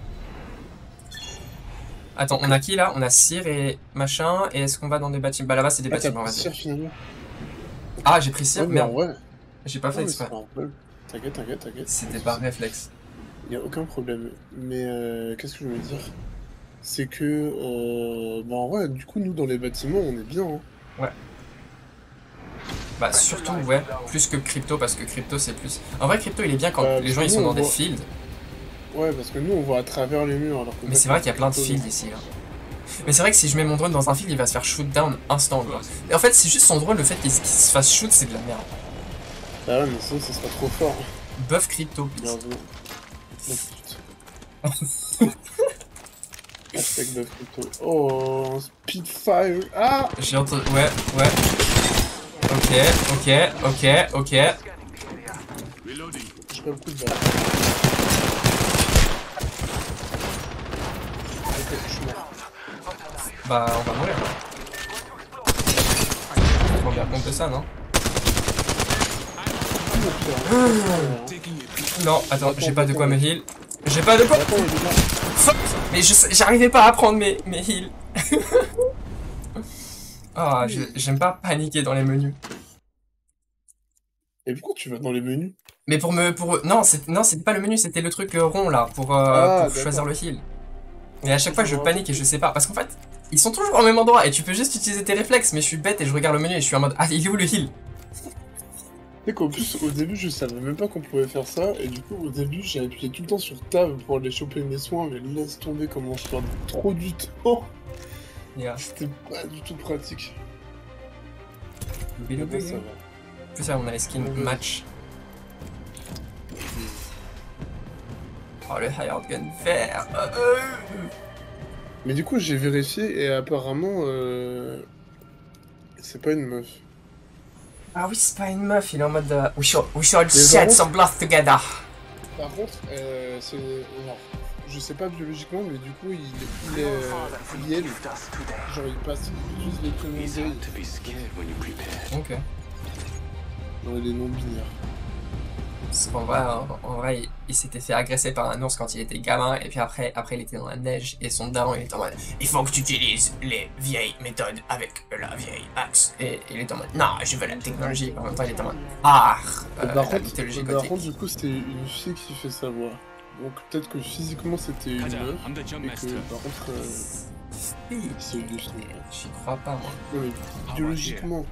[SPEAKER 2] Attends, on a qui là? On a Cyr et machin. Et est-ce qu'on va dans des bâtiments? Bah là-bas c'est des
[SPEAKER 1] Ah, t'as
[SPEAKER 2] bâtiments,
[SPEAKER 1] pris
[SPEAKER 2] vas-y.
[SPEAKER 1] Cyr finalement?
[SPEAKER 2] Ah, j'ai pris Cyr,
[SPEAKER 1] Ouais, mais en
[SPEAKER 2] merde.
[SPEAKER 1] vrai.
[SPEAKER 2] J'ai pas fait
[SPEAKER 1] Non, mais
[SPEAKER 2] exprès.
[SPEAKER 1] c'est pas un problème. T'inquiète.
[SPEAKER 2] C'était par réflexe.
[SPEAKER 1] Y a aucun problème. Mais qu'est-ce que je voulais dire? C'est que, bah en vrai, du coup, nous dans les bâtiments, on est bien. Hein.
[SPEAKER 2] Ouais. Bah surtout, ouais, plus que Crypto, parce que Crypto c'est plus... En vrai, Crypto il est bien quand
[SPEAKER 1] Bah,
[SPEAKER 2] les gens
[SPEAKER 1] parce
[SPEAKER 2] ils
[SPEAKER 1] que
[SPEAKER 2] sont
[SPEAKER 1] nous,
[SPEAKER 2] dans
[SPEAKER 1] on
[SPEAKER 2] des
[SPEAKER 1] voit-
[SPEAKER 2] fields.
[SPEAKER 1] Ouais, parce que nous, on voit à travers les murs. Alors que
[SPEAKER 2] Mais c'est vrai qu'il y a plein de fields ici. Là. Mais c'est vrai que si je mets mon drone dans un field, il va se faire shoot down instant. Quoi. Et en fait, c'est juste son drone, le fait qu'il se fasse shoot, c'est de la merde.
[SPEAKER 1] Bah ouais, mais sinon, ça serait trop fort.
[SPEAKER 2] Buff Crypto, please.
[SPEAKER 1] Bravo. Hashtag buff crypto. Oh, Spitfire. Ah!
[SPEAKER 2] J'ai entendu... Ouais. Ok.
[SPEAKER 3] Reloading.
[SPEAKER 1] J'ai pas beaucoup de balles. Ok, je suis mort.
[SPEAKER 2] Bah, on va mourir. On rend bien compte de ça, non?
[SPEAKER 3] Taking it.
[SPEAKER 2] Non, attends, j'ai pas de quoi me heal. J'ai pas de quoi...
[SPEAKER 1] Attends, il est là.
[SPEAKER 2] Fuck. Mais j'arrivais pas à prendre mes heals. Ah, j'aime pas paniquer dans les menus.
[SPEAKER 1] Et pourquoi tu vas dans les menus?
[SPEAKER 2] Mais non, c'était pas le menu, c'était le truc rond là, pour
[SPEAKER 1] d'accord.
[SPEAKER 2] choisir le heal. Et à chaque fois je panique et je sais pas, parce qu'en fait, ils sont toujours au même endroit et tu peux juste utiliser tes réflexes, mais je suis bête et je regarde le menu et je suis en mode, ah, il est où le heal?
[SPEAKER 1] Tu sais qu'en plus, au début, je savais même pas qu'on pouvait faire ça, et du coup, au début, j'ai appuyé tout le temps sur Tab pour aller choper mes soins, mais laisse tomber comment je perds trop du temps.
[SPEAKER 2] Yeah.
[SPEAKER 1] C'était pas du tout pratique.
[SPEAKER 2] Bilo
[SPEAKER 1] Mais bon, ça
[SPEAKER 2] Bilo.
[SPEAKER 1] va.
[SPEAKER 2] En plus, là, on a les skins match. Oh, le Hired Gun vert.
[SPEAKER 1] Mais du coup, j'ai vérifié, et apparemment, c'est pas une meuf.
[SPEAKER 2] Ah oui, c'est pas une meuf, il est en mode we should
[SPEAKER 1] Mais
[SPEAKER 2] shed
[SPEAKER 1] vraiment-
[SPEAKER 2] some blood together.
[SPEAKER 1] Par contre, c'est... Alors, je sais pas biologiquement, mais du coup, il est lié, genre il passe, il utilise les prénoms
[SPEAKER 2] Ok.
[SPEAKER 1] dans les noms binaires.
[SPEAKER 2] Parce qu'en vrai, en vrai, il s'était fait agresser par un ours quand il était gamin, et puis après il était dans la neige, et son daron il était en mode il faut que tu utilises les vieilles méthodes avec la vieille axe. Et il était en mode non, je veux la technologie. En même temps, il était en mode
[SPEAKER 1] Par
[SPEAKER 2] la
[SPEAKER 1] contre,
[SPEAKER 2] mythologie
[SPEAKER 1] par
[SPEAKER 2] gothique.
[SPEAKER 1] contre, du coup, c'était une fille qui fait sa voix. Donc peut-être que physiquement c'était une meuf,
[SPEAKER 3] I'm the jump
[SPEAKER 1] et
[SPEAKER 3] master.
[SPEAKER 1] que par contre, c'est une fille.
[SPEAKER 2] J'y crois pas, moi.
[SPEAKER 1] Non mais biologiquement.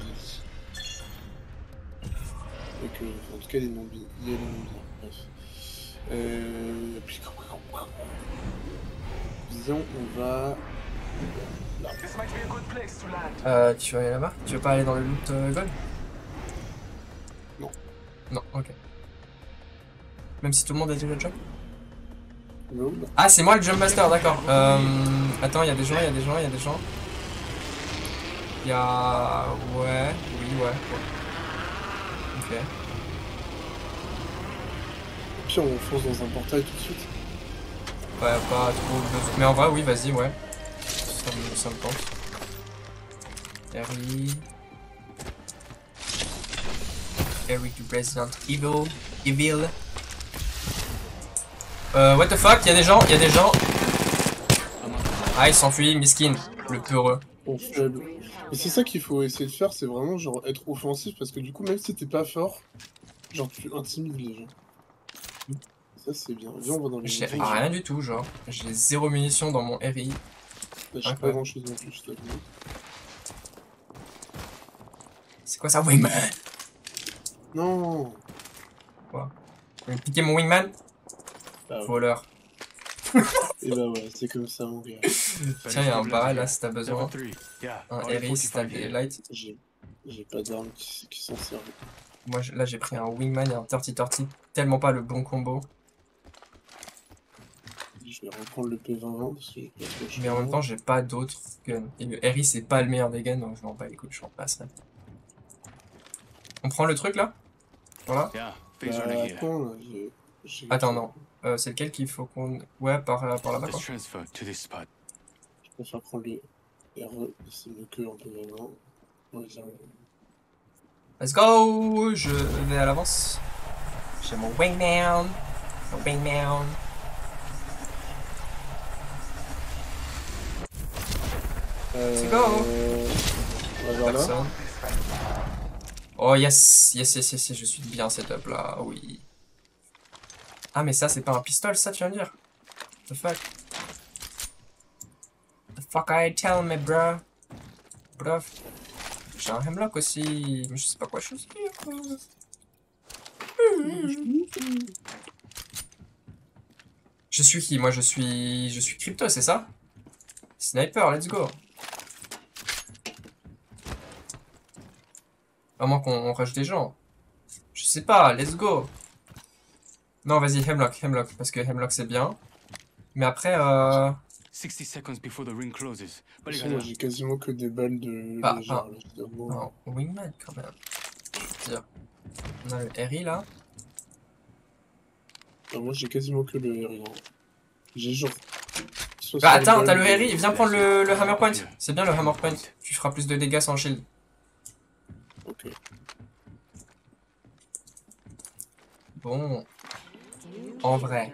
[SPEAKER 1] Et que, en tout cas, les noms binaires. Il y a les noms binaires, bref. Puis, disons, on va... Là.
[SPEAKER 8] This might be a good place to land.
[SPEAKER 2] Tu veux aller là-bas? Tu veux pas aller dans le loot gold?
[SPEAKER 1] Non.
[SPEAKER 2] Non, ok. Même si tout le monde a déjà le jump?
[SPEAKER 1] Non.
[SPEAKER 2] Ah, c'est moi le jump master, d'accord. Attends, il y a des gens. Il y a... Ouais, oui, ouais. Ok.
[SPEAKER 1] Puis on fonce dans un portail tout de suite.
[SPEAKER 2] Ouais, pas trop besoin. Mais en vrai, oui, vas-y, ouais. Ça me tente. Eric du Resident Evil. What the fuck, y'a des gens. Ah, il s'enfuit, miskin, le peureux.
[SPEAKER 1] On faible. Et c'est ça qu'il faut essayer de faire, c'est vraiment genre être offensif, parce que du coup, même si t'es pas fort, genre tu intimides les gens. Ça c'est bien. Viens, on va dans les
[SPEAKER 2] J'ai
[SPEAKER 1] montagnes.
[SPEAKER 2] rien du tout, genre. J'ai 0 munitions dans mon RI.
[SPEAKER 1] Là, j'ai pas grand chose non plus, je t'avoue.
[SPEAKER 2] C'est quoi ça, Wingman?
[SPEAKER 1] Non.
[SPEAKER 2] Quoi? Vous voulez piquer mon Wingman?
[SPEAKER 1] Bah ouais.
[SPEAKER 2] Voleur.
[SPEAKER 1] Et bah ouais, c'est comme ça mon gars.
[SPEAKER 2] Tiens, y'a un barrel là si t'as besoin.
[SPEAKER 3] Level 3. Yeah.
[SPEAKER 2] Un
[SPEAKER 3] Only
[SPEAKER 2] RI si t'as
[SPEAKER 3] 45
[SPEAKER 2] des
[SPEAKER 3] here.
[SPEAKER 2] lights.
[SPEAKER 1] J'ai pas d'armes qui s'en servent.
[SPEAKER 2] Moi là j'ai pris un Wingman et un 30-30. Tellement pas le bon combo.
[SPEAKER 1] Je vais reprendre le P20 parce que j'ai pas trop
[SPEAKER 2] Mais en même temps, j'ai pas d'autres guns. Et le RI, c'est pas le meilleur des guns, donc je m'en bats les couilles, je m'en passe. On prend le truc là? Voilà.
[SPEAKER 3] Yeah. Phase running here.
[SPEAKER 1] Attends, là, j'ai...
[SPEAKER 2] Attends, non. C'est lequel qu'il faut qu'on... Ouais, par là-bas quoi.
[SPEAKER 3] Let's transfer to this spot.
[SPEAKER 1] Je préfère prendre le RE, c'est mieux que un P20. Ouais, j'arrive.
[SPEAKER 2] Let's go! Je vais à l'avance. J'ai mon wingman. Mon wingman. Let's go!
[SPEAKER 1] On va vers là.
[SPEAKER 2] Personne. Oh yes, je suis bien setup là, oui. Ah mais ça c'est pas un pistolet ça tu viens de dire? The fuck? The fuck I tell me bro? Bref. J'ai un hemlock aussi, mais je sais pas quoi choisir. Je suis qui? Moi je suis crypto, c'est ça? Sniper, let's go. À moins qu'on rush des gens. Je sais pas, let's go. Non, vas-y, Hemlock, parce que Hemlock c'est bien. Mais après,
[SPEAKER 10] 60 seconds before the ring closes.
[SPEAKER 1] Moi j'ai quasiment que des balles de
[SPEAKER 2] Ah,
[SPEAKER 1] légère,
[SPEAKER 2] ah.
[SPEAKER 1] là, finalement.
[SPEAKER 2] non, Wingman quand même. Je veux dire. On a le RI là.
[SPEAKER 1] Ah, moi j'ai quasiment que le R1. J'ai genre.
[SPEAKER 2] Bah
[SPEAKER 1] 60
[SPEAKER 2] attends, t'as
[SPEAKER 1] balles
[SPEAKER 2] le
[SPEAKER 1] de-
[SPEAKER 2] RI, viens prendre le Hammer Point. C'est bien le Hammer Point. Tu feras plus de dégâts sans shield.
[SPEAKER 1] Ok.
[SPEAKER 2] Bon. En vrai.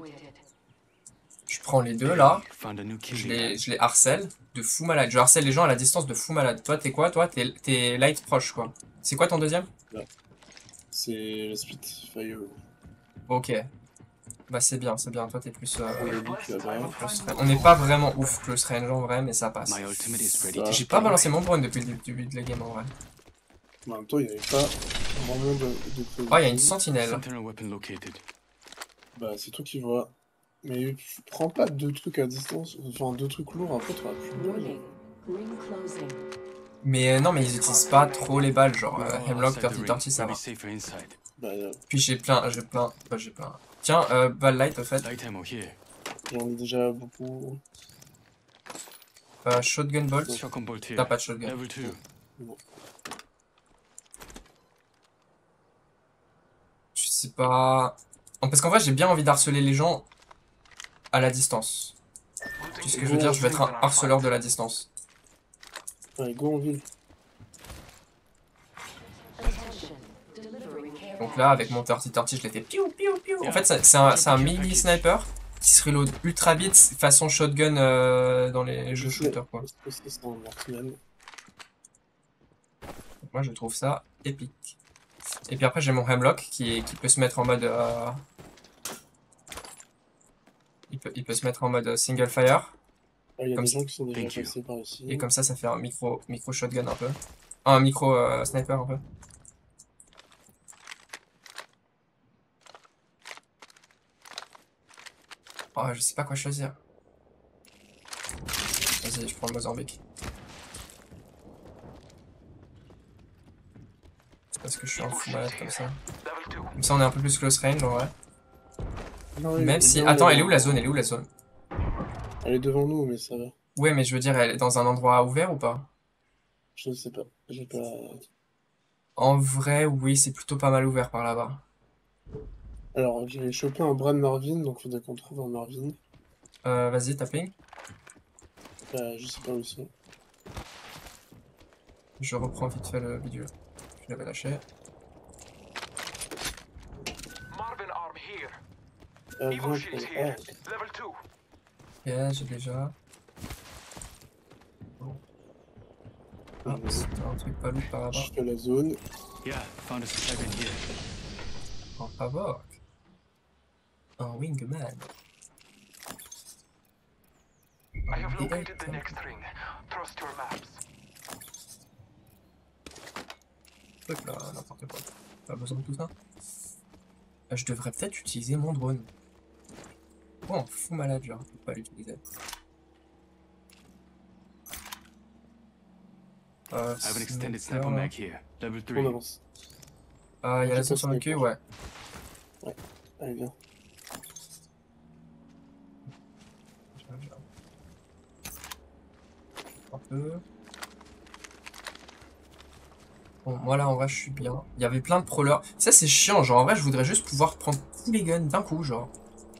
[SPEAKER 2] Je prends les deux là.
[SPEAKER 10] Found a new kill.
[SPEAKER 2] Je les harcèle de fou malade. Je harcèle les gens à la distance de fou malade. Toi, t'es quoi? Toi, t'es light proche, quoi. C'est quoi ton deuxième?
[SPEAKER 1] C'est la Spitfire.
[SPEAKER 2] Ok. Bah, c'est bien. Toi, t'es plus.
[SPEAKER 1] On a dit que là-bas.
[SPEAKER 2] Close range. On n'est pas vraiment ouf close range en vrai, mais ça passe.
[SPEAKER 10] My ultimate is ready.
[SPEAKER 1] Ça-
[SPEAKER 2] J'ai pas balancé mon drone depuis le début de la game en vrai.
[SPEAKER 1] En même temps, il n'y avait pas vraiment de
[SPEAKER 2] Oh, il y a une sentinelle.
[SPEAKER 10] Sentinel weapon located.
[SPEAKER 1] Bah, c'est toi qui vois. Mais tu prends pas deux trucs à distance, enfin deux trucs lourds, après tu auras plus de balles.
[SPEAKER 6] Warning. Ring closing.
[SPEAKER 2] Mais non, mais ils utilisent pas trop les balles. Genre, Hemlock,
[SPEAKER 10] Outside the
[SPEAKER 2] 30
[SPEAKER 10] ring,
[SPEAKER 2] 30, ça
[SPEAKER 10] we'll
[SPEAKER 2] va.
[SPEAKER 10] be safer inside.
[SPEAKER 1] Bah,
[SPEAKER 2] Puis j'ai plein. Bah, j'ai plein. Tiens, balle light, au fait.
[SPEAKER 10] Light ammo here.
[SPEAKER 1] j'en ai déjà beaucoup.
[SPEAKER 2] Shotgun bolt.
[SPEAKER 10] Shotgun bolt here.
[SPEAKER 2] T'as pas de shotgun.
[SPEAKER 10] Level 2.
[SPEAKER 2] Je sais pas. Parce qu'en vrai, j'ai bien envie d'harceler les gens à la distance. Tu sais ce que je veux dire? Je vais être un harceleur de la distance.
[SPEAKER 1] Ouais, go en ville.
[SPEAKER 6] Attention. Delivering care
[SPEAKER 2] Donc là, avec mon 30-30, je l'ai fait piou piou piou. En fait, c'est un mini sniper qui se reload ultra vite, façon shotgun dans les jeux shooters, quoi.
[SPEAKER 1] Parce que c'est un martial.
[SPEAKER 2] Donc moi, je trouve ça épique. Et puis après, j'ai mon Hemlock qui peut se mettre en mode. Il peut se mettre en mode single fire.
[SPEAKER 1] Ah, il y a
[SPEAKER 2] Comme
[SPEAKER 1] des
[SPEAKER 2] ça.
[SPEAKER 1] gens qui sont déjà
[SPEAKER 10] Thank you.
[SPEAKER 1] passés par ici.
[SPEAKER 2] Et comme ça fait un micro shotgun un peu. Un micro sniper un peu. Oh, je sais pas quoi choisir. Vas-y, je prends le Mozambique. C'est parce que je suis un fou malade comme ça.
[SPEAKER 8] Level 2.
[SPEAKER 2] Comme ça, on est un peu plus close range en vrai.
[SPEAKER 1] Non, il
[SPEAKER 2] Même
[SPEAKER 1] est
[SPEAKER 2] si.
[SPEAKER 1] bien,
[SPEAKER 2] Attends,
[SPEAKER 1] elle
[SPEAKER 2] elle est où la zone? Elle est où la zone?
[SPEAKER 1] Elle est devant nous, mais ça va.
[SPEAKER 2] Ouais, mais je veux dire, elle est dans un endroit ouvert ou pas?
[SPEAKER 1] Je ne sais pas. J'ai pas.
[SPEAKER 2] En vrai, oui, c'est plutôt pas mal ouvert par là-bas.
[SPEAKER 1] Alors, j'ai chopé un bras de Marvin, donc faudrait qu'on trouve un Marvin.
[SPEAKER 2] Vas-y, tapping.
[SPEAKER 1] Bah, je sais pas où ils sont.
[SPEAKER 2] Je reprends vite fait le vidéo. Je l'avais lâché.
[SPEAKER 8] Marvin arm here.
[SPEAKER 1] Ah,
[SPEAKER 8] Evo
[SPEAKER 1] viens,
[SPEAKER 8] shield
[SPEAKER 1] ah,
[SPEAKER 8] here. Level 2.
[SPEAKER 2] Ok, j'ai déjà. Ah, c'est un truc pas lourd par là-bas.
[SPEAKER 1] je fais la zone.
[SPEAKER 10] Yeah, found a supply bin here.
[SPEAKER 2] Un Havoc. Un Wingman.
[SPEAKER 8] I have located the next ring. Trust your maps.
[SPEAKER 2] Truc là, n'importe quoi. Pas besoin de tout ça. Je devrais peut-être utiliser mon drone. Oh, un fou malade, genre, je peux pas l'utiliser.
[SPEAKER 10] I have an extended sniper mag here. Level
[SPEAKER 1] On
[SPEAKER 10] 3.
[SPEAKER 1] avance.
[SPEAKER 2] Ah, il y a la
[SPEAKER 1] J'ai
[SPEAKER 2] zone
[SPEAKER 1] pas
[SPEAKER 2] sur le cul, ouais.
[SPEAKER 1] Allez, viens.
[SPEAKER 2] Un peu. Bon, moi là en vrai je suis bien. Il y avait plein de prowlers. Ça c'est chiant, genre en vrai je voudrais juste pouvoir prendre tous les guns d'un coup, genre.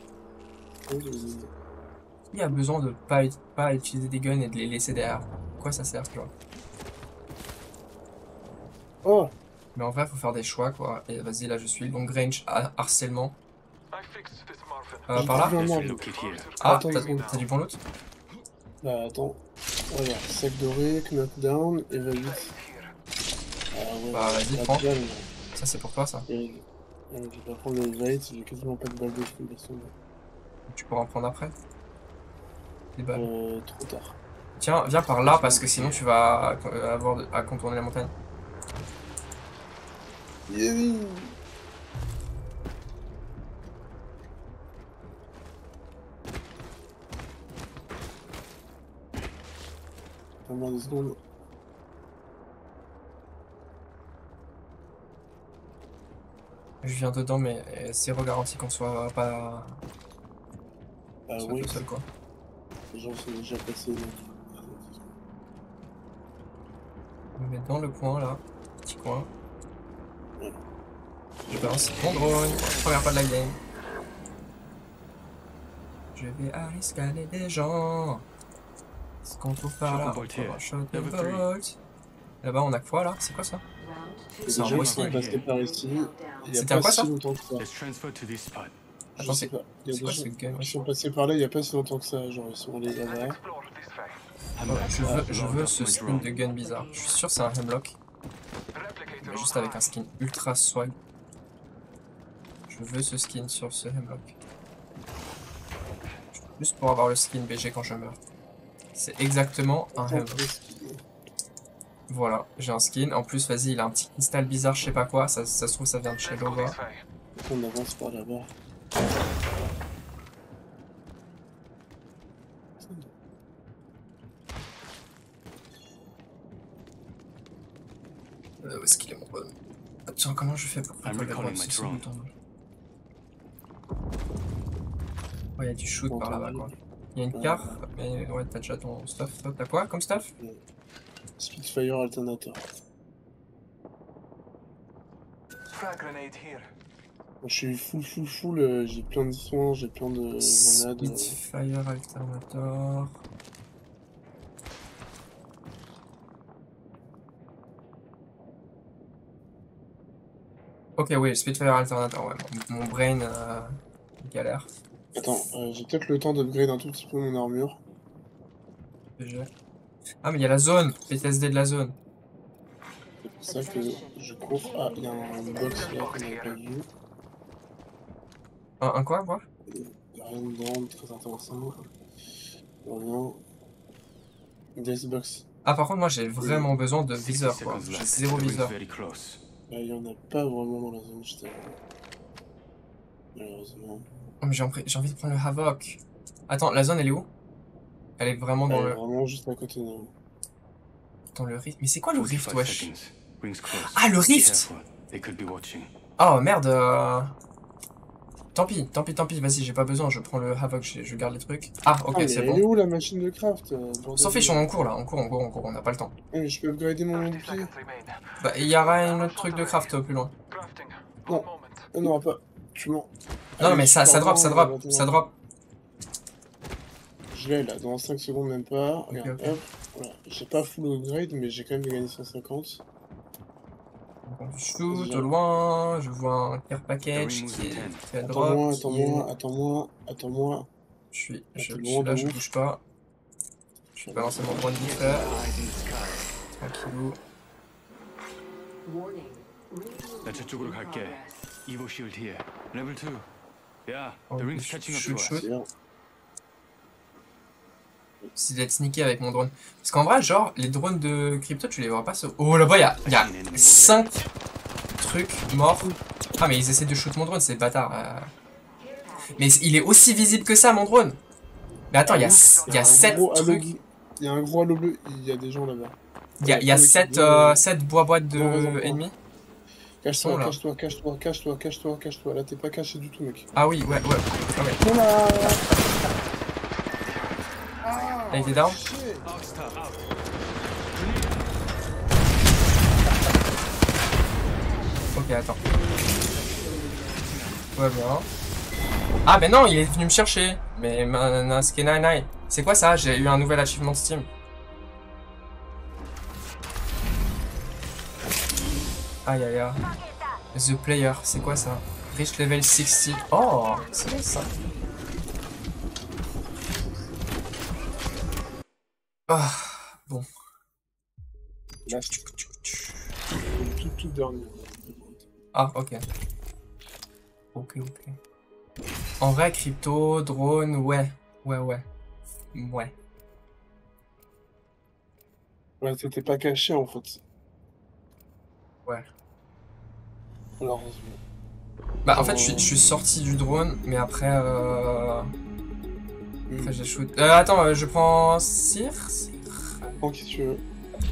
[SPEAKER 2] Il y a besoin de pas utiliser des guns et de les laisser derrière. Quoi ça sert, tu vois.
[SPEAKER 1] Oh!
[SPEAKER 2] Mais en vrai, faut faire des choix, quoi. Et vas-y, là, je suis long range, harcèlement. Par là? Ah,
[SPEAKER 1] Attends,
[SPEAKER 2] t'as du bon loot?
[SPEAKER 1] Bah attends. Regarde, sac doré, knockdown, et va vite. Ah ouais,
[SPEAKER 2] Bah vas-y,
[SPEAKER 1] pas
[SPEAKER 2] prends.
[SPEAKER 1] de balle,
[SPEAKER 2] Ça, c'est pour toi, ça.
[SPEAKER 1] je vais pas prendre le vite, j'ai quasiment pas de balles de feu, laisse tomber.
[SPEAKER 2] Tu pourras en prendre après. Des balles.
[SPEAKER 1] Trop tard.
[SPEAKER 2] Tiens, viens par là, parce que sinon tu vas avoir à contourner la montagne.
[SPEAKER 1] Yeah. Attends-moi 2 secondes.
[SPEAKER 2] Je viens dedans, mais c'est garanti qu'on soit pas
[SPEAKER 1] Oui,
[SPEAKER 2] tout seul, quoi.
[SPEAKER 1] les gens sont déjà passés.
[SPEAKER 2] Je me mets dans le coin, là. Petit coin.
[SPEAKER 1] Voilà.
[SPEAKER 2] Je balance mon drone. Première fois de la game. Je vais aller scanner des gens. Ce qu'on trouve par là. Shot de bolt. Là-bas, on a quoi, là? C'est quoi, ça?
[SPEAKER 1] Les
[SPEAKER 2] C'est un
[SPEAKER 1] gens
[SPEAKER 2] boss
[SPEAKER 1] qui sont passés par ici. Il y a
[SPEAKER 2] C'était un
[SPEAKER 1] pas
[SPEAKER 2] quoi, ça?
[SPEAKER 1] si longtemps que ça.
[SPEAKER 10] Let's transfer to this spot.
[SPEAKER 1] Je
[SPEAKER 2] Attends,
[SPEAKER 1] sais pas. Il y a
[SPEAKER 2] c'est
[SPEAKER 1] des
[SPEAKER 2] quoi
[SPEAKER 1] gens
[SPEAKER 2] ce game?
[SPEAKER 1] qui sont passés par là il y a pas si longtemps que ça. Genre, ils sont allés là-bas.
[SPEAKER 2] Je veux ce skin de gun bizarre. Je suis sûr que c'est un Hemlock. Mais juste avec un skin ultra swag. Je veux ce skin sur ce Hemlock. Juste pour avoir le skin BG quand je meurs. C'est exactement un Hemlock. Voilà, j'ai un skin. En plus, vas-y, il a un petit cristal bizarre, je sais pas quoi. Ça se trouve, ça vient de chez Lova.
[SPEAKER 1] On avance par là-bas.
[SPEAKER 2] Où est-ce qu'il est mon drone? Tiens, comment je fais pour
[SPEAKER 10] I'm
[SPEAKER 2] contrôler le
[SPEAKER 10] recalling
[SPEAKER 2] drone?
[SPEAKER 10] my
[SPEAKER 2] C'est
[SPEAKER 10] drone.
[SPEAKER 2] son bouton. Ouais, il y a du shoot par là-bas, quoi. Il y a une carte, mais ouais, t'as déjà ton stuff. Toi, t'as quoi comme stuff?
[SPEAKER 1] Spitfire Alternator. Je suis full, j'ai plein de soins, j'ai plein de grenades.
[SPEAKER 2] Spitfire Alternator. Ok, oui, Spitfire Alternator, ouais. Mon brain galère.
[SPEAKER 1] Attends, j'ai peut-être le temps d'upgrade un tout petit peu mon armure.
[SPEAKER 2] BG. Ah, mais il y a la zone! PTSD de la zone.
[SPEAKER 1] C'est pour ça que je cours. Ah, il y a un box là qu'on n'avait pas vu.
[SPEAKER 2] Un quoi, quoi?
[SPEAKER 1] Il n'y a rien dedans, très intéressant. Rien. Deathbox.
[SPEAKER 2] Ah, par contre, moi j'ai vraiment besoin de viseur, quoi. J'ai 0 viseur.
[SPEAKER 1] Il n'y en a pas vraiment dans la zone, je t'avoue. Malheureusement.
[SPEAKER 2] Oh, mais j'ai envie de prendre le Havoc. Attends, la zone elle est où? Elle est vraiment dans
[SPEAKER 1] Elle est
[SPEAKER 2] le.
[SPEAKER 1] vraiment juste à côté de nous.
[SPEAKER 2] Dans le rift. Mais c'est quoi le rift, wesh?
[SPEAKER 10] Rings close.
[SPEAKER 2] Ah, le rift!
[SPEAKER 10] Careful. They could be watching.
[SPEAKER 2] Oh merde. Tant pis, vas-y, j'ai pas besoin, je prends le Havoc, je garde les trucs. Ah, ok,
[SPEAKER 1] Ah, mais
[SPEAKER 2] c'est
[SPEAKER 1] elle
[SPEAKER 2] bon.
[SPEAKER 1] est où la machine de craft
[SPEAKER 2] On s'en fiche, on est en cours là, on court, on n'a pas le temps.
[SPEAKER 1] Ah, mais je peux upgrader mon bouclier.
[SPEAKER 2] Bah, il y aura un autre truc de craft plus loin.
[SPEAKER 1] Non, non, pas. Tu mens.
[SPEAKER 2] Non,
[SPEAKER 1] Allez,
[SPEAKER 2] mais ça drop.
[SPEAKER 1] Je l'ai là, dans 5 secondes même pas. Regarde,
[SPEAKER 2] ok.
[SPEAKER 1] hop. Voilà. J'ai pas full upgrade, mais j'ai quand même gagné 150.
[SPEAKER 2] On shoot au loin, je vois un care package qui a drop.
[SPEAKER 1] Attends-moi.
[SPEAKER 2] Je suis
[SPEAKER 1] loin
[SPEAKER 2] là,
[SPEAKER 1] de
[SPEAKER 2] je
[SPEAKER 1] ouf.
[SPEAKER 2] bouge pas. Je vais balancer mon drone vite fait. Tranquillou.
[SPEAKER 10] 나 저쪽으로 갈게. Evo shield here. Level 2. Yeah,
[SPEAKER 2] Oh,
[SPEAKER 10] the ring's catching up to us.
[SPEAKER 2] shoot.
[SPEAKER 1] Bien.
[SPEAKER 2] C'est d'être sneaky avec mon drone. Parce qu'en vrai, genre, les drones de crypto, tu les vois pas. Oh là-bas, il y a 5 trucs morts. Ah, mais ils essaient de shoot mon drone, c'est bâtard. Mais il est aussi visible que ça, mon drone. Mais attends, il y a 7 trucs.
[SPEAKER 1] Il y a un gros halo bleu, il y a des gens là-bas.
[SPEAKER 2] Il y a 7 boîtes de ennemis.
[SPEAKER 1] Cache-toi. Là, t'es pas caché du tout, mec.
[SPEAKER 2] Ah oui, ouais. Ah ouais. Ah, il était down. Ok, attends. Ouais, bien. Ah, ben non, il est venu me chercher. Mais Manaske Nai. C'est quoi ça? J'ai eu un nouvel achievement Steam. Aïe aïe aïe. The Player, c'est quoi ça? Reach level 60. Oh, c'est bon ça. Ah, bon.
[SPEAKER 1] Là, le tout dernier.
[SPEAKER 2] Ah, ok. Ok. En vrai, crypto, drone, ouais. Ouais.
[SPEAKER 1] Ouais, c'était pas caché en fait.
[SPEAKER 2] Ouais.
[SPEAKER 1] Alors,
[SPEAKER 2] Bah, en fait, je suis sorti du drone, mais après, après j'ai shoot. Attends, je prends Cyr.
[SPEAKER 1] prends qui tu veux.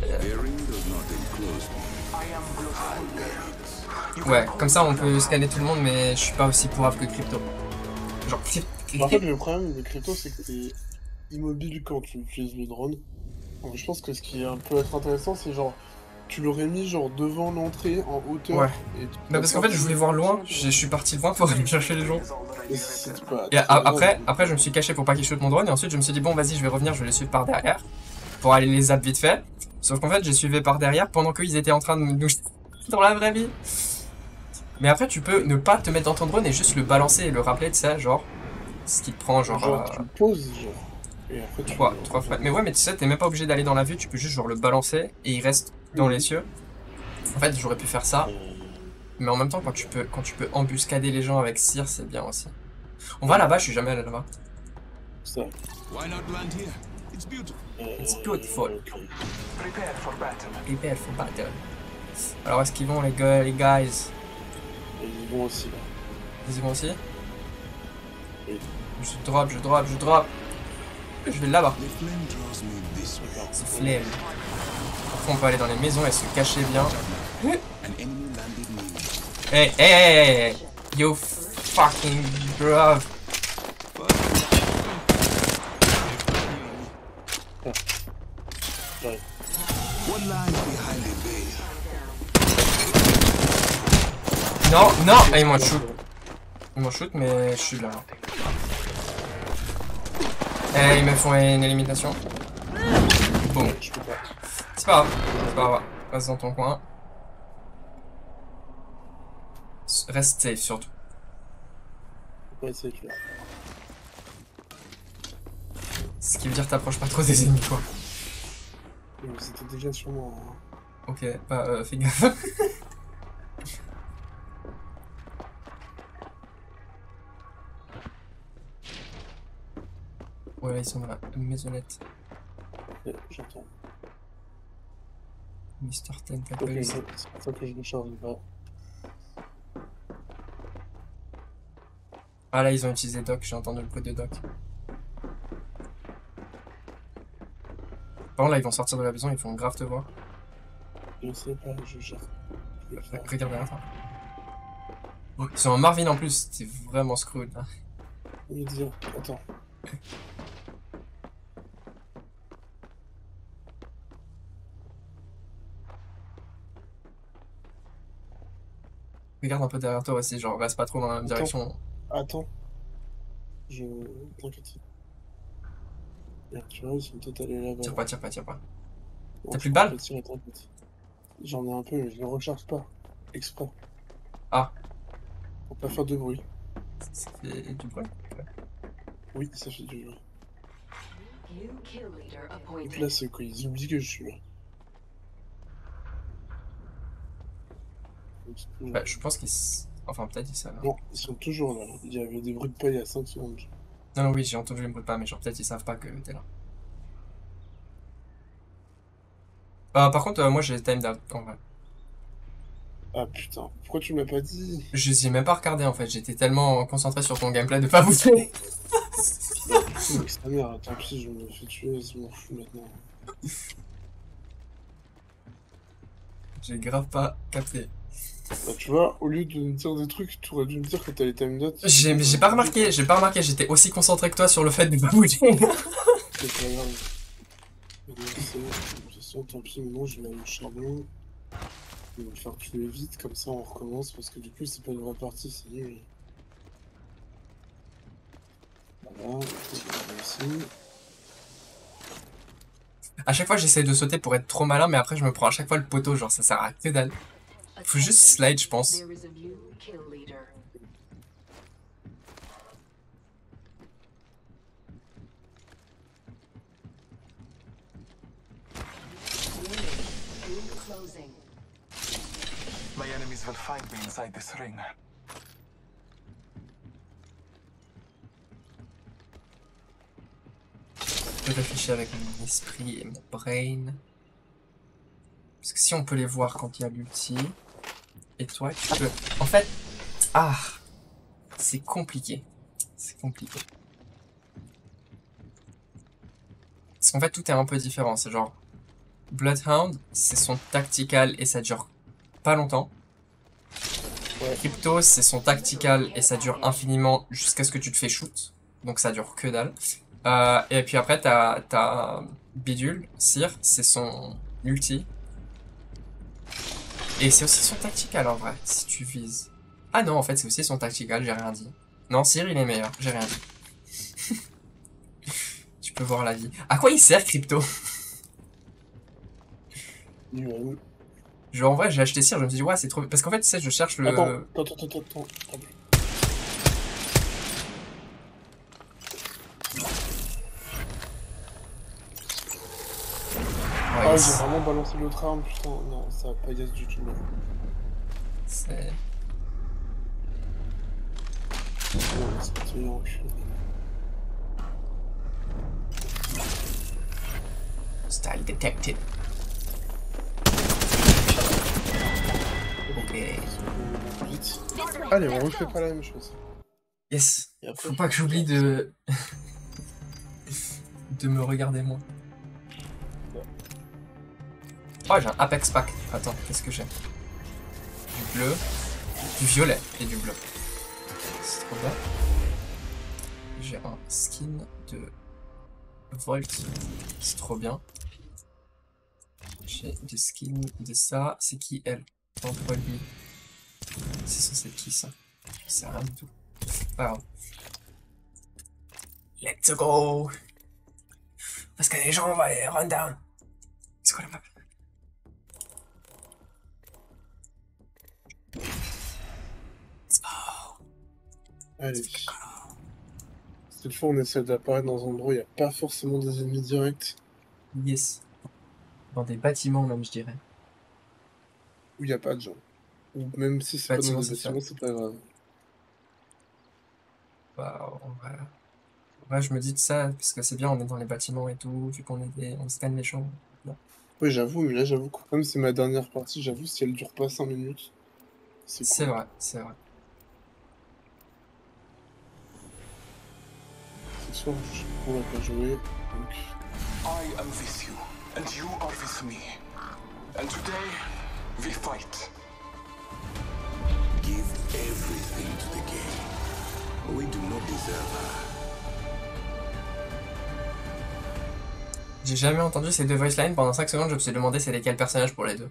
[SPEAKER 2] Ouais, comme ça, on peut scanner tout le monde, mais je suis pas aussi pourrave que crypto. Genre,
[SPEAKER 1] En fait, le problème de crypto, c'est que t'es immobile quand tu utilises le drone. Donc, je pense que ce qui peut être intéressant, c'est genre, tu l'aurais mis genre devant l'entrée, en hauteur.
[SPEAKER 2] Ouais.
[SPEAKER 1] Et
[SPEAKER 2] Bah parce qu'en fait, je voulais voir loin, je suis parti loin pour aller chercher les gens.
[SPEAKER 1] Et
[SPEAKER 2] après, je me suis caché pour pas qu'ils shootent mon drone, et ensuite, je me suis dit, bon, vas-y, je vais revenir, je vais les suivre par derrière, pour aller les zap vite fait. Sauf qu'en fait, j'ai suivi par derrière pendant qu'ils étaient en train de nous dans la vraie vie. Mais après, tu peux ne pas te mettre dans ton drone et juste le balancer et le rappeler, tu sais, genre, ce qui te prend, genre...
[SPEAKER 1] tu le poses, genre. Et après, tu...
[SPEAKER 2] 3 fois. Mais ouais, mais tu sais, t'es même pas obligé d'aller dans la vue, tu peux juste genre le balancer et il reste dans les cieux. En fait, j'aurais pu faire ça. Mais en même temps, quand tu peux embuscader les gens avec Cyr, c'est bien aussi. On va là-bas, je suis jamais allé là-bas.
[SPEAKER 1] Ça.
[SPEAKER 2] It's beautiful.
[SPEAKER 8] Prepare for battle.
[SPEAKER 2] Prepare for battle. Alors, est-ce qu'ils vont, les guys?
[SPEAKER 1] Et ils vont aussi, là.
[SPEAKER 2] Ils y vont aussi?
[SPEAKER 1] Oui.
[SPEAKER 2] Je drop. Je vais là-bas. C'est flemme. Après, on peut aller dans les maisons et se cacher bien. Hey, yo fucking bro. Non, ah, ils m'ont shoot. Ils m'ont shoot, mais je suis là. Ils me font une élimination. Bon. C'est pas grave. Reste dans ton coin. Reste safe surtout.
[SPEAKER 1] Ouais, c'est clair.
[SPEAKER 2] Ce qui veut dire t'approches pas trop des ennemis, quoi.
[SPEAKER 1] C'était déjà sur moi. Hein.
[SPEAKER 2] Ok, bah fais gaffe. Ouais, ils sont dans la maisonnette.
[SPEAKER 1] Ouais, j'entends.
[SPEAKER 2] Mr. Tentacle.
[SPEAKER 1] Ok, c'est pour ça que je ne charge pas.
[SPEAKER 2] Ah là, ils ont utilisé Doc, j'ai entendu le bruit de Doc. Par contre, là, ils vont sortir de la maison, ils vont grave te voir.
[SPEAKER 1] Je sais pas, je gère.
[SPEAKER 2] Regarde derrière toi. Ils sont en Marvin en plus, c'est vraiment screwed là.
[SPEAKER 1] Je vais dire, attends.
[SPEAKER 2] Regarde un peu derrière toi aussi, genre reste pas trop dans la même direction.
[SPEAKER 1] Attends. T'inquiète. Tu vois, ils sont peut-être allés là-bas.
[SPEAKER 2] Tire pas. T'as plus de balles?
[SPEAKER 1] J'en ai un peu, mais je ne recharge pas. Exprès.
[SPEAKER 2] Ah.
[SPEAKER 1] Pour pas faire de bruit.
[SPEAKER 2] Ça fait du bruit?
[SPEAKER 1] Oui, ça fait du bruit. Donc là, c'est quoi? Ils oublient que je suis là.
[SPEAKER 2] Bah, je pense qu'ils... Enfin, peut-être ils savent.
[SPEAKER 1] Non, ils sont toujours là. Il y avait des bruits de pas il y a 5 secondes.
[SPEAKER 2] Non, oui, j'ai entendu les bruits de pas, mais genre peut-être ils savent pas que t'es là. Par contre, moi j'ai timed out en vrai.
[SPEAKER 1] Ah putain, pourquoi tu m'as pas dit?
[SPEAKER 2] Je les ai même pas regardé en fait, j'étais tellement concentré sur ton gameplay de pas bouger.
[SPEAKER 1] Sa mère, tant pis, je me fais tuer, je m'en fous maintenant.
[SPEAKER 2] J'ai grave pas capté.
[SPEAKER 1] Bah, tu vois, au lieu de me dire des trucs, tu aurais dû me dire que t'allais time out.
[SPEAKER 2] J'ai pas remarqué, j'étais aussi concentré que toi sur le fait de pas bouger.
[SPEAKER 1] C'est pas grave. De toute façon, tant pis, maintenant je vais aller au charbon. Je vais me faire tuer vite, comme ça on recommence, parce que du coup c'est pas une vraie partie, c'est nul. Voilà, ici.
[SPEAKER 2] À chaque fois j'essaie de sauter pour être trop malin, mais après je me prends à chaque fois le poteau, genre ça sert à que dalle. Faut juste slide, je pense.
[SPEAKER 6] There is a new kill leader. Ring closing.
[SPEAKER 8] My enemies will find me inside this ring.
[SPEAKER 2] Je peux réfléchir avec mon esprit et mon brain. Parce que si on peut les voir quand il y a l'ulti. Et toi, tu peux... En fait... Ah, c'est compliqué. C'est compliqué. Parce qu'en fait, tout est un peu différent. C'est genre... Bloodhound, c'est son tactical et ça dure pas longtemps. Crypto, c'est son tactical et ça dure infiniment jusqu'à ce que tu te fais shoot. Donc ça dure que dalle. Et puis après, t'as Bidule, Cyr, c'est son ulti. Et c'est aussi son tactical en vrai, si tu vises. Ah non, en fait, c'est aussi son tactical, j'ai rien dit. Non, Cyr, il est meilleur, j'ai rien dit. Tu peux voir la vie. À quoi il sert, Crypto? Genre, en vrai, j'ai acheté Cyr, je me suis dit, ouais, c'est trop... Parce qu'en fait, tu sais, je cherche le...
[SPEAKER 1] Attends. Ah,
[SPEAKER 2] Ouais,
[SPEAKER 1] j'ai vraiment balancé l'autre arme, putain, non, ça va pas yes du tout là.
[SPEAKER 2] c'est...
[SPEAKER 1] Non, c'est parti, enculé.
[SPEAKER 2] Style detected. Ok.
[SPEAKER 1] Vite. Allez, on refait pas la même chose.
[SPEAKER 2] Yes.
[SPEAKER 1] Et après,
[SPEAKER 2] Faut pas que j'oublie de... de me regarder moi. Oh, j'ai un Apex Pack. Attends, qu'est-ce que j'ai? Du bleu, du violet et du bleu. C'est trop bien. J'ai un skin de Volt. C'est trop bien. J'ai des skins de ça. C'est qui elle? Entre lui. C'est censé être qui ça? Je sais rien du tout. Pas grave. Let's go! Parce que les gens vont aller run down. C'est quoi la map? Let's go!
[SPEAKER 1] Allez. Cette fois, on essaie d'apparaître dans un endroit où il n'y a pas forcément des ennemis directs.
[SPEAKER 2] Yes. Dans des bâtiments même, je dirais.
[SPEAKER 1] Où il n'y a pas de gens. Ou même si c'est pas dans
[SPEAKER 2] Bâtiments,
[SPEAKER 1] des
[SPEAKER 2] c'est ça.
[SPEAKER 1] bâtiments, c'est pas grave.
[SPEAKER 2] Bah, ouais, je me dis de ça, parce que c'est bien, on est dans les bâtiments et tout, vu qu'on on scanne les champs.
[SPEAKER 1] Oui, j'avoue, mais là, j'avoue que comme c'est ma dernière partie, j'avoue, si elle dure pas 5 minutes, c'est cool.
[SPEAKER 2] C'est vrai, c'est vrai.
[SPEAKER 1] Ce soir, on va pas jouer, donc...
[SPEAKER 8] I am with you, and you are with me. And today, we fight.
[SPEAKER 3] Give everything to the game. We do not deserve her.
[SPEAKER 2] J'ai jamais entendu ces deux voice lines, pendant 5 secondes, je me suis demandé c'est lesquels personnages pour les deux.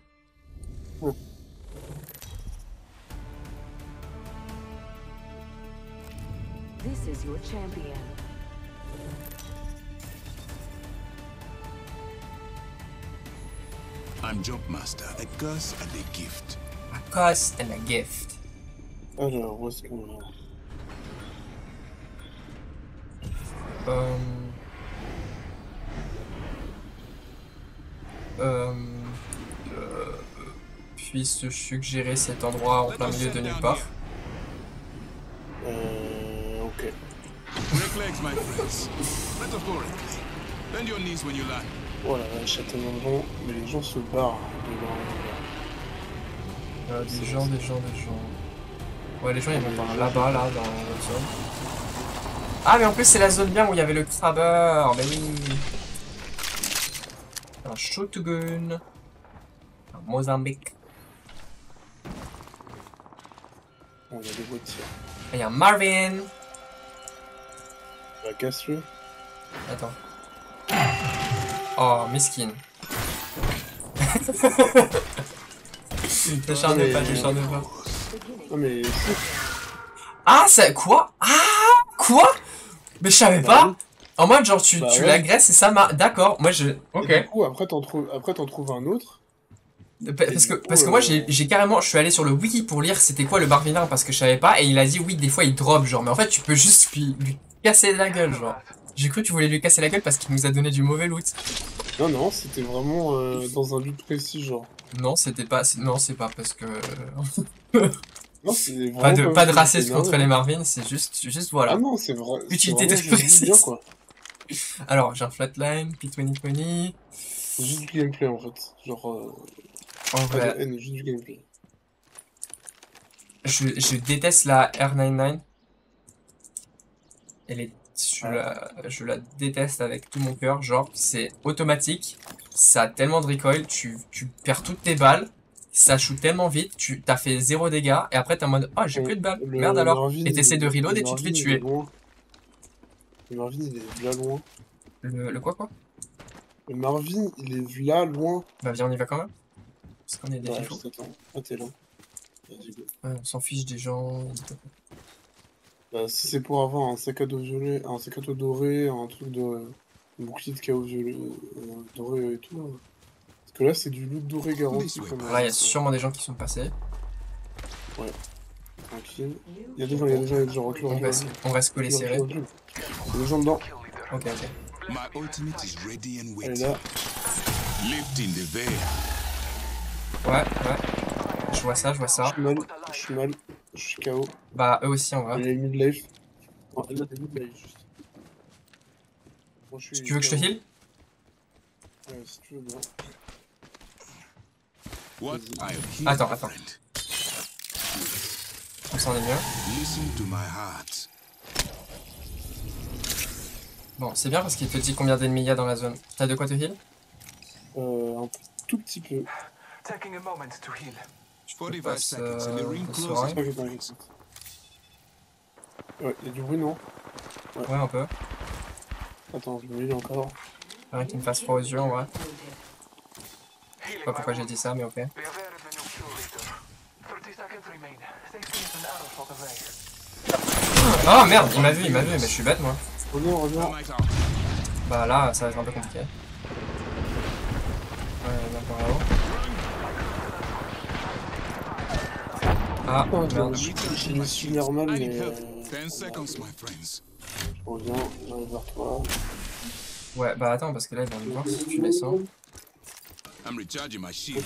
[SPEAKER 6] This is your champion.
[SPEAKER 3] I'm Jumpmaster, a curse and a gift.
[SPEAKER 2] A curse and a gift.
[SPEAKER 1] Alors, où est-ce qu'on va?
[SPEAKER 2] Puisse suggérer cet endroit en plein milieu de nulle part.
[SPEAKER 1] Ok.
[SPEAKER 3] Break legs, my friends. Metaphorically. Bend your knees when you land.
[SPEAKER 1] Voilà, châtiment de vent, mais les gens se barrent
[SPEAKER 2] Des gens. Ouais, les gens ils vont par là-bas, là, dans la zone. Ah, mais en plus, c'est la zone bien où il y avait le crabber. Mais oui. Un shotgun. Un Mozambique.
[SPEAKER 1] Bon, il y a des voitures.
[SPEAKER 2] Et il y a Marvin.
[SPEAKER 1] Bah, casse-le.
[SPEAKER 2] Attends. Oh, miskin. T'acharnes pas.
[SPEAKER 1] Non mais...
[SPEAKER 2] Ah, c'est... Quoi? Ah, quoi? Mais je savais pas. En mode, genre, tu
[SPEAKER 1] ouais.
[SPEAKER 2] l'agresses et ça m'a... D'accord, moi je... Ok.
[SPEAKER 1] Et du coup, après t'en trouves un autre.
[SPEAKER 2] Parce que moi j'ai carrément, je suis allé sur le wiki pour lire c'était quoi le Marvin parce que je savais pas et il a dit oui des fois il drop genre mais en fait tu peux juste lui casser la gueule genre. J'ai cru que tu voulais lui casser la gueule parce qu'il nous a donné du mauvais loot.
[SPEAKER 1] Non, non, c'était vraiment dans un but précis, genre.
[SPEAKER 2] Non c'était pas, non c'est pas parce que...
[SPEAKER 1] Non, c'est
[SPEAKER 2] pas de
[SPEAKER 1] vraiment
[SPEAKER 2] racisme contre les Marvin, c'est juste voilà.
[SPEAKER 1] Ah non, c'est vrai.
[SPEAKER 2] Utilité
[SPEAKER 1] de
[SPEAKER 2] d'expression.
[SPEAKER 1] bien, quoi.
[SPEAKER 2] Alors j'ai un flatline, P2020.
[SPEAKER 1] C'est juste du gameplay en fait. Genre.
[SPEAKER 2] En
[SPEAKER 1] Pas
[SPEAKER 2] vrai.
[SPEAKER 1] de haine, juste du gameplay.
[SPEAKER 2] Je déteste la R99. Elle est, je la déteste avec tout mon cœur. Genre, c'est automatique. Ça a tellement de recoil. Tu perds toutes tes balles. Ça shoot tellement vite. Tu t'as fait 0 dégâts. Et après, t'es en mode, oh, j'ai plus de balles. Merde alors. Et t'essaies de reload et tu te fais tuer.
[SPEAKER 1] Le Marvin, il est là loin.
[SPEAKER 2] Le quoi?
[SPEAKER 1] Le Marvin, il est là loin.
[SPEAKER 2] Bah, viens, on y va quand même. Parce qu'on est des
[SPEAKER 1] Ouais,
[SPEAKER 2] fifous.
[SPEAKER 1] ah, t'es là. Vas-y, go.
[SPEAKER 2] Ouais, on s'en fiche des gens.
[SPEAKER 1] Bah, si c'est pour avoir un sac à dos violet, un sac à dos doré, un truc de un bouclier de chaos violet, doré et tout. Hein. Parce que là, c'est du loot doré garanti.
[SPEAKER 2] Là, il y a sûrement des gens qui sont passés.
[SPEAKER 1] Ouais. Tranquille. Il y a des gens, recule.
[SPEAKER 2] On va se coller serré.
[SPEAKER 1] Il y a des gens dedans.
[SPEAKER 2] Ok.
[SPEAKER 3] My ultimate is ready and
[SPEAKER 1] Elle est
[SPEAKER 3] waiting.
[SPEAKER 1] là.
[SPEAKER 3] Lift in the veil.
[SPEAKER 2] Ouais. Je vois ça.
[SPEAKER 1] Je suis mal. Je suis KO.
[SPEAKER 2] Bah, eux aussi, en vrai.
[SPEAKER 1] Il y a une mid-life. Oh, elle a des mid-life, juste. Moi, je suis
[SPEAKER 2] Tu veux que je te heal?
[SPEAKER 1] Ouais, si tu veux bien.
[SPEAKER 3] What I am here,
[SPEAKER 2] Attends.
[SPEAKER 3] my friend.
[SPEAKER 2] On s'en est mieux.
[SPEAKER 3] Listen to my heart.
[SPEAKER 2] Bon, c'est bien parce qu'il te dit combien d'ennemis il y a dans la zone. T'as de quoi te heal?
[SPEAKER 1] Un tout petit peu.
[SPEAKER 8] Taking a moment to heal.
[SPEAKER 3] 45
[SPEAKER 2] passe,
[SPEAKER 3] seconds and the ring
[SPEAKER 2] sur
[SPEAKER 3] closes.
[SPEAKER 2] un.
[SPEAKER 1] Ouais, il y a du bruit, non?
[SPEAKER 2] Ouais, un peu.
[SPEAKER 1] Attends, je me heal encore.
[SPEAKER 2] Rien qui me fasse froid aux yeux en vrai. Je sais pas pourquoi j'ai dit ça, mais ok.
[SPEAKER 8] We have added a new kill leader. 30 seconds remain. Stay safe and arrow shot away.
[SPEAKER 2] Oh merde, il m'a vu, mais je suis bête moi.
[SPEAKER 1] Reviens.
[SPEAKER 2] Bah là, ça va être un peu compliqué. Ouais, viens par là-haut. Ah, merde.
[SPEAKER 1] Je me suis normal, mais
[SPEAKER 3] 10 seconds, my friends.
[SPEAKER 1] je reviens, j'arrive vers toi.
[SPEAKER 2] Ouais, bah attends, parce que là, ils vont nous voir si tu descends.
[SPEAKER 3] I'm recharging my shields.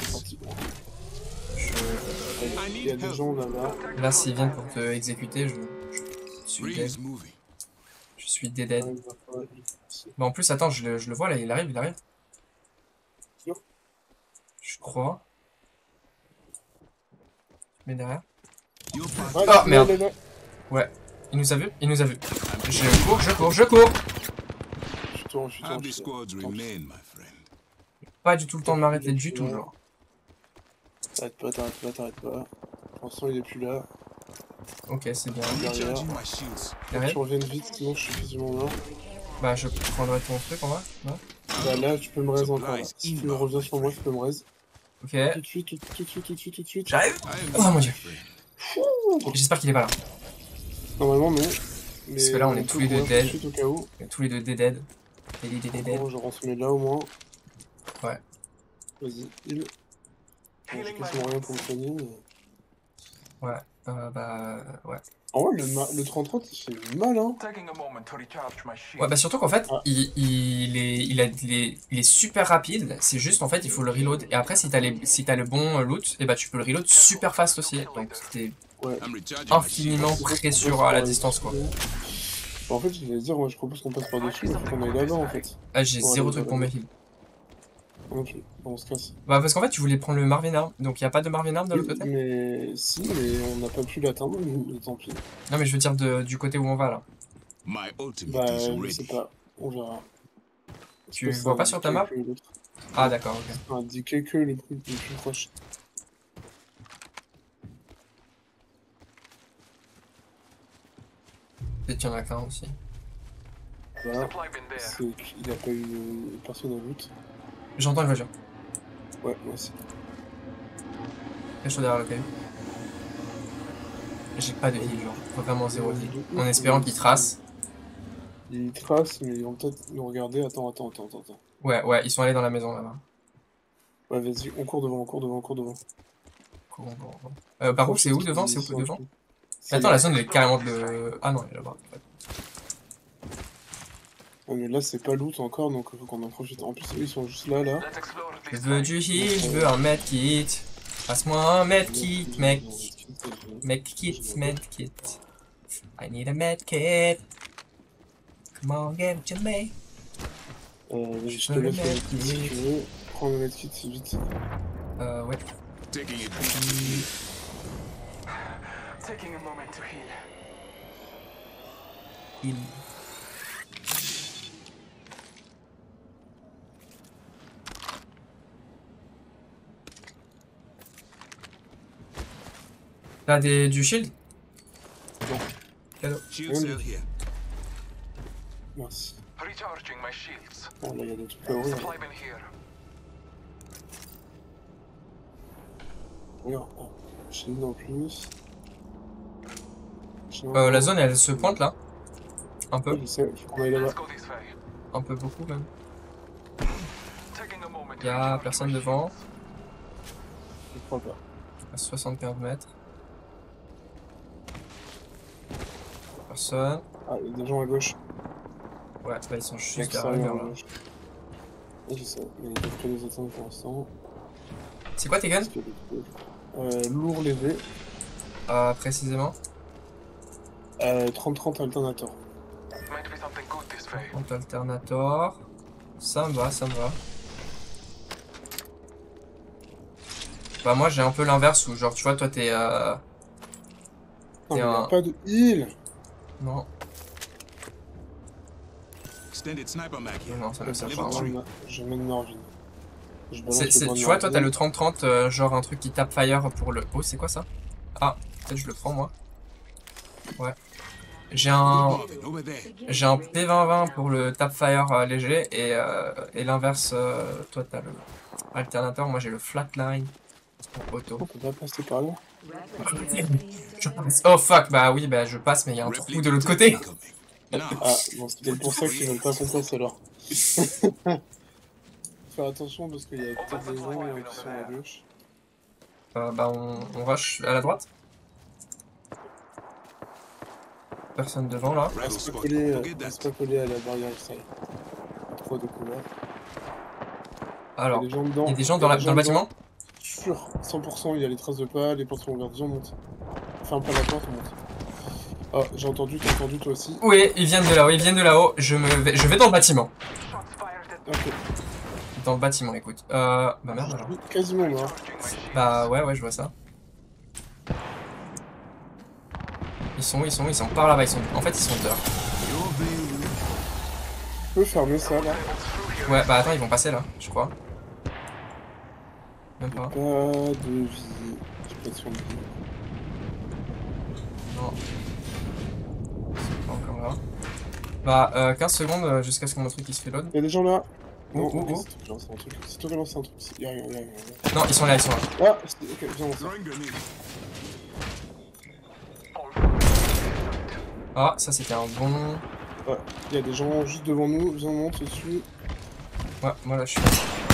[SPEAKER 1] Il y a des gens là-bas.
[SPEAKER 2] Là, s'ils viennent pour te exécuter, je suis
[SPEAKER 3] Ring
[SPEAKER 2] dead.
[SPEAKER 3] is moving.
[SPEAKER 2] Je suis dead. Bah en plus, attends, je le vois là, il arrive. Je crois. Mais derrière. Oh merde. Ouais, il nous a vu. Je cours.
[SPEAKER 1] Je tourne.
[SPEAKER 3] How the squads remain, my friend.
[SPEAKER 2] Pas du tout le temps de m'arrêter du tout, genre.
[SPEAKER 1] T'arrêtes pas. Pour l'instant, il est plus là.
[SPEAKER 2] Ok, c'est bien.
[SPEAKER 3] Recharging my shields.
[SPEAKER 2] Derrière.
[SPEAKER 1] Tu reviens vite, sinon je suis quasiment mort.
[SPEAKER 2] Bah je prendrai ton truc en vrai. Ouais.
[SPEAKER 1] Bah là, tu peux me raise encore. Là. Si tu reviens sur moi, tu peux me raise.
[SPEAKER 2] Ok.
[SPEAKER 1] Tout de suite.
[SPEAKER 2] J'arrive. Oh mon dieu. J'espère qu'il est pas là.
[SPEAKER 1] Normalement, non. Mais
[SPEAKER 2] parce que là, on est tous les deux dead.
[SPEAKER 1] Au cas où.
[SPEAKER 2] On est tous les deux dead. Dead.
[SPEAKER 1] Je rentre là au moins.
[SPEAKER 2] Ouais.
[SPEAKER 1] Vas-y, heal. Bon, j'ai quasiment rien pour me soigner, mais...
[SPEAKER 2] Ouais, ouais.
[SPEAKER 1] En vrai, le 30-30, c'est mal, hein.
[SPEAKER 2] Ouais, bah surtout qu'en fait, il est super rapide. C'est juste, en fait, il faut le reload. Et après, si t'as le bon loot, et bah tu peux le reload super fast aussi. Donc, t'es infiniment sûr à la distance, quoi.
[SPEAKER 1] Bah, en fait, je voulais dire, moi, je propose qu'on passe par-dessus, mais faut qu'on aille là-bas, en fait.
[SPEAKER 2] Ah, j'ai zéro truc pour me heal.
[SPEAKER 1] Ok, on se casse.
[SPEAKER 2] Bah parce qu'en fait tu voulais prendre le Marvin Arm, donc il n'y a pas de Marvin Arm de l'autre côté?
[SPEAKER 1] Mais si, mais on n'a pas pu l'atteindre, mais tant pis.
[SPEAKER 2] Non mais je veux dire du côté où on va là.
[SPEAKER 3] My ultimate
[SPEAKER 1] Bah
[SPEAKER 3] is
[SPEAKER 1] je
[SPEAKER 3] ready.
[SPEAKER 1] sais pas, on verra.
[SPEAKER 2] Tu vois pas sur ta map? Ah d'accord, ok.
[SPEAKER 1] Ça indiqué que le truc le plus proche.
[SPEAKER 2] Peut-être qu'il y en a qu'un aussi.
[SPEAKER 1] Voilà, c'est qu'il n'a pas eu personne à loot.
[SPEAKER 2] J'entends une voiture.
[SPEAKER 1] Ouais, moi aussi.
[SPEAKER 2] Je suis derrière le caillou. J'ai pas de heal, genre. Vraiment zéro heal. En espérant qu'il trace.
[SPEAKER 1] Ils tracent, mais ils vont peut-être nous regarder. Attends.
[SPEAKER 2] Ouais, ils sont allés dans la maison là-bas.
[SPEAKER 1] Ouais, vas-y, on court devant, on court devant, on court devant.
[SPEAKER 2] Par contre, c'est où devant? C'est où devant? Attends, la zone elle est carrément de. Ah non, elle est là-bas.
[SPEAKER 1] Ouais, mais là, c'est pas loot encore, donc faut qu'on en profite. En plus, eux, ils sont juste là, là.
[SPEAKER 8] Let's explore
[SPEAKER 2] Je
[SPEAKER 8] this
[SPEAKER 2] veux
[SPEAKER 8] way.
[SPEAKER 2] du heal, je veux un medkit. Passe-moi un medkit, mec. Medkit, medkit. I need a medkit. Come on, give it to me.
[SPEAKER 1] Vas-y, je te laisse le medkit si tu veux. Prends le medkit, c'est vite.
[SPEAKER 2] Ouais.
[SPEAKER 3] Taking it.
[SPEAKER 8] Taking a moment to heal.
[SPEAKER 2] Heal. T'as du shield?
[SPEAKER 1] Non.
[SPEAKER 2] Cadeau.
[SPEAKER 3] Shield cell here.
[SPEAKER 1] Merci.
[SPEAKER 8] Recharging my shields.
[SPEAKER 1] Bon, là, il y a des trucs à ouvrir.
[SPEAKER 8] Supply bin here.
[SPEAKER 1] Regarde, oh, shield en plus.
[SPEAKER 2] La zone elle se pointe là. Un peu.
[SPEAKER 1] Ouais, je sais, faut qu'on aille là-bas.
[SPEAKER 8] Let's go this way.
[SPEAKER 2] Un peu beaucoup même.
[SPEAKER 8] Taking a moment to
[SPEAKER 2] Y'a
[SPEAKER 8] recharge
[SPEAKER 2] personne
[SPEAKER 8] my
[SPEAKER 2] devant.
[SPEAKER 8] shields.
[SPEAKER 1] Je crois pas.
[SPEAKER 2] À 75 mètres. Personne.
[SPEAKER 1] Ah, il y a des gens à gauche.
[SPEAKER 2] Ouais, là ils sont juste
[SPEAKER 1] Extérieur
[SPEAKER 2] derrière
[SPEAKER 1] à
[SPEAKER 2] là.
[SPEAKER 1] gauche. Ouais, je sais, mais ils peuvent que les atteindre pour l'instant.
[SPEAKER 2] C'est quoi tes guns?
[SPEAKER 1] Parce qu'il y a des trucs. Lourd léger.
[SPEAKER 2] Précisément.
[SPEAKER 1] 30-30 alternator.
[SPEAKER 8] Might be something good this way.
[SPEAKER 2] Compte alternator. Ça me va, ça me va. Bah moi j'ai un peu l'inverse où genre tu vois toi t'es
[SPEAKER 1] Non, mais
[SPEAKER 2] t'es
[SPEAKER 1] y a
[SPEAKER 2] un...
[SPEAKER 1] pas de heal.
[SPEAKER 2] Non,
[SPEAKER 3] Extended sniper mag here.
[SPEAKER 2] non ça me sert pas.
[SPEAKER 3] Level
[SPEAKER 2] Hein.
[SPEAKER 3] 3.
[SPEAKER 1] Je mets une Norvin. Je balance le point de
[SPEAKER 2] Tu vois toi t'as
[SPEAKER 1] Norvin.
[SPEAKER 2] le 30-30 genre un truc qui tape fire pour le... Oh c'est quoi ça? Ah, peut-être je le prends moi. Ouais. J'ai un
[SPEAKER 3] Over there.
[SPEAKER 2] P20-20 pour le tap fire léger et l'inverse, toi t'as le alternateur, moi j'ai le flatline pour auto.
[SPEAKER 1] On peut pas passer par là.
[SPEAKER 2] Je passe. Oh fuck, bah oui, bah je passe mais il y a un trou de l'autre côté.
[SPEAKER 3] Now,
[SPEAKER 1] Ah, bon, c'est peut-être pour ça qu'ils veulent pas qu'on passe alors. Faire attention parce qu'il y a peut-être des gens qui sont à gauche.
[SPEAKER 2] Bah on rush à la droite. Personne devant là.
[SPEAKER 3] rebel
[SPEAKER 1] Reste
[SPEAKER 3] spot.
[SPEAKER 1] pas collé,
[SPEAKER 3] Forget
[SPEAKER 1] reste
[SPEAKER 3] that.
[SPEAKER 1] pas collé à la barrière extérieure. Trop de couverts.
[SPEAKER 2] Alors,
[SPEAKER 1] Il y a des gens dedans.
[SPEAKER 2] il y a des gens dans le bâtiment?
[SPEAKER 1] Sûr, 100%, il y a les traces de pas, les portes sont ouvertes, on monte. Ferme pas la porte, on monte. Oh, j'ai entendu, t'as entendu toi aussi.
[SPEAKER 2] Oui, ils viennent de là-haut, ils viennent de là-haut. Je vais dans le bâtiment.
[SPEAKER 8] Shots fired at
[SPEAKER 1] Ok,
[SPEAKER 2] Dans le bâtiment, écoute. Bah merde alors.
[SPEAKER 1] quasiment mort.
[SPEAKER 8] recharging my shields.
[SPEAKER 2] Bah ouais, je vois ça. Ils sont où? Ils sont par là-bas, en fait ils sont dehors.
[SPEAKER 1] Je peux fermer ça là.
[SPEAKER 2] Ouais, bah attends, ils vont passer là, je crois. Même pas.
[SPEAKER 1] Pas de vie. J'ai pas de soin de vie.
[SPEAKER 2] Non. Ils sont pas encore là. Bah 15 secondes jusqu'à ce que mon truc il se fait load.
[SPEAKER 1] Il y a des gens là. Non,
[SPEAKER 2] Oh, oh,
[SPEAKER 1] ok,
[SPEAKER 2] oh.
[SPEAKER 1] c'est toi qui lance un truc. C'est toi qui lance un truc. Y'a rien, y'a rien.
[SPEAKER 2] Non, ils sont là, ils sont là.
[SPEAKER 1] Ah, ok, viens, on sort.
[SPEAKER 3] Throwing grenade.
[SPEAKER 2] Ah, ça c'était un bon...
[SPEAKER 1] Ouais, il y a des gens juste devant nous. Viens, on monte dessus.
[SPEAKER 2] Ouais, moi là je suis...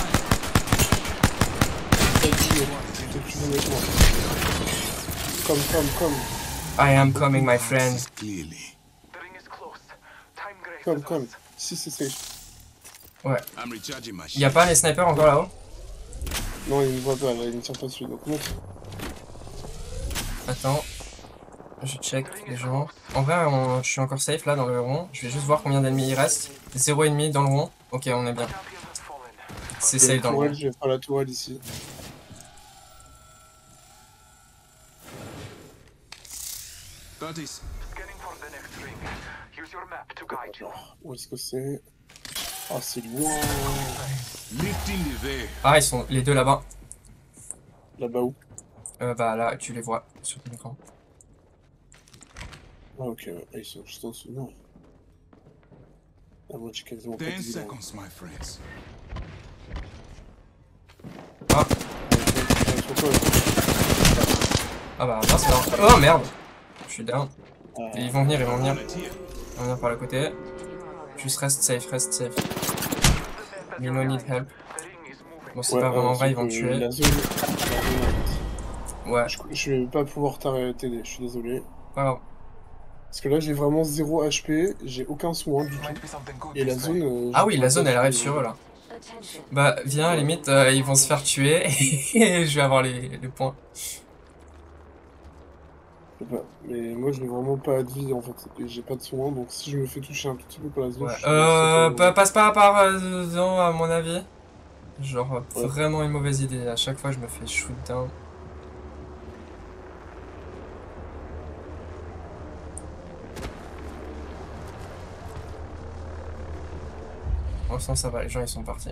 [SPEAKER 1] Comme.
[SPEAKER 2] I am coming, my friend.
[SPEAKER 3] Clearly.
[SPEAKER 8] The ring is close. Time graces
[SPEAKER 1] Comme.
[SPEAKER 8] us.
[SPEAKER 1] Si, c'est safe.
[SPEAKER 2] Ouais.
[SPEAKER 3] I'm recharging my
[SPEAKER 2] Y'a pas les snipers encore là-haut?
[SPEAKER 1] Non, il ne voit pas, là, il ne tire pas dessus. Donc, monte.
[SPEAKER 2] Attends. Je check les gens. En vrai, je suis encore safe là dans le rond. Je vais juste voir combien d'ennemis il reste. 0,5 dans le rond. Ok, on est bien.
[SPEAKER 8] Champion has fallen.
[SPEAKER 2] C'est
[SPEAKER 1] Il y a
[SPEAKER 2] safe
[SPEAKER 1] une
[SPEAKER 2] dans le
[SPEAKER 1] tourelle,
[SPEAKER 2] rond.
[SPEAKER 1] je vais faire la tourelle ici.
[SPEAKER 3] Curtis,
[SPEAKER 8] Scanning for the next ring. Use your map to guide you.
[SPEAKER 1] Où est-ce que c'est? Ah, c'est loin.
[SPEAKER 3] lifting the veil.
[SPEAKER 2] Ah, ils sont les deux là-bas.
[SPEAKER 1] Là-bas où?
[SPEAKER 2] Bah là, tu les vois sur ton écran.
[SPEAKER 1] Ah, ok, ouais. Ah, ils sont juste en dessous. Non. Ah, moi, j'ai quasiment pas de
[SPEAKER 3] 10
[SPEAKER 1] vie, là.
[SPEAKER 3] seconds, my friends.
[SPEAKER 2] Ah,
[SPEAKER 1] Ils sont quoi, là?
[SPEAKER 2] ah bah non, c'est down. Oh merde! Je suis down.
[SPEAKER 1] Ah,
[SPEAKER 2] Et ils vont venir. Ils vont venir par le côté. Juste reste safe. We no need help.
[SPEAKER 8] The ring is moving.
[SPEAKER 2] Bon, c'est
[SPEAKER 1] Ouais,
[SPEAKER 2] pas vraiment vrai,
[SPEAKER 1] sauf
[SPEAKER 2] ils vont te
[SPEAKER 1] que
[SPEAKER 2] tuer.
[SPEAKER 1] la zone, en fait.
[SPEAKER 2] Ouais,
[SPEAKER 1] Je vais pas pouvoir t'aider, je suis désolé.
[SPEAKER 2] pas grave.
[SPEAKER 1] Parce que là, j'ai vraiment 0 HP, j'ai aucun soin du tout.
[SPEAKER 8] Might be something good
[SPEAKER 1] Et la
[SPEAKER 8] this
[SPEAKER 1] zone,
[SPEAKER 8] way.
[SPEAKER 2] Ah
[SPEAKER 1] je
[SPEAKER 2] oui, la
[SPEAKER 1] pourrais
[SPEAKER 2] zone
[SPEAKER 1] pas
[SPEAKER 2] elle arrive
[SPEAKER 1] suivre.
[SPEAKER 2] sur eux là.
[SPEAKER 4] Attention.
[SPEAKER 2] Bah, viens, à la limite, ils vont se faire tuer et je vais avoir les points.
[SPEAKER 1] Je sais pas. Mais moi, je n'ai vraiment pas de vie en fait. Et j'ai pas de soin, donc si je me fais toucher un tout petit peu par la zone,
[SPEAKER 2] Ouais.
[SPEAKER 1] je suis totalement-
[SPEAKER 2] Passe pas par dedans, à mon avis. Genre,
[SPEAKER 1] Ouais.
[SPEAKER 2] vraiment une mauvaise idée. À chaque fois, je me fais shoot down. Oh, sinon, ça va, les gens ils sont partis.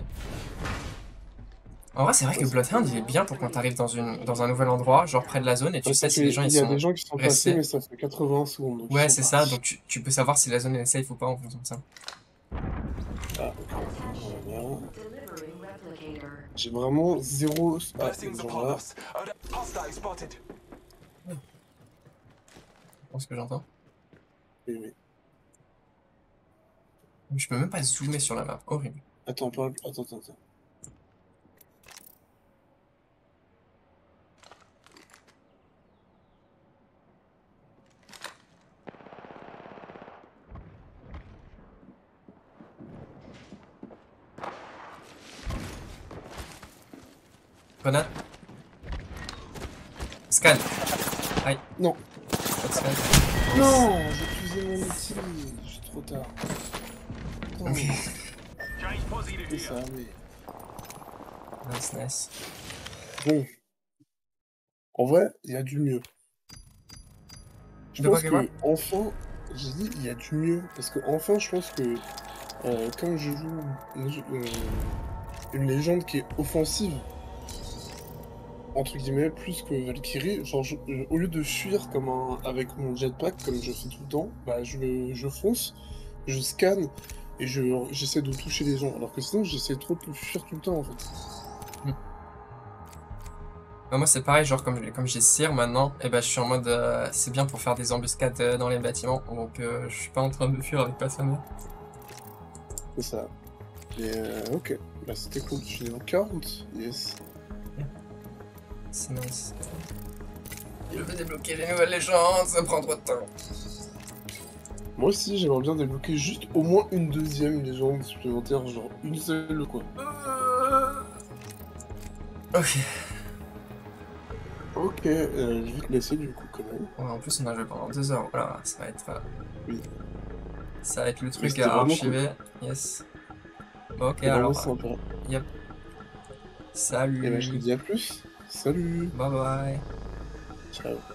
[SPEAKER 2] En vrai, c'est vrai que
[SPEAKER 1] Ouais,
[SPEAKER 2] Bloodhound il est bien pour quand t'arrives dans un nouvel endroit, genre près de la zone, et tu sais si les gens ils
[SPEAKER 1] Il y a
[SPEAKER 2] sont
[SPEAKER 1] des gens qui sont passés,
[SPEAKER 2] restés.
[SPEAKER 1] mais ça fait 80 secondes. Donc ils
[SPEAKER 2] Ouais,
[SPEAKER 1] sont
[SPEAKER 2] c'est ça,
[SPEAKER 1] partis.
[SPEAKER 2] donc tu peux savoir si la zone elle est safe ou pas en fonction de ça.
[SPEAKER 1] Ah, ok. Voilà.
[SPEAKER 4] Delivering replicator.
[SPEAKER 1] J'ai vraiment 0. Ah,
[SPEAKER 8] Blessings
[SPEAKER 1] genre
[SPEAKER 8] upon
[SPEAKER 1] là.
[SPEAKER 8] us. Hostile spotted.
[SPEAKER 2] Je pense que j'entends.
[SPEAKER 1] Oui, oui.
[SPEAKER 2] Je peux même pas zoomer sur la map, horrible.
[SPEAKER 1] Attends, parle. Attends.
[SPEAKER 2] Grenade. Scan. Aïe.
[SPEAKER 1] Non.
[SPEAKER 2] Pas de scan.
[SPEAKER 1] Non, j'ai utilisé mon outil. Je suis trop tard. Putain,
[SPEAKER 9] Change positive
[SPEAKER 1] c'est
[SPEAKER 9] here.
[SPEAKER 1] ça, mais.
[SPEAKER 2] Nice.
[SPEAKER 1] Bon. En vrai, il y a du mieux. Je
[SPEAKER 2] De
[SPEAKER 1] pense
[SPEAKER 2] quoi,
[SPEAKER 1] que, enfin, j'ai dit il y a du mieux. Parce que, enfin, je pense que, comme je joue une légende qui est offensive, entre guillemets, plus que Valkyrie, genre, au lieu de fuir comme avec mon jetpack, comme je fais tout le temps, bah, je fonce, je scanne, et j'essaie de toucher les gens. Alors que sinon, j'essaie trop de fuir tout le temps, en fait.
[SPEAKER 2] Bah, moi c'est pareil, genre comme j'ai Cyr maintenant, et bah je suis en mode c'est bien pour faire des embuscades dans les bâtiments, donc je suis pas en train de fuir avec personne.
[SPEAKER 1] C'est ça. Et ok, bah c'était cool. Je suis niveau 40, yes.
[SPEAKER 2] C'est nice. Je veux débloquer les nouvelles légendes, ça prend trop de temps.
[SPEAKER 1] Moi aussi, j'aimerais bien débloquer juste au moins une deuxième légende supplémentaire, genre une seule quoi.
[SPEAKER 2] Ok.
[SPEAKER 1] Ok, je vais te laisser du coup quand même.
[SPEAKER 2] Ouais, en plus on a joué pendant 2 heures, voilà, ça va être...
[SPEAKER 1] Oui.
[SPEAKER 2] Ça va être le
[SPEAKER 1] Mais
[SPEAKER 2] truc
[SPEAKER 1] c'était
[SPEAKER 2] à
[SPEAKER 1] vraiment
[SPEAKER 2] archiver. Yes. Ok,
[SPEAKER 1] C'est vraiment
[SPEAKER 2] alors...
[SPEAKER 1] sympa.
[SPEAKER 2] Yep. Salut.
[SPEAKER 1] Et bah je te dis à plus. Salut.
[SPEAKER 2] Bye bye.
[SPEAKER 1] Ciao.